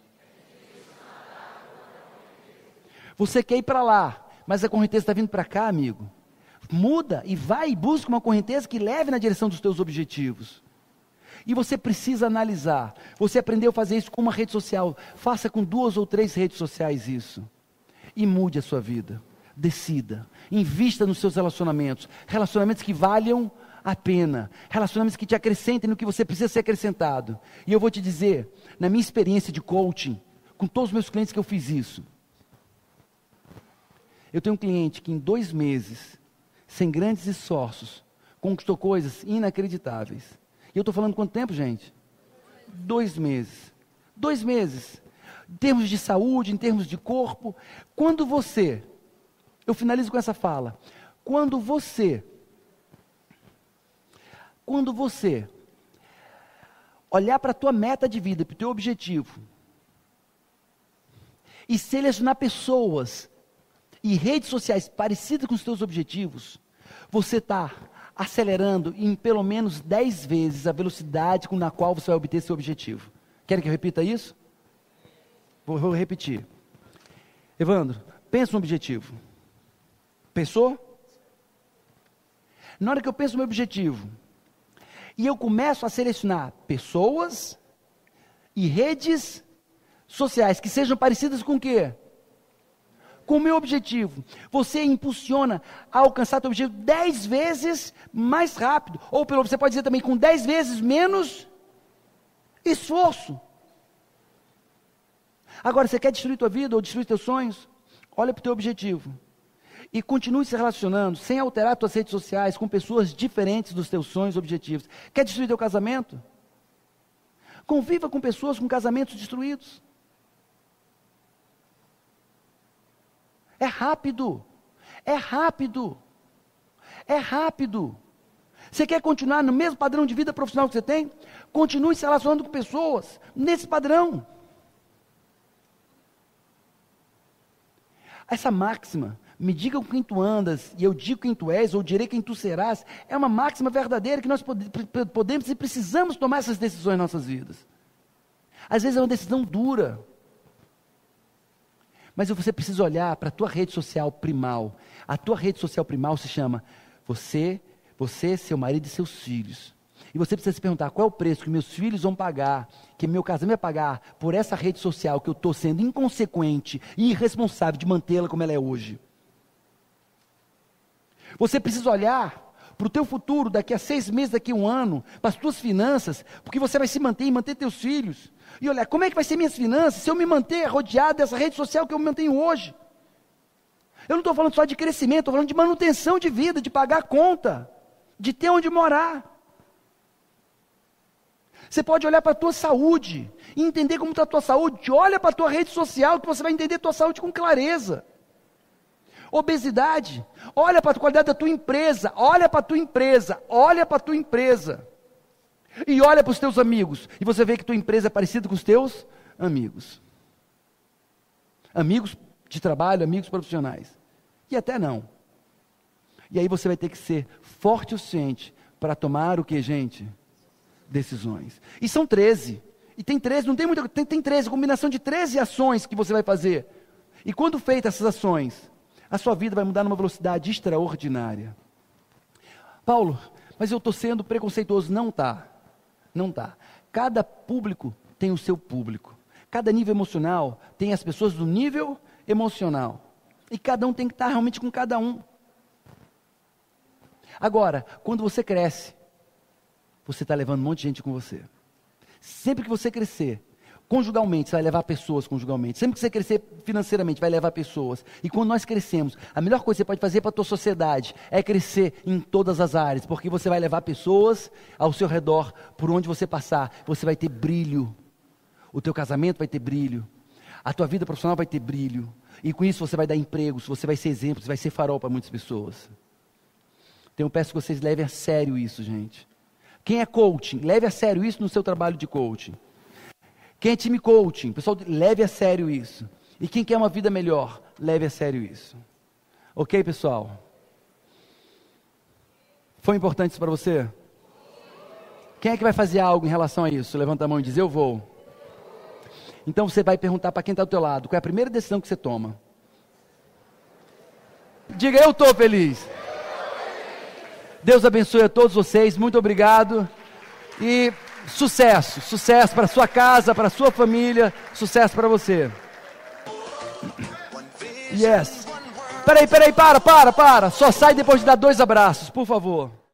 Você quer ir para lá, mas a correnteza está vindo para cá, amigo. Muda e vai e busca uma correnteza que leve na direção dos teus objetivos. E você precisa analisar. Você aprendeu a fazer isso com uma rede social. Faça com duas ou três redes sociais isso. E mude a sua vida. Decida. Invista nos seus relacionamentos. Relacionamentos que valham a pena. Relacionamentos que te acrescentem no que você precisa ser acrescentado. E eu vou te dizer, na minha experiência de coaching, com todos os meus clientes que eu fiz isso, eu tenho um cliente que em dois meses, sem grandes esforços, conquistou coisas inacreditáveis. E eu estou falando quanto tempo, gente? Dois meses. Dois meses. Em termos de saúde, em termos de corpo. Quando você, eu finalizo com essa fala, quando você, quando você olhar para a tua meta de vida, para o teu objetivo, e selecionar pessoas e redes sociais parecidas com os teus objetivos, você está acelerando em pelo menos dez vezes a velocidade com na qual você vai obter seu objetivo. Querem que eu repita isso? Vou, vou repetir. Evandro, pensa no objetivo. Pensou? Na hora que eu penso no meu objetivo, e eu começo a selecionar pessoas e redes sociais que sejam parecidas com o quê? Com o meu objetivo, você impulsiona a alcançar teu objetivo dez vezes mais rápido, ou pelo, você pode dizer também com dez vezes menos esforço. Agora, você quer destruir tua vida ou destruir teus sonhos? Olha para o teu objetivo e continue se relacionando, sem alterar tuas redes sociais, com pessoas diferentes dos teus sonhos e objetivos. Quer destruir teu casamento? Conviva com pessoas com casamentos destruídos. É rápido, é rápido, é rápido. Você quer continuar no mesmo padrão de vida profissional que você tem? Continue se relacionando com pessoas nesse padrão. Essa máxima, me diga com quem tu andas, e eu digo quem tu és, ou direi quem tu serás, é uma máxima verdadeira que nós pode, podemos e precisamos tomar essas decisões em nossas vidas. Às vezes é uma decisão dura, mas você precisa olhar para a tua rede social primal. A tua rede social primal se chama você, você, seu marido e seus filhos. E você precisa se perguntar, qual é o preço que meus filhos vão pagar, que meu casamento vai pagar, por essa rede social que eu estou sendo inconsequente e irresponsável de mantê-la como ela é hoje. Você precisa olhar para o teu futuro, daqui a seis meses, daqui a um ano, para as tuas finanças, porque você vai se manter e manter teus filhos. E olhar, como é que vai ser minhas finanças se eu me manter rodeado dessa rede social que eu me mantenho hoje? Eu não estou falando só de crescimento, estou falando de manutenção de vida, de pagar a conta. de ter onde morar. Você pode olhar para a tua saúde e entender como está a tua saúde. Olha para a tua rede social que você vai entender a tua saúde com clareza. Obesidade, olha para a qualidade da tua empresa, olha para a tua empresa, olha para a tua empresa. E olha para os teus amigos, e você vê que tua empresa é parecida com os teus amigos. Amigos de trabalho, amigos profissionais. E até não. E aí você vai ter que ser forte o suficiente para tomar o que, gente? Decisões. E são treze. E tem treze, não tem muita, tem, tem treze, combinação de treze ações que você vai fazer. E quando feitas essas ações, a sua vida vai mudar numa velocidade extraordinária. Paulo, mas eu estou sendo preconceituoso. Não está. Não está. Cada público tem o seu público. Cada nível emocional tem as pessoas do nível emocional. E cada um tem que estar realmente com cada um. Agora, quando você cresce, você está levando um monte de gente com você. Sempre que você crescer, conjugalmente, você vai levar pessoas conjugalmente. Sempre que você crescer financeiramente, vai levar pessoas. E quando nós crescemos, a melhor coisa que você pode fazer para a tua sociedade é crescer em todas as áreas, porque você vai levar pessoas ao seu redor, por onde você passar, você vai ter brilho. O teu casamento vai ter brilho. A tua vida profissional vai ter brilho. E com isso você vai dar empregos, você vai ser exemplo, você vai ser farol para muitas pessoas. Então eu peço que vocês levem a sério isso, gente. Quem é coaching, leve a sério isso no seu trabalho de coaching. Quem é time coaching, pessoal, leve a sério isso. E quem quer uma vida melhor, leve a sério isso. Ok, pessoal? Foi importante isso para você? Quem é que vai fazer algo em relação a isso? Levanta a mão e diz, eu vou. Então você vai perguntar para quem está do teu lado, qual é a primeira decisão que você toma? Diga, eu estou feliz. Deus abençoe a todos vocês, muito obrigado. E sucesso, sucesso para a sua casa, para a sua família, sucesso para você. Yes. Peraí, peraí, para, para, para. Só sai depois de dar dois abraços, por favor.